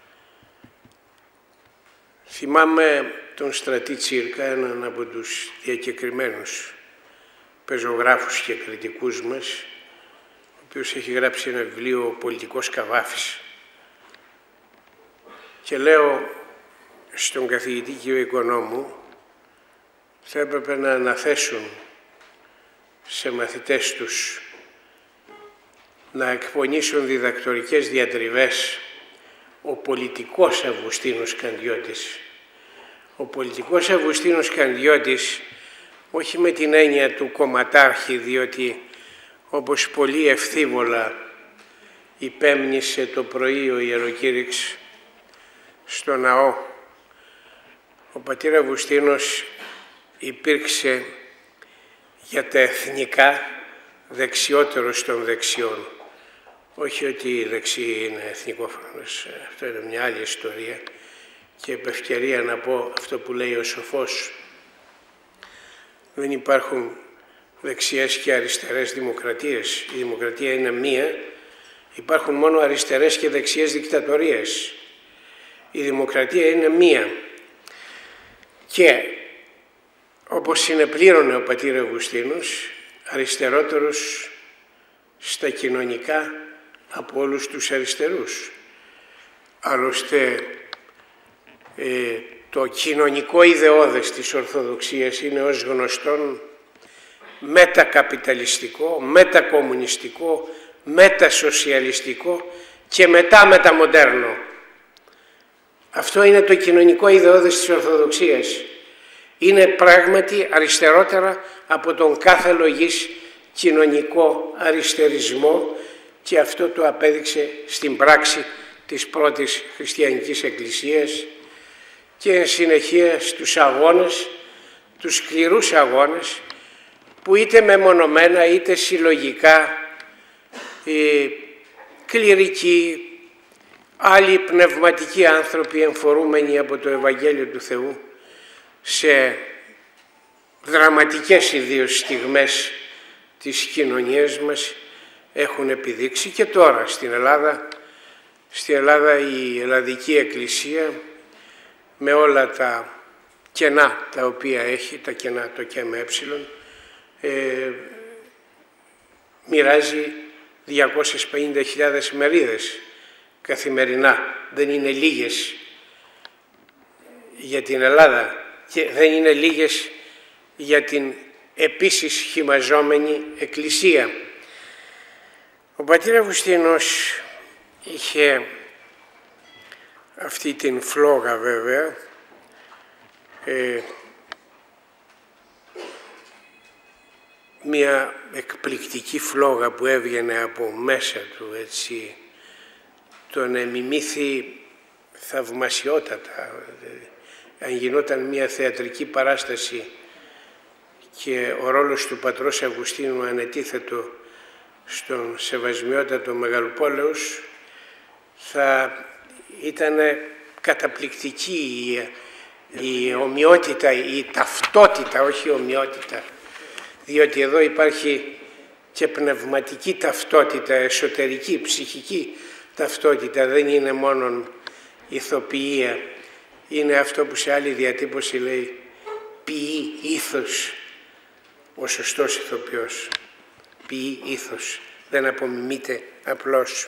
Θυμάμαι τον Στρατή Τσίρκα, έναν από τους διακεκριμένους πεζογράφους και κριτικούς μας, ο οποίος έχει γράψει ένα βιβλίο «Ο πολιτικός Καβάφης». Και λέω στον καθηγητή κύριο Οικονόμου, θα έπρεπε να αναθέσουν σε μαθητές τους να εκπονήσουν διδακτορικές διατριβές ο πολιτικός Αυγουστίνος Καντιώτης. Ο πολιτικός Αυγουστίνος Καντιώτης, όχι με την έννοια του κομματάρχη, διότι όπως πολύ ευθύβολα υπέμνησε το πρωί ο ιεροκήρυξ στο ναό, ο πατήρ Αυγουστίνος υπήρξε για τα εθνικά δεξιότερος των δεξιών. Όχι ότι οι δεξιοί είναι εθνικόφρονες, αυτό είναι μια άλλη ιστορία, και επ' ευκαιρία να πω αυτό που λέει ο σοφός. Δεν υπάρχουν δεξιές και αριστερές δημοκρατίες. Η δημοκρατία είναι μία, υπάρχουν μόνο αριστερές και δεξιές δικτατορίες. Η δημοκρατία είναι μία. Και όπως συνεπλήρωνε ο πατήρ Αυγουστίνος, αριστερότερος στα κοινωνικά από όλους τους αριστερούς. Άλλωστε, το κοινωνικό ιδεώδες της Ορθοδοξίας είναι ως γνωστόν μετακαπιταλιστικό, μετακομμουνιστικό, μετασοσιαλιστικό και μεταμοντέρνο. Αυτό είναι το κοινωνικό ιδεώδες της Ορθοδοξίας. Είναι πράγματι αριστερότερα από τον κάθε λογής κοινωνικό αριστερισμό, και αυτό το απέδειξε στην πράξη της πρώτης χριστιανικής εκκλησίας και εν συνεχεία στους αγώνες, τους σκληρούς αγώνες που είτε μεμονωμένα είτε συλλογικά οι κληρικοί, άλλοι πνευματικοί άνθρωποι εμφορούμενοι από το Ευαγγέλιο του Θεού σε δραματικές ιδίως στιγμές της κοινωνίας μας έχουν επιδείξει. Και τώρα στην Ελλάδα η Ελλαδική Εκκλησία με όλα τα κενά τα οποία έχει, τα κενά το και με μοιράζει 250.000 μερίδες καθημερινά. Δεν είναι λίγες για την Ελλάδα και δεν είναι λίγες για την επίσης χυμαζόμενη Εκκλησία. Ο πατήρ Αυγουστίνος είχε αυτή την φλόγα βέβαια, μια εκπληκτική φλόγα που έβγαινε από μέσα του, έτσι, τον εμιμήθη θαυμασιότατα. Αν γινόταν μια θεατρική παράσταση και ο ρόλος του πατρός Αυγουστίνου ανετίθετο στον σεβασμιότατο Μεγαλοπόλεως, θα ήταν καταπληκτική η ομοιότητα, η ταυτότητα, όχι η ομοιότητα, διότι εδώ υπάρχει και πνευματική ταυτότητα, εσωτερική, ψυχική ταυτότητα, δεν είναι μόνο ηθοποιία, είναι αυτό που σε άλλη διατύπωση λέει ποιεί ήθος, ο σωστός ηθοποιός, ποιεί ήθος, δεν απομιμείται απλώς.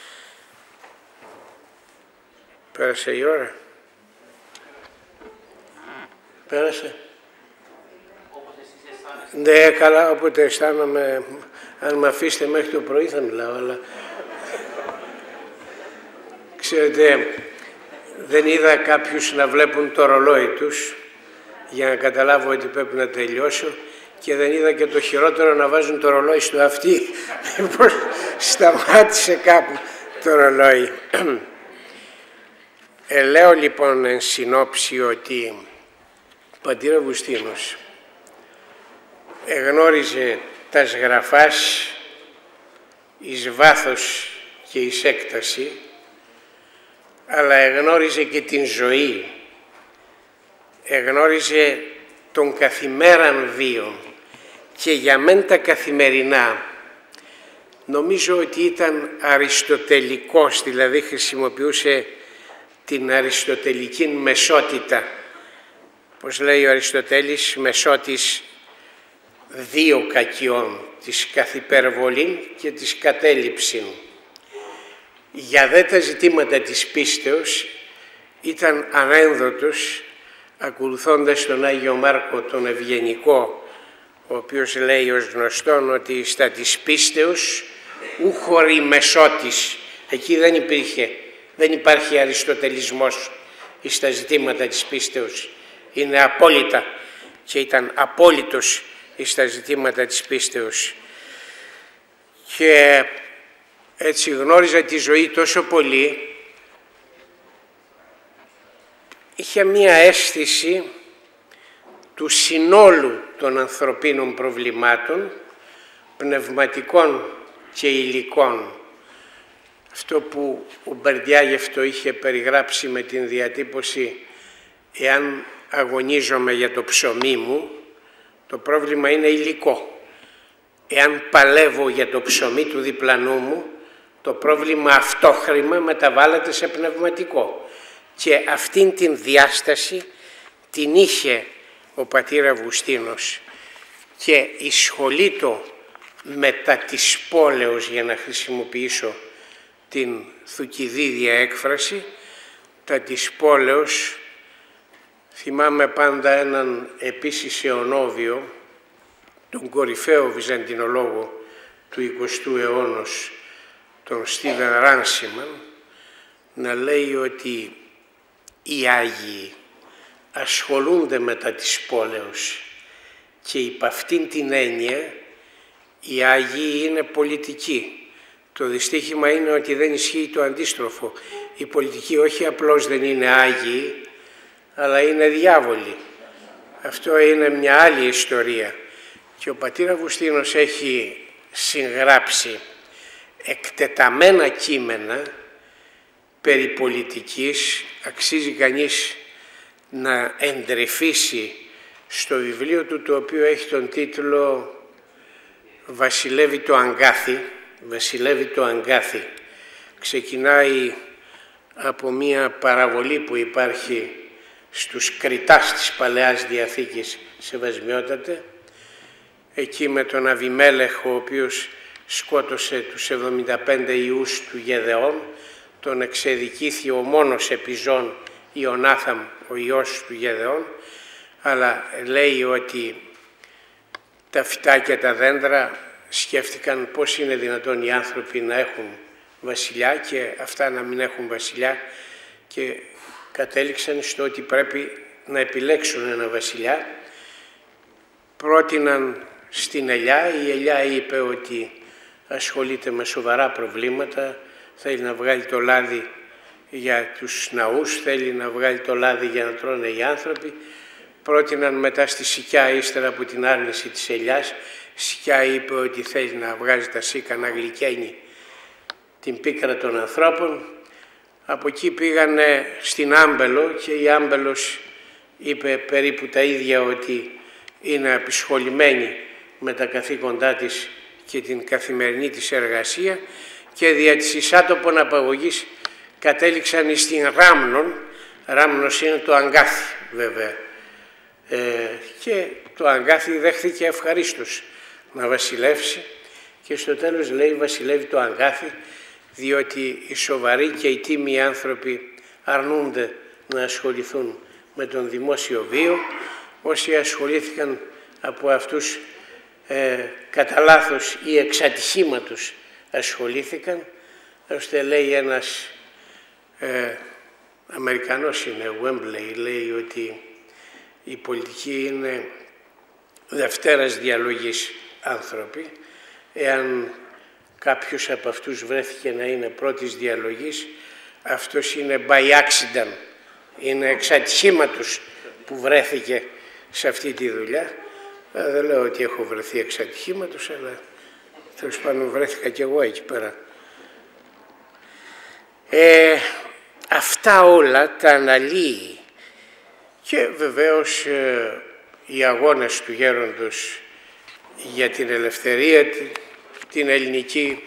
Πέρασε η ώρα. Πέρασε. Ναι, καλά, όποτε αισθάνομαι, αν με αφήσετε μέχρι το πρωί θα μιλάω, αλλά ξέρετε, δεν είδα κάποιους να βλέπουν το ρολόι τους για να καταλάβω ότι πρέπει να τελειώσω και δεν είδα και το χειρότερο να βάζουν το ρολόι στο αυτί. Μήπως σταμάτησε κάπου το ρολόι. Λέω λοιπόν εν συνόψη ότι ο πατήρ Αυγουστίνος εγνώριζε τα σγραφάς εις βάθος και εις έκταση, αλλά εγνώριζε και την ζωή, εγνώριζε τον καθημέραν βίο και για μεν τα καθημερινά. Νομίζω ότι ήταν αριστοτελικός, δηλαδή χρησιμοποιούσε την αριστοτελική μεσότητα. Πώς λέει ο Αριστοτέλης, μεσότης δύο κακιών, της καθυπερβολήν και της κατέληψην. Για δε τα ζητήματα της πίστεως ήταν ανένδοτος, ακολουθώντας τον Άγιο Μάρκο τον Ευγενικό, ο οποίος λέει ως γνωστόν ότι στα της πίστεως ου χωρεί μεσότης. Εκεί δεν υπάρχει αριστοτελισμός στα ζητήματα της πίστεως. Είναι απόλυτα και ήταν απόλυτος στα ζητήματα της πίστεως. Και έτσι γνώριζα τη ζωή τόσο πολύ, είχε μία αίσθηση του συνόλου των ανθρωπίνων προβλημάτων, πνευματικών και υλικών. Αυτό που ο Μπερντιάγεφ το είχε περιγράψει με την διατύπωση «Εάν αγωνίζομαι για το ψωμί μου, το πρόβλημα είναι υλικό. Εάν παλεύω για το ψωμί του διπλανού μου, το πρόβλημα αυτόχρημα μεταβάλλεται σε πνευματικό». Και αυτήν την διάσταση την είχε ο πατήρ Αυγουστίνος και εισχολείτο μετά της πόλεως, για να χρησιμοποιήσω την Θουκυδίδια έκφραση, τα της πόλεως. Θυμάμαι πάντα έναν επίσης αιωνόβιο, τον κορυφαίο βυζαντινολόγο του 20ου αιώνα, τον Στίβεν Ράνσιμαν, να λέει ότι οι Άγιοι ασχολούνται μετά της πόλεως και υπ' αυτήν την έννοια οι Άγιοι είναι πολιτικοί. Το δυστύχημα είναι ότι δεν ισχύει το αντίστροφο. Οι πολιτικοί όχι απλώς δεν είναι Άγιοι, αλλά είναι διάβολοι. Αυτό είναι μια άλλη ιστορία. Και ο πατήρ Αυγουστίνος έχει συγγράψει εκτεταμένα κείμενα περί πολιτικής. Αξίζει κανείς να εντρυφήσει στο βιβλίο του, το οποίο έχει τον τίτλο «Βασιλεύει το Αγκάθι». Βασιλεύει το Αγκάθι. Ξεκινάει από μία παραβολή που υπάρχει στους Κριτάς της Παλαιάς Διαθήκης, σεβασμιότατε, εκεί με τον Αβιμέλεχ, ο οποίος σκότωσε τους 75 ιούς του Γεδεών, τον εξεδικήθη ο μόνος επιζών Ιωνάθαμ, ο ιός του Γεδεών, αλλά λέει ότι τα φυτά και τα δέντρα σκέφτηκαν πώς είναι δυνατόν οι άνθρωποι να έχουν βασιλιά και αυτά να μην έχουν βασιλιά, και κατέληξαν στο ότι πρέπει να επιλέξουν ένα βασιλιά. Πρότειναν στην ελιά, η ελιά είπε ότι ασχολείται με σοβαρά προβλήματα, θέλει να βγάλει το λάδι για τους ναούς, θέλει να βγάλει το λάδι για να τρώνε οι άνθρωποι. Πρότειναν μετά στη Σικιά, ύστερα από την άρνηση της ελιάς, η Σικιά είπε ότι θέλει να βγάζει τα σίκα να γλυκαίνει την πίκρα των ανθρώπων. Από εκεί πήγανε στην Άμπελο και η Άμπελος είπε περίπου τα ίδια, ότι είναι απεισχολημένη με τα καθήκοντά της και την καθημερινή της εργασία και δια της εισάτοπων απαγωγής κατέληξαν στην Ράμνον. Ράμνος είναι το αγκάθι βέβαια, και το αγκάθι δέχθηκε ευχαρίστως να βασιλεύσει και στο τέλος λέει βασιλεύει το αγκάθι διότι οι σοβαροί και οι τίμιοι άνθρωποι αρνούνται να ασχοληθούν με τον δημόσιο βίο. Όσοι ασχολήθηκαν από αυτούς κατά λάθος ή εξ ατυχήματος ασχολήθηκαν, ώστε λέει ένας Αμερικανός είναι, Wembley, λέει ότι η πολιτική είναι δευτέρας διαλογής άνθρωποι. Εάν κάποιος από αυτούς βρέθηκε να είναι πρώτης διαλογής, αυτός είναι by accident, είναι εξ ατυχήματος που βρέθηκε σε αυτή τη δουλειά. Δεν λέω ότι έχω βρεθεί εξ ατυχήματος, αλλά τέλος πάντων βρέθηκα κι εγώ εκεί πέρα. Αυτά όλα τα αναλύει και βεβαίως οι αγώνες του γέροντος για την ελευθερία την ελληνική,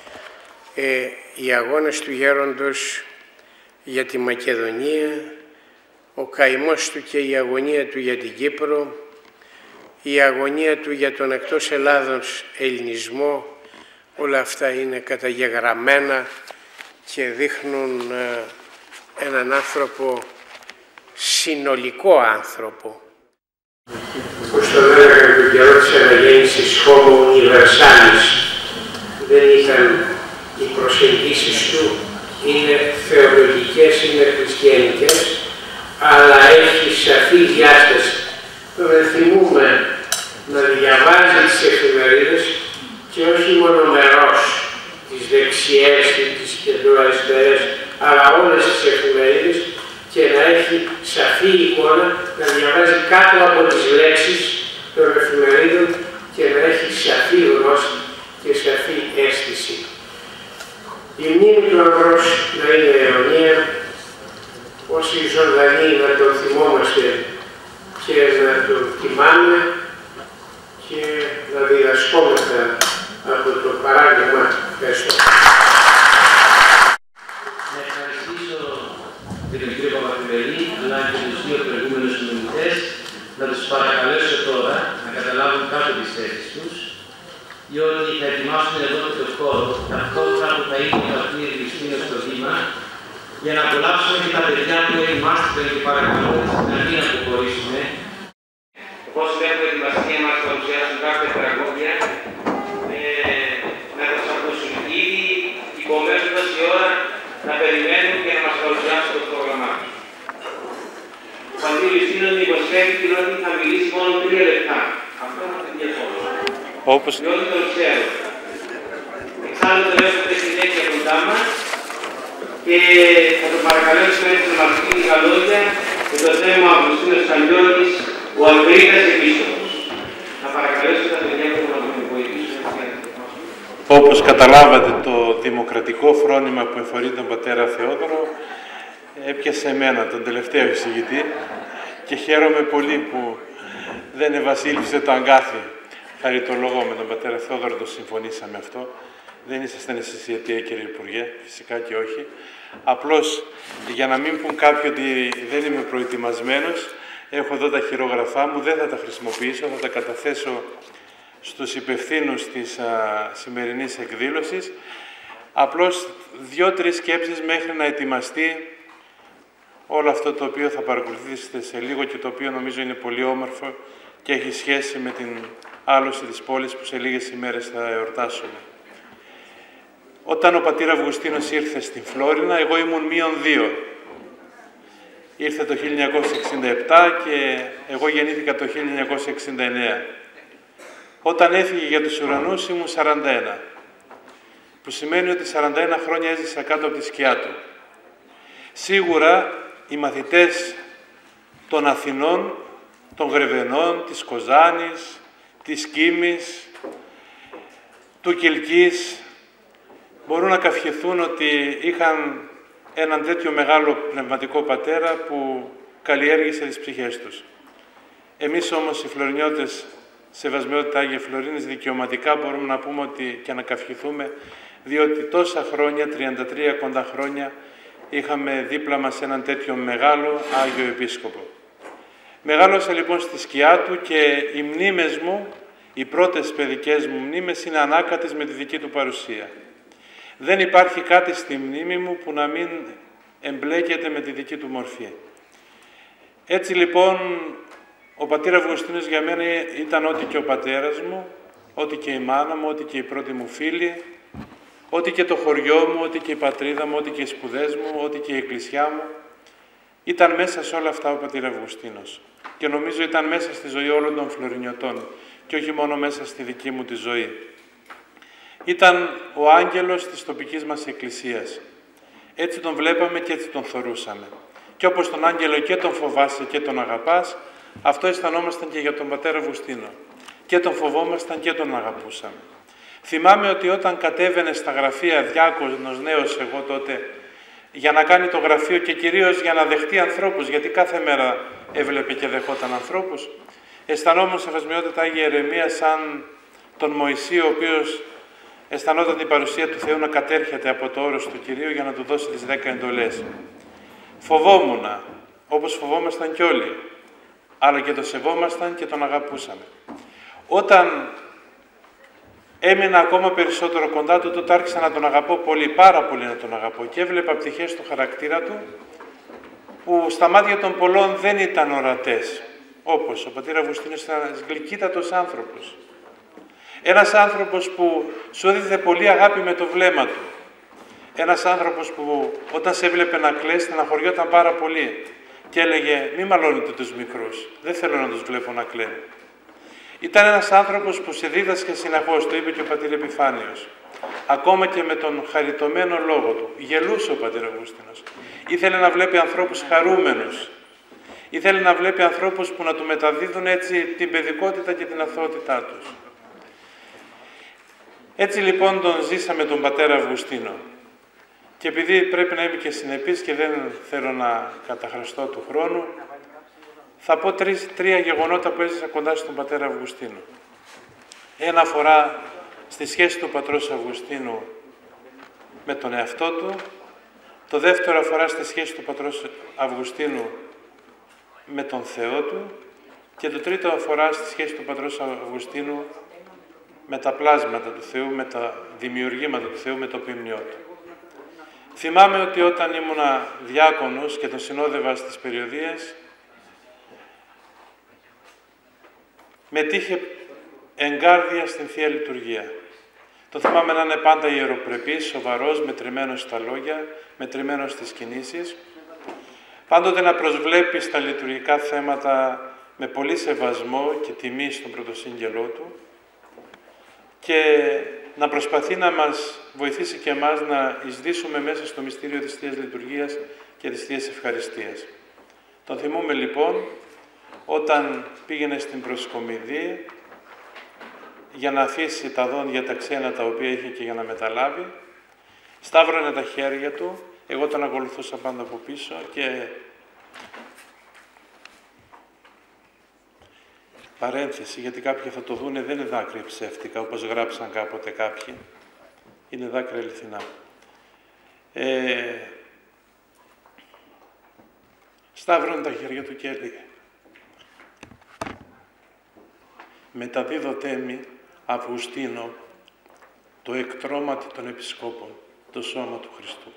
οι αγώνες του γέροντος για τη Μακεδονία, ο καημός του και η αγωνία του για την Κύπρο, η αγωνία του για τον εκτός Ελλάδος ελληνισμό, όλα αυτά είναι καταγεγραμμένα και δείχνουν έναν άνθρωπο, συνολικό άνθρωπο. Όπως το λέγανε τον καιρό της αναγέννησης Homo universalis, δεν ήταν οι προσεγγίσεις του, είναι θεολογικές, είναι χριστιανικές, αλλά έχει σαφή διάσταση. Τώρα θυμούμε να διαβάζει τις εφημερίδες και όχι μονομερός τις δεξιές και τις κεντροαριστερές, αλλά όλες τις εφημερίδες και να έχει σαφή εικόνα, να διαβάζει κάτω από τις λέξεις των εφημερίδων και να έχει σαφή γνώση και σαφή αίσθηση. Η μνήμη του ανδρός να είναι αιωνία, όσοι ζωντανοί να τον θυμόμαστε και να τον τιμάμε και να διδασκόμαστε από το παράδειγμα. Ευχαριστώ. Να ευχαριστήσω και τον κύριο Παπαθημερή, αλλά και τους δύο προηγούμενους συνομιλητές, να τους παρακαλέσω τώρα να καταλάβουν κάτω τις θέσεις τους, διότι θα ετοιμάσουν εδώ και το χώρο, ταυτόχρονα που θα είναι η Πατήρ Χριστίνα στο βήμα, για να απολαύσουμε και τα παιδιά που ετοιμάστηκαν και παρακαλώ να μην αποχωρήσουμε. Όπως έχουμε ετοιμαστεί να μας παρουσιάσουν κάποια τραγούδια, να σας ακούσουν. Ήδη υπομένουν τόση ώρα να περιμένουν και να μας παρουσιάσουν το πρόγραμμά τους. Ο Πατήρ Χριστίνος με υποσχέθηκε ότι θα μιλήσει μόνο 3 λεπτά. Αυτό θα την διαφωνώ. Διότι τον ξέρω. Εξάλλου τον έχουμε συνέχεια κοντά μας και θα τον παρακαλέσουμε έτσι να μας πει λίγα λόγια για το θέμα Αυγουστίνος Καλλιώτης, ο Αλβρίτας Επίσκοπος. Να παρακαλέσω τα παιδιά που να μου βοηθήσουν. Όπως καταλάβατε, το δημοκρατικό φρόνημα που εφορεί τον πατέρα Θεόδωρο έπιασε εμένα, τον τελευταίο εισηγητή, και χαίρομαι πολύ που δεν ευασίλευσε το αγκάθι. Χαριτολογώ με τον πατέρα Θεόδωρο, το συμφωνήσαμε αυτό. Δεν ήσασταν εσείς η αιτία, κύριε Υπουργέ, φυσικά και όχι. Απλώς, για να μην πούν κάποιοι ότι δεν είμαι προετοιμασμένος, έχω εδώ τα χειρόγραφά μου, δεν θα τα χρησιμοποιήσω, θα τα καταθέσω στους υπευθύνους της σημερινής εκδήλωσης. Απλώς 2-3 σκέψεις μέχρι να ετοιμαστεί όλο αυτό το οποίο θα παρακολουθήσετε σε λίγο και το οποίο νομίζω είναι πολύ όμορφο και έχει σχέση με την άλωση της πόλης που σε λίγες ημέρες θα εορτάσουμε. Όταν ο πατήρ Αυγουστίνος ήρθε στην Φλόρινα, εγώ ήμουν -2. Ήρθε το 1967 και εγώ γεννήθηκα το 1969. Όταν έφυγε για τους ουρανούς ήμουν 41, που σημαίνει ότι 41 χρόνια έζησα κάτω από τη σκιά του. Σίγουρα οι μαθητές των Αθηνών, των Γρεβενών, της Κοζάνης, της Κίμης, του Κιλκής, μπορούν να καυχηθούν ότι είχαν έναν τέτοιο μεγάλο πνευματικό πατέρα που καλλιέργησε τις ψυχές τους. Εμείς όμως οι Φλωρινιώτες Σεβασμιότητα Άγιε Φλωρίνης, δικαιωματικά μπορούμε να πούμε ότι και να καυχηθούμε, διότι τόσα χρόνια, 33 κοντά χρόνια, είχαμε δίπλα μας έναν τέτοιο μεγάλο Άγιο Επίσκοπο. Μεγάλωσα λοιπόν στη σκιά του και οι μνήμες μου, οι πρώτες παιδικές μου μνήμες, είναι ανάκατες με τη δική του παρουσία. Δεν υπάρχει κάτι στη μνήμη μου που να μην εμπλέκεται με τη δική του μορφή. Έτσι λοιπόν, ο πατήρ Αυγουστίνος για μένα ήταν ό,τι και ο πατέρας μου, ό,τι και η μάνα μου, ό,τι και οι πρώτοι μου φίλοι, ό,τι και το χωριό μου, ό,τι και η πατρίδα μου, ό,τι και οι σπουδές μου, ό,τι και η εκκλησιά μου. Ήταν μέσα σε όλα αυτά ο πατήρ Αυγουστίνος. Και νομίζω ήταν μέσα στη ζωή όλων των Φλωρινιωτών και όχι μόνο μέσα στη δική μου τη ζωή. Ήταν ο άγγελος της τοπικής μας εκκλησίας. Έτσι τον βλέπαμε και έτσι τον θωρούσαμε. Και όπως τον άγγελο και τον φοβάσαι και τον αγαπάς, αυτό αισθανόμασταν και για τον πατέρα Αυγουστίνο. Και τον φοβόμασταν και τον αγαπούσαμε. Θυμάμαι ότι όταν κατέβαινε στα γραφεία διάκονος νέος εγώ τότε, για να κάνει το γραφείο και κυρίως για να δεχτεί ανθρώπους, γιατί κάθε μέρα έβλεπε και δεχόταν ανθρώπους, αισθανόμουν σεβασμιότητα Άγια Ερεμία σαν τον Μωυσή, ο οποίος αισθανόταν την παρουσία του Θεού να κατέρχεται από το όρος του Κυρίου για να του δώσει τις 10 εντολές. Φοβόμουνα, όπως φοβόμασταν κι όλοι, αλλά και το σεβόμασταν και τον αγαπούσαμε. Όταν έμεινα ακόμα περισσότερο κοντά του, τότε άρχισα να τον αγαπώ πολύ, πάρα πολύ να τον αγαπώ και έβλεπα πτυχές του χαρακτήρα του που στα μάτια των πολλών δεν ήταν ορατές. Όπως ο πατήρ Αυγουστίνος ήταν ένας γλυκύτατος άνθρωπος. Ένας άνθρωπος που σου έδιδε πολύ αγάπη με το βλέμμα του. Ένας άνθρωπος που όταν σε έβλεπε να κλαις, στεναχωριόταν πάρα πολύ και έλεγε «Μη μαλώνετε τους μικρούς, δεν θέλω να τους βλέπω να κλαίνουν». Ήταν ένας άνθρωπος που σε δίδασκε συνεχώς, το είπε και ο πατήρ Επιφάνιος. Ακόμα και με τον χαριτωμένο λόγο του. Γελούσε ο πατήρ Αυγουστίνος. Ήθελε να βλέπει ανθρώπους χαρούμενους. Ήθελε να βλέπει ανθρώπους που να του μεταδίδουν έτσι την παιδικότητα και την αθωότητά τους. Έτσι λοιπόν τον ζήσαμε τον πατέρα Αυγουστίνο. Και επειδή πρέπει να είμαι και συνεπής και δεν θέλω να καταχραστώ του χρόνου, θα πω τρία γεγονότα που έζησα κοντά στον πατέρα Αυγουστίνο. Ένα αφορά στη σχέση του πατρός Αυγουστίνου με τον εαυτό του. Το δεύτερο αφορά στη σχέση του πατρός Αυγουστίνου με τον Θεό του. Και το τρίτο αφορά στη σχέση του πατρός Αυγουστίνου με τα πλάσματα του Θεού, με τα δημιουργήματα του Θεού, με το ποιμνιό του. Θυμάμαι ότι όταν ήμουνα διάκονος και τον συνόδευα στις περιοδίες, μετήχε εγκάρδια στην Θεία Λειτουργία. Το θυμάμαι να είναι πάντα ιεροπρεπής, σοβαρός, μετρημένος στα λόγια, μετρημένος στις κινήσεις. Πάντοτε να προσβλέπει στα λειτουργικά θέματα με πολύ σεβασμό και τιμή στον πρωτοσύγγελό του και να προσπαθεί να μας βοηθήσει και εμάς να εισδύσουμε μέσα στο μυστήριο της Θείας Λειτουργίας και της Θείας Ευχαριστίας. Τον θυμούμε λοιπόν όταν πήγαινε στην προσκομιδή για να αφήσει τα δόντια τα ξένα τα οποία είχε και για να μεταλάβει, σταύρωνε τα χέρια του, εγώ τον ακολουθούσα πάντα από πίσω και παρένθεση, γιατί κάποιοι θα το δούνε, δεν είναι δάκρυα ψεύτικα, όπως γράψαν κάποτε κάποιοι. Είναι δάκρυα αληθινά. Σταύρωνε τα χέρια του και έλεγε «Μεταδίδωτέ μη, Αυγουστίνο, το εκτρώματι των επισκόπων, το σώμα του Χριστού».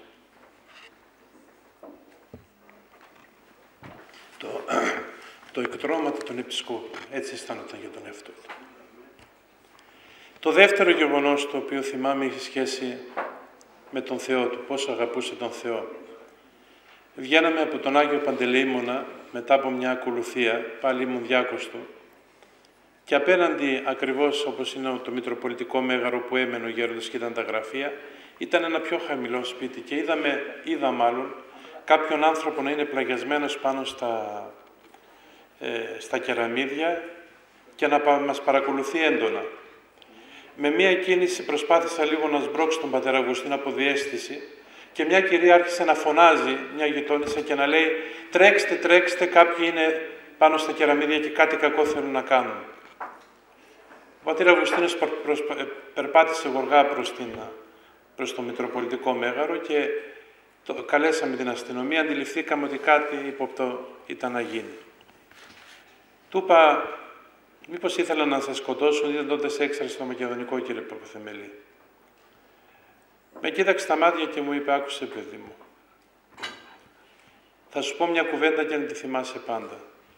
Το εκτρώματι των επισκόπων, έτσι αισθάνονταν για τον εαυτό του. Το δεύτερο γεγονός το οποίο θυμάμαι είχε σχέση με τον Θεό του, πόσο αγαπούσε τον Θεό. Βγαίναμε από τον Άγιο Παντελεήμονα μετά από μια ακολουθία, πάλι ήμουν διάκος του, και απέναντι ακριβώς όπως είναι το Μητροπολιτικό Μέγαρο που έμενε ο γέροντας και ήταν τα γραφεία, ήταν ένα πιο χαμηλό σπίτι και είδα μάλλον κάποιον άνθρωπο να είναι πλαγιασμένος πάνω στα κεραμίδια και να μας παρακολουθεί έντονα. Με μία κίνηση προσπάθησα λίγο να σμπρώξω τον πατέρα Αυγουστίνο από διαίσθηση και μια κυρία άρχισε να φωνάζει, μια γειτόνισσα, και να λέει «Τρέξτε, τρέξτε, κάποιοι είναι πάνω στα κεραμίδια και κάτι κακό θέλουν να κάνουν». Ο πατήρ Αυγουστίνος περπάτησε γοργά προς το Μητροπολιτικό Μέγαρο και καλέσαμε την αστυνομία, αντιληφθήκαμε ότι κάτι ύποπτο ήταν να γίνει. Του είπα, μήπως ήθελα να σας σκοτώσουν, ήταν τότε σε έξτρα στο Μακεδονικό, κύριε Παπαθεμελή. Με κοίταξε στα μάτια και μου είπε, άκουσε παιδί μου, θα σου πω μια κουβέντα και να τη θυμάσαι πάντα.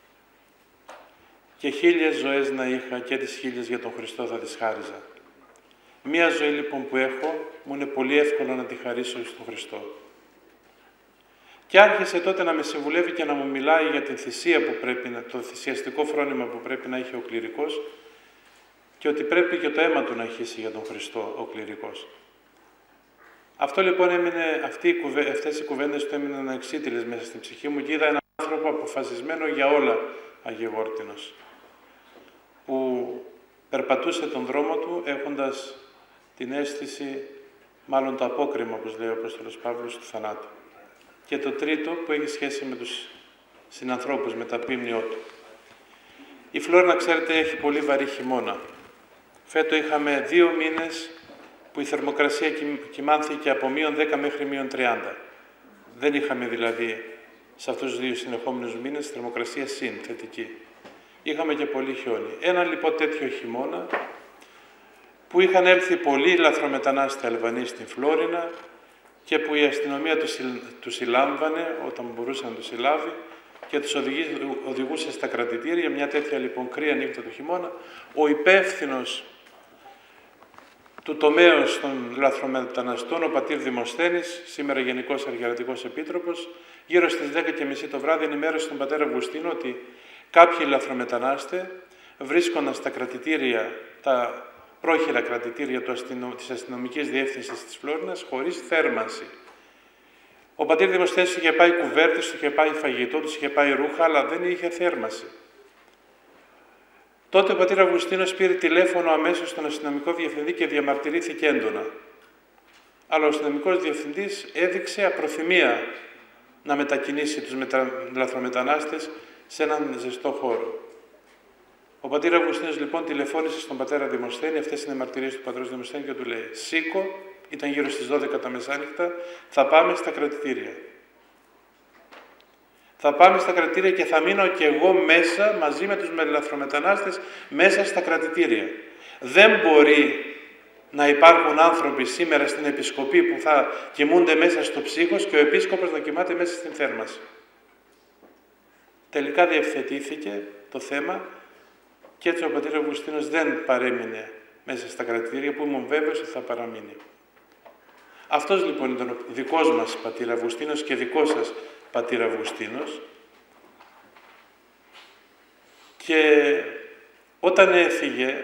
Και 1000 ζωές να είχα και τις 1000 για τον Χριστό θα τις χάριζα. Μία ζωή λοιπόν που έχω, μου είναι πολύ εύκολο να τη χαρίσω στον Χριστό. Και άρχισε τότε να με συμβουλεύει και να μου μιλάει για την θυσία που πρέπει, το θυσιαστικό φρόνημα που πρέπει να έχει ο κληρικός και ότι πρέπει και το αίμα του να χύσει για τον Χριστό ο κληρικός. Αυτό λοιπόν αυτές οι κουβέντες του έμειναν εξίτηλες μέσα στην ψυχή μου και είδα έναν άνθρωπο αποφασισμένο για όλα αγιογόρτινος, που περπατούσε τον δρόμο του έχοντας την αίσθηση, μάλλον το απόκριμα, όπως λέει ο Απόστολος Παύλος, του θανάτου. Και το τρίτο που έχει σχέση με τους συνανθρώπους, με τα πίμνιό του. Η Φλόρινα, ξέρετε, έχει πολύ βαρύ χειμώνα. Φέτο είχαμε 2 μήνες που η θερμοκρασία κυμάνθηκε από -10 μέχρι -30. Δεν είχαμε δηλαδή σε αυτούς τους 2 συνεχόμενους μήνες θερμοκρασία θετική. Είχαμε και πολύ χιόνι. Ένα λοιπόν τέτοιο χειμώνα που είχαν έλθει πολλοί λαθρομετανάστες Αλβανοί στην Φλόρινα και που η αστυνομία τους συλλάμβανε όταν μπορούσε να τους συλλάβει και τους οδηγούσε στα κρατητήρια. Μια τέτοια λοιπόν κρύα νύχτα του χειμώνα, ο υπεύθυνος του τομέως των λαθρομεταναστών, ο πατήρ Δημοσθένης, σήμερα Γενικός Αρχιερατικός Επίτροπος, γύρω στις 10:30 το βράδυ ενημέρωσε τον πατέρα Αυγουστίνο ότι κάποιοι λαθρομετανάστες βρίσκονταν στα κρατητήρια, τα πρόχειρα κρατητήρια της αστυνομικής διεύθυνσης της Φλόρινας, χωρίς θέρμανση. Ο πατήρ Δημοσθένης του είχε πάει κουβέρτες, του είχε πάει φαγητό, του είχε πάει ρούχα, αλλά δεν είχε θέρμανση. Τότε ο πατήρ Αυγουστίνος πήρε τηλέφωνο αμέσως στον αστυνομικό διευθυντή και διαμαρτυρήθηκε έντονα. Αλλά ο αστυνομικός διευθυντής έδειξε απροθυμία να μετακινήσει τους λαθρομετανάστες σε έναν ζεστό χώρο. Ο πατήρ Αυγουστίνος λοιπόν τηλεφώνησε στον πατέρα Δημοσθένη, αυτές είναι οι μαρτυρίες του πατρός Δημοσθένη, και του λέει: «Σήκω, ήταν γύρω στις 12 τα μεσάνυχτα, θα πάμε στα κρατητήρια. Θα πάμε στα κρατητήρια και θα μείνω και εγώ μέσα μαζί με τους λαθρομετανάστες μέσα στα κρατητήρια. Δεν μπορεί να υπάρχουν άνθρωποι σήμερα στην επισκοπή που θα κοιμούνται μέσα στο ψύχος και ο επίσκοπος να κοιμάται μέσα στην θέρμανση». Τελικά διευθετήθηκε το θέμα και έτσι ο πατήρ Αυγουστίνος δεν παρέμεινε μέσα στα κρατητήρια, που ήμουν βέβαιος ότι θα παραμείνει. Αυτός λοιπόν ήταν ο δικός μας πατήρ Αυγουστίνος και δικός σας πατήρ Αυγουστίνος. Και όταν έφυγε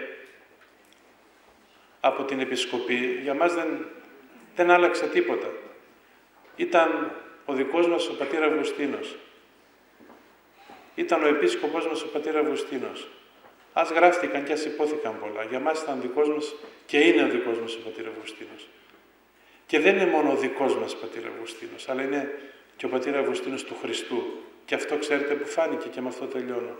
από την επισκοπή, για μας δεν άλλαξε τίποτα. Ήταν ο δικός μας ο πατήρ Αυγουστίνος. Ήταν ο επίσκοπός μας ο πατήρ Αυγουστίνος. Ας γράφτηκαν και ας υπόθηκαν πολλά. Για μας ήταν δικός μας και είναι ο δικός μας ο πατήρ Αυγουστίνος. Και δεν είναι μόνο ο δικός μας πατήρ Αυγουστίνος, αλλά είναι και ο πατήρ Αυγουστίνος του Χριστού. Και αυτό ξέρετε που φάνηκε, και με αυτό τελειώνω.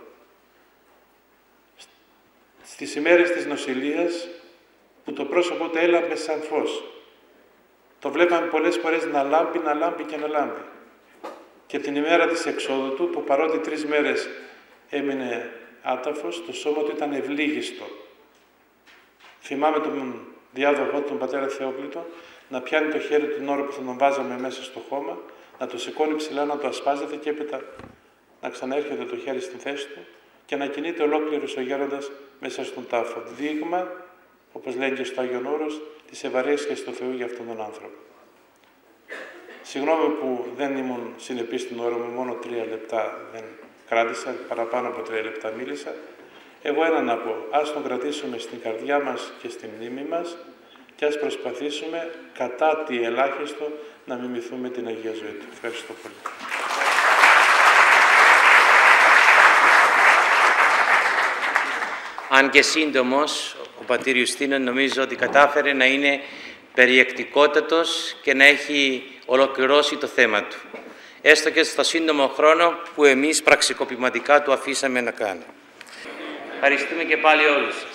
Στις ημέρες της νοσηλείας, που το πρόσωπό του έλαμπε σαν φως. Το βλέπαμε πολλές φορές να λάμπει και να λάμπει. Και την ημέρα της εξόδου του, που παρότι 3 μέρες έμεινε άταφος, το σώμα του ήταν ευλίγιστο. Θυμάμαι τον διάδοχό του, τον πατέρα Θεόκλητο, να πιάνει το χέρι του την ώρα που θα τον βάζαμε μέσα στο χώμα, να το σηκώνει ψηλά, να το ασπάζεται και έπειτα να ξαναέρχεται το χέρι στην θέση του και να κινείται ολόκληρος ο γέροντας μέσα στον τάφο. Δείγμα, όπως λένε και στο Άγιον Όρος, της ευαρέσκειας του Θεού για αυτόν τον άνθρωπο. Συγγνώμη που δεν ήμουν συνεπής στην ώρα μου, μόνο 3 λεπτά δεν κράτησα, παραπάνω από 3 λεπτά μίλησα. Εγώ ένα να πω, ας τον κρατήσουμε στην καρδιά μας και στη μνήμη μας και ας προσπαθήσουμε κατά τι ελάχιστο να μιμηθούμε την Αγία Ζωή του. Ευχαριστώ πολύ. Αν και σύντομος, ο πατήρ Ιουστίνος νομίζω ότι κατάφερε να είναι περιεκτικότατος και να έχει ολοκληρώσει το θέμα του. Έστω και στο σύντομο χρόνο που εμείς πραξικοπηματικά του αφήσαμε να κάνει. Ευχαριστούμε και πάλι όλους σας.